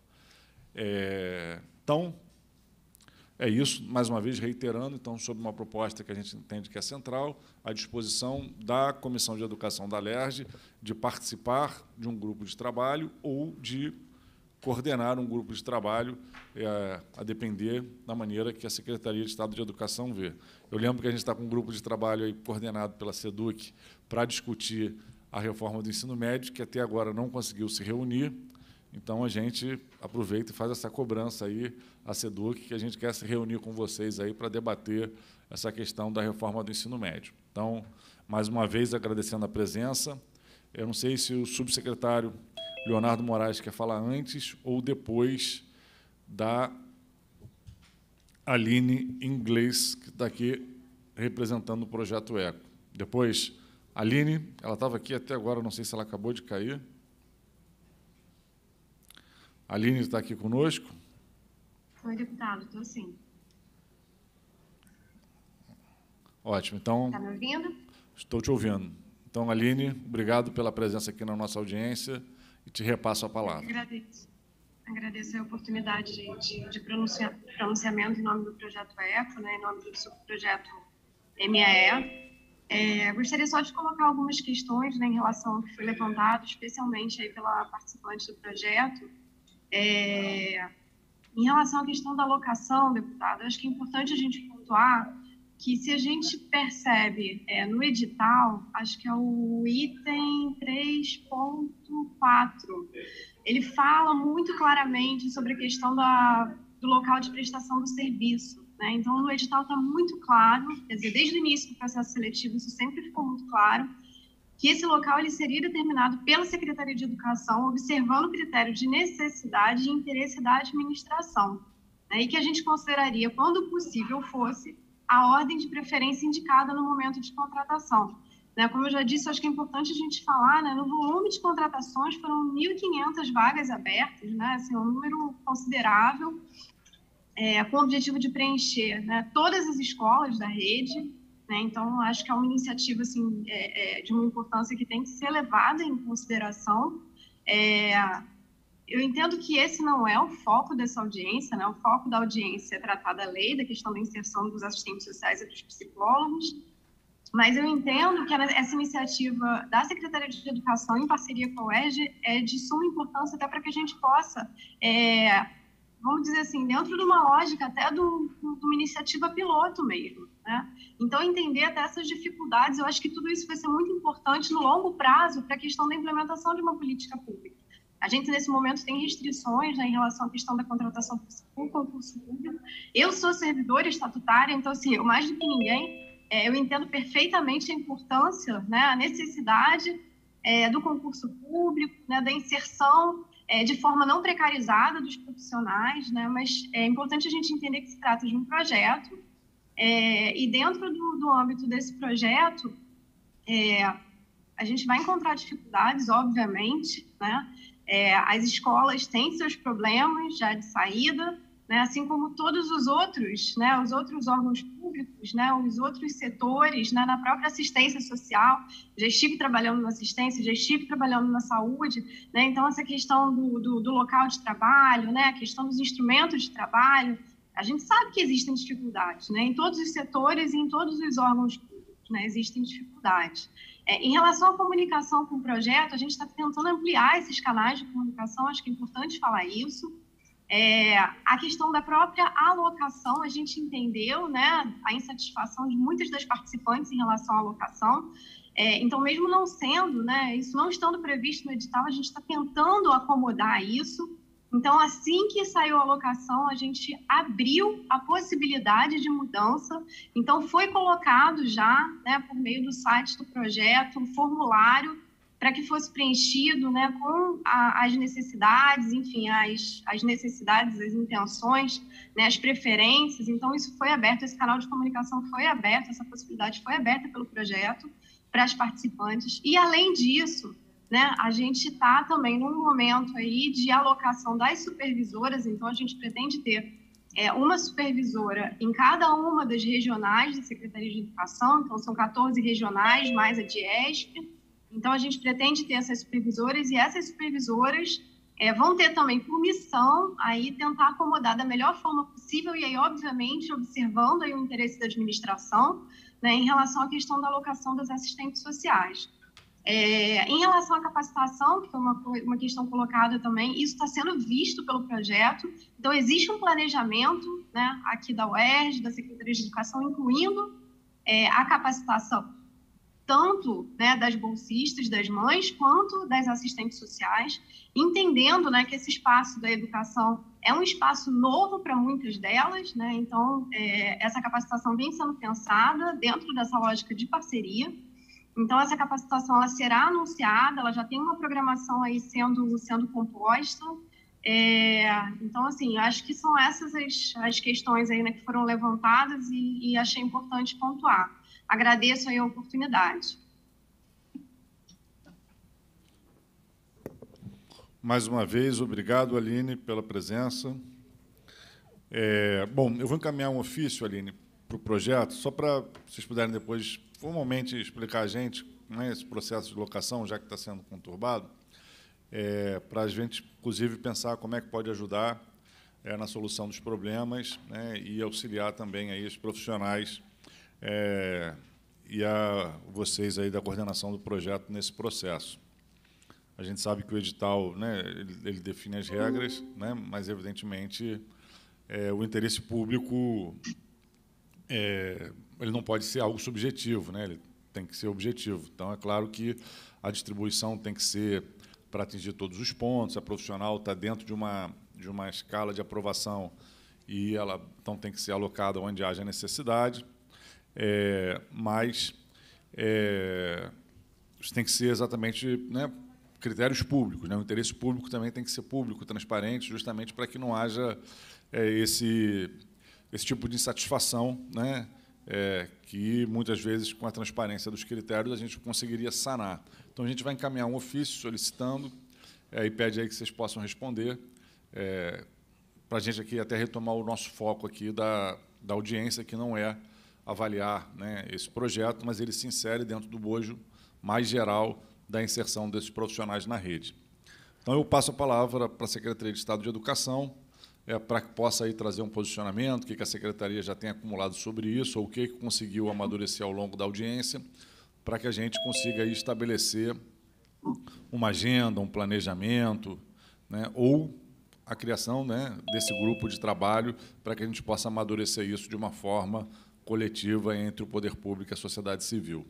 É, então, é isso, mais uma vez, reiterando, então, sobre uma proposta que a gente entende que é central, à disposição da Comissão de Educação da LERJ de participar de um grupo de trabalho ou de coordenar um grupo de trabalho, é, a depender da maneira que a Secretaria de Estado de Educação vê. Eu lembro que a gente está com um grupo de trabalho aí coordenado pela SEDUC para discutir a reforma do ensino médio, que até agora não conseguiu se reunir. Então, a gente aproveita e faz essa cobrança aí, a SEDUC, que a gente quer se reunir com vocês aí para debater essa questão da reforma do ensino médio. Então, mais uma vez, agradecendo a presença. Eu não sei se o subsecretário Leonardo Moraes quer falar antes ou depois da Aline Inglês, que está aqui representando o Projeto Eco. Depois, Aline, ela estava aqui até agora, não sei se ela acabou de cair. A Aline está aqui conosco. Oi, deputado, estou sim. Ótimo. Então, está me ouvindo? Estou te ouvindo. Então, Aline, obrigado pela presença aqui na nossa audiência e te repasso a palavra. Agradeço. Agradeço a oportunidade de, de, de pronuncia, pronunciamento em nome do Projeto Eco, né, em nome do subprojeto M E E. É, gostaria só de colocar algumas questões, né, em relação ao que foi levantado, especialmente aí pela participante do projeto. É, em relação à questão da locação, deputado, acho que é importante a gente pontuar que, se a gente percebe é, no edital, acho que é o item três ponto quatro, ele fala muito claramente sobre a questão da, do local de prestação do serviço, né? Então, no edital está muito claro, quer dizer, desde o início do processo seletivo, isso sempre ficou muito claro, que esse local ele seria determinado pela Secretaria de Educação, observando o critério de necessidade e interesse da administração, né, e que a gente consideraria, quando possível fosse, a ordem de preferência indicada no momento de contratação. Né, como eu já disse, acho que é importante a gente falar, né, no volume de contratações foram mil e quinhentas vagas abertas, né, assim, um número considerável, é, com o objetivo de preencher, né, todas as escolas da rede. Então, acho que é uma iniciativa assim, é, é, de uma importância que tem que ser levada em consideração. É, eu entendo que esse não é o foco dessa audiência, né? O foco da audiência é tratar da lei, da questão da inserção dos assistentes sociais e dos psicólogos, mas eu entendo que essa iniciativa da Secretaria de Educação, em parceria com o E G, é de suma importância até para que a gente possa, é, vamos dizer assim, dentro de uma lógica até de uma iniciativa piloto mesmo, né? Então, entender até essas dificuldades, eu acho que tudo isso vai ser muito importante no longo prazo para a questão da implementação de uma política pública. A gente, nesse momento, tem restrições, né, em relação à questão da contratação por concurso público. Eu sou servidora estatutária, então, assim, eu, mais do que ninguém, é, eu entendo perfeitamente a importância, né, a necessidade é, do concurso público, né, da inserção é, de forma não precarizada dos profissionais, né, mas é importante a gente entender que se trata de um projeto, é, e dentro do, do âmbito desse projeto, é, a gente vai encontrar dificuldades, obviamente, né? É, as escolas têm seus problemas já de saída, né? Assim como todos os outros, né? Os outros órgãos públicos, né? Os outros setores, né? Na própria assistência social, já estive trabalhando na assistência, já estive trabalhando na saúde, né? Então, essa questão do, do, do local de trabalho, né? A questão dos instrumentos de trabalho, a gente sabe que existem dificuldades, né? Em todos os setores e em todos os órgãos públicos, né? Existem dificuldades. É, em relação à comunicação com o projeto, a gente está tentando ampliar esses canais de comunicação, acho que é importante falar isso. É, a questão da própria alocação, a gente entendeu, né, a insatisfação de muitas das participantes em relação à alocação. É, então, mesmo não sendo, né, isso não estando previsto no edital, a gente está tentando acomodar isso. Então, assim que saiu a alocação, a gente abriu a possibilidade de mudança. Então, foi colocado já, né, por meio do site do projeto, um formulário para que fosse preenchido, né, com a, as necessidades, enfim, as, as necessidades, as intenções, né, as preferências. Então, isso foi aberto, esse canal de comunicação foi aberto, essa possibilidade foi aberta pelo projeto para as participantes. E, além disso, né, a gente está também num momento aí de alocação das supervisoras, então a gente pretende ter é, uma supervisora em cada uma das regionais da Secretaria de Educação, então são quatorze regionais, mais a DIESP, então a gente pretende ter essas supervisoras, e essas supervisoras é, vão ter também por missão aí tentar acomodar da melhor forma possível, e aí, obviamente, observando aí o interesse da administração, né, em relação à questão da alocação das assistentes sociais. É, em relação à capacitação, que foi uma, uma questão colocada também, isso está sendo visto pelo projeto. Então, existe um planejamento, né, aqui da U E R J, da Secretaria de Educação, incluindo é, a capacitação tanto, né, das bolsistas, das mães, quanto das assistentes sociais, entendendo, né, que esse espaço da educação é um espaço novo para muitas delas, né, então é, essa capacitação vem sendo pensada dentro dessa lógica de parceria. Então, essa capacitação ela será anunciada, ela já tem uma programação aí sendo, sendo composta. É, então, assim, acho que são essas as, as questões aí, né, que foram levantadas e, e achei importante pontuar. Agradeço aí a oportunidade. Mais uma vez, obrigado, Aline, pela presença. É, bom, eu vou encaminhar um ofício, Aline, para o projeto, só para vocês puderem depois formalmente explicar a gente, né, esse processo de locação, já que está sendo conturbado, é, para a gente, inclusive, pensar como é que pode ajudar é, na solução dos problemas, né, e auxiliar também aí os profissionais é, e a vocês aí da coordenação do projeto nesse processo. A gente sabe que o edital, né, ele, ele define as regras, né, mas, evidentemente, é, o interesse público é, ele não pode ser algo subjetivo, né? Ele tem que ser objetivo. Então, é claro que a distribuição tem que ser para atingir todos os pontos, a profissional está dentro de uma, de uma escala de aprovação e ela então tem que ser alocada onde haja necessidade, é, mas é, isso tem que ser exatamente, né, critérios públicos, né? O interesse público também tem que ser público, transparente, justamente para que não haja é, esse, esse tipo de insatisfação, né? É, que, muitas vezes, com a transparência dos critérios, a gente conseguiria sanar. Então, a gente vai encaminhar um ofício solicitando é, e pede aí que vocês possam responder, é, para a gente aqui até retomar o nosso foco aqui da, da audiência, que não é avaliar, né, esse projeto, mas ele se insere dentro do bojo mais geral da inserção desses profissionais na rede. Então, eu passo a palavra para a Secretaria de Estado de Educação, é, para que possa aí trazer um posicionamento, o que a Secretaria já tem acumulado sobre isso, ou o que conseguiu amadurecer ao longo da audiência, para que a gente consiga aí estabelecer uma agenda, um planejamento, né, ou a criação, né, desse grupo de trabalho, para que a gente possa amadurecer isso de uma forma coletiva entre o poder público e a sociedade civil.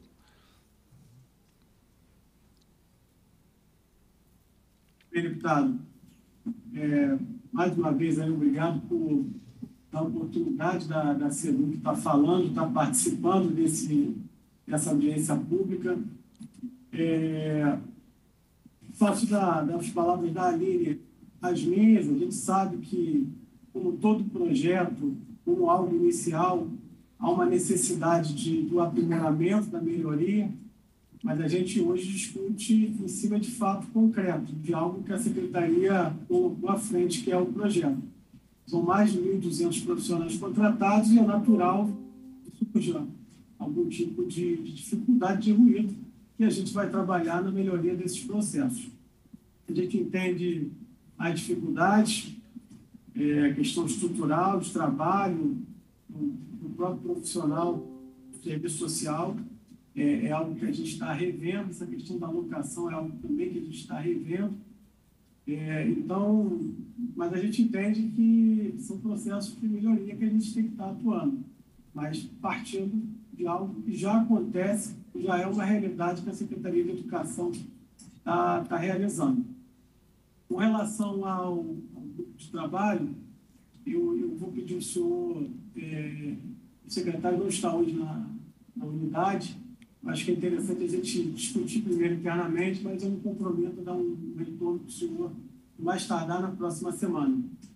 Deputado, é, mais uma vez, aí, obrigado por dar a oportunidade da, da SEDUC estar falando, estar participando desse, dessa audiência pública. É, faço da, das palavras da Aline as minhas. A gente sabe que, como todo projeto, como algo inicial, há uma necessidade de, do aprimoramento, da melhoria, mas a gente hoje discute em cima de fato concreto, de algo que a Secretaria colocou à frente, que é o projeto. São mais de mil e duzentos profissionais contratados e é natural que surja algum tipo de, de dificuldade de ruído, e a gente vai trabalhar na melhoria desses processos. A gente entende as dificuldades, é, a questão estrutural de trabalho, do, do próprio profissional do serviço social, é, é algo que a gente está revendo, essa questão da alocação é algo também que a gente está revendo. É, então, mas a gente entende que são processos de melhoria que a gente tem que estar atuando, mas partindo de algo que já acontece, já é uma realidade que a Secretaria de Educação está tá realizando. Com relação ao, ao grupo de trabalho, eu, eu vou pedir ao senhor, é, o secretário não está hoje na, na unidade, acho que é interessante a gente discutir primeiro internamente, mas eu me comprometo a dar um retorno para o senhor mais tardar na próxima semana.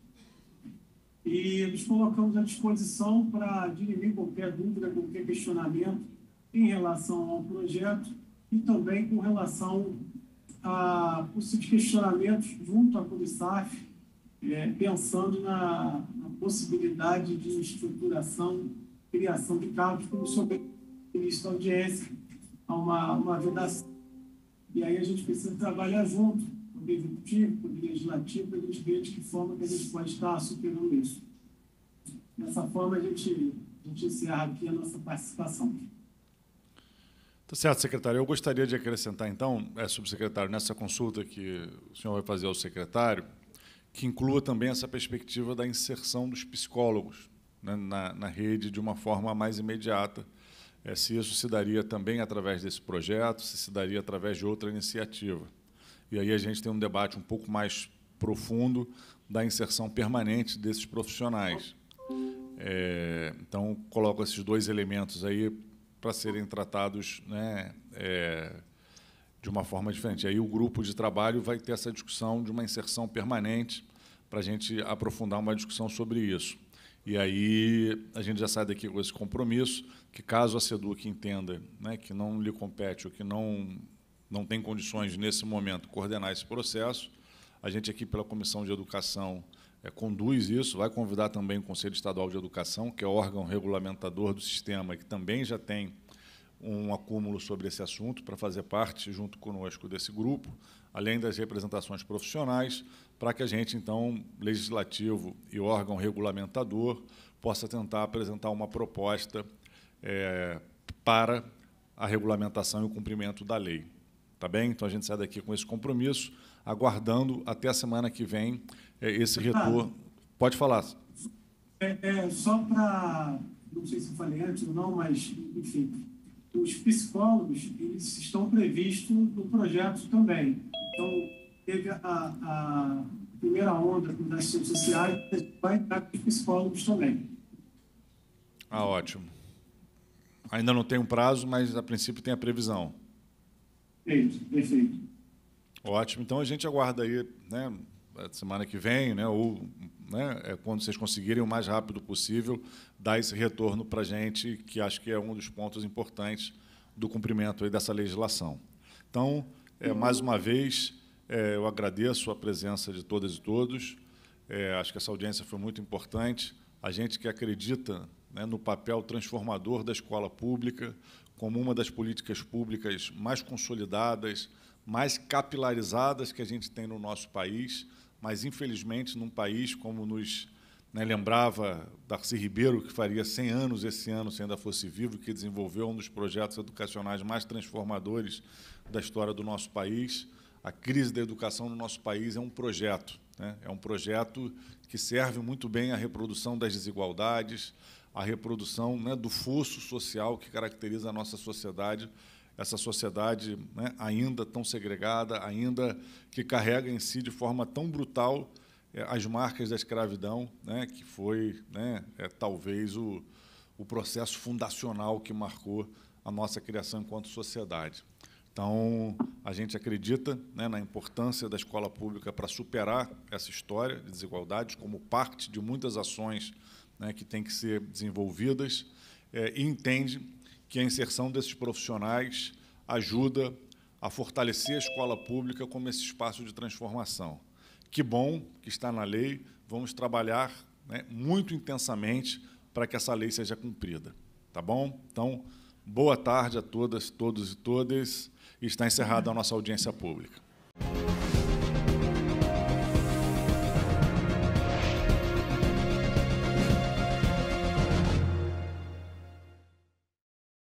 E nos colocamos à disposição para dirimir qualquer dúvida, qualquer questionamento em relação ao projeto e também com relação a possíveis questionamentos junto à Comisaf, é, pensando na, na possibilidade de estruturação, criação de cargos, como sobre o início da audiência, a uma, uma vedação. E aí a gente precisa trabalhar junto, Poder Executivo, Poder Legislativo, para a gente ver de que forma que a gente pode estar superando isso. Dessa forma, a gente, a gente encerra aqui a nossa participação. Tá certo, secretário. Eu gostaria de acrescentar, então, é, subsecretário, nessa consulta que o senhor vai fazer ao secretário, que inclua também essa perspectiva da inserção dos psicólogos, né, na, na rede de uma forma mais imediata. É, se isso se daria também através desse projeto, se se daria através de outra iniciativa. E aí a gente tem um debate um pouco mais profundo da inserção permanente desses profissionais. É, então, coloco esses dois elementos aí para serem tratados, né, é, de uma forma diferente. Aí o grupo de trabalho vai ter essa discussão de uma inserção permanente para a gente aprofundar uma discussão sobre isso. E aí a gente já sai daqui com esse compromisso, que caso a SEDUC entenda, né, que não lhe compete ou que não, não tem condições, nesse momento, coordenar esse processo, a gente aqui pela Comissão de Educação é, conduz isso, vai convidar também o Conselho Estadual de Educação, que é o órgão regulamentador do sistema, que também já tem um acúmulo sobre esse assunto, para fazer parte, junto conosco, desse grupo, além das representações profissionais, para que a gente, então, legislativo e órgão regulamentador, possa tentar apresentar uma proposta é, para a regulamentação e o cumprimento da lei. Tá bem? Então, a gente sai daqui com esse compromisso, aguardando até a semana que vem é, esse retorno. Pode falar. É, é, só para, não sei se eu falei antes ou não, mas, enfim, os psicólogos eles estão previstos no projeto também. Então, teve a, a primeira onda das ciências sociais, vai entrar com os psicólogos também. Ah, ótimo. Ainda não tem um prazo, mas, a princípio, tem a previsão. Perfeito, perfeito. Ótimo. Então, a gente aguarda aí, né, semana que vem, né, ou, né, é, quando vocês conseguirem, o mais rápido possível, dar esse retorno para a gente, que acho que é um dos pontos importantes do cumprimento aí dessa legislação. Então, é, mais uma vez, é, eu agradeço a presença de todas e todos. É, acho que essa audiência foi muito importante. A gente que acredita, né, no papel transformador da escola pública como uma das políticas públicas mais consolidadas, mais capilarizadas que a gente tem no nosso país, mas, infelizmente, num país como nos, né, lembrava Darcy Ribeiro, que faria cem anos esse ano, se ainda fosse vivo, que desenvolveu um dos projetos educacionais mais transformadores da história do nosso país. A crise da educação no nosso país é um projeto, né? É um projeto que serve muito bem à reprodução das desigualdades, à reprodução, né, do fosso social que caracteriza a nossa sociedade essa sociedade, né, ainda tão segregada, ainda que carrega em si de forma tão brutal é, as marcas da escravidão, né, que foi, né, é, talvez o, o processo fundacional que marcou a nossa criação enquanto sociedade. Então, a gente acredita, né, na importância da escola pública para superar essa história de desigualdades como parte de muitas ações, né, que têm que ser desenvolvidas, é, e entende que a inserção desses profissionais ajuda a fortalecer a escola pública como esse espaço de transformação. Que bom que está na lei, vamos trabalhar, né, muito intensamente para que essa lei seja cumprida. Tá bom? Então, boa tarde a todas, todos e todas. E está encerrada a nossa audiência pública.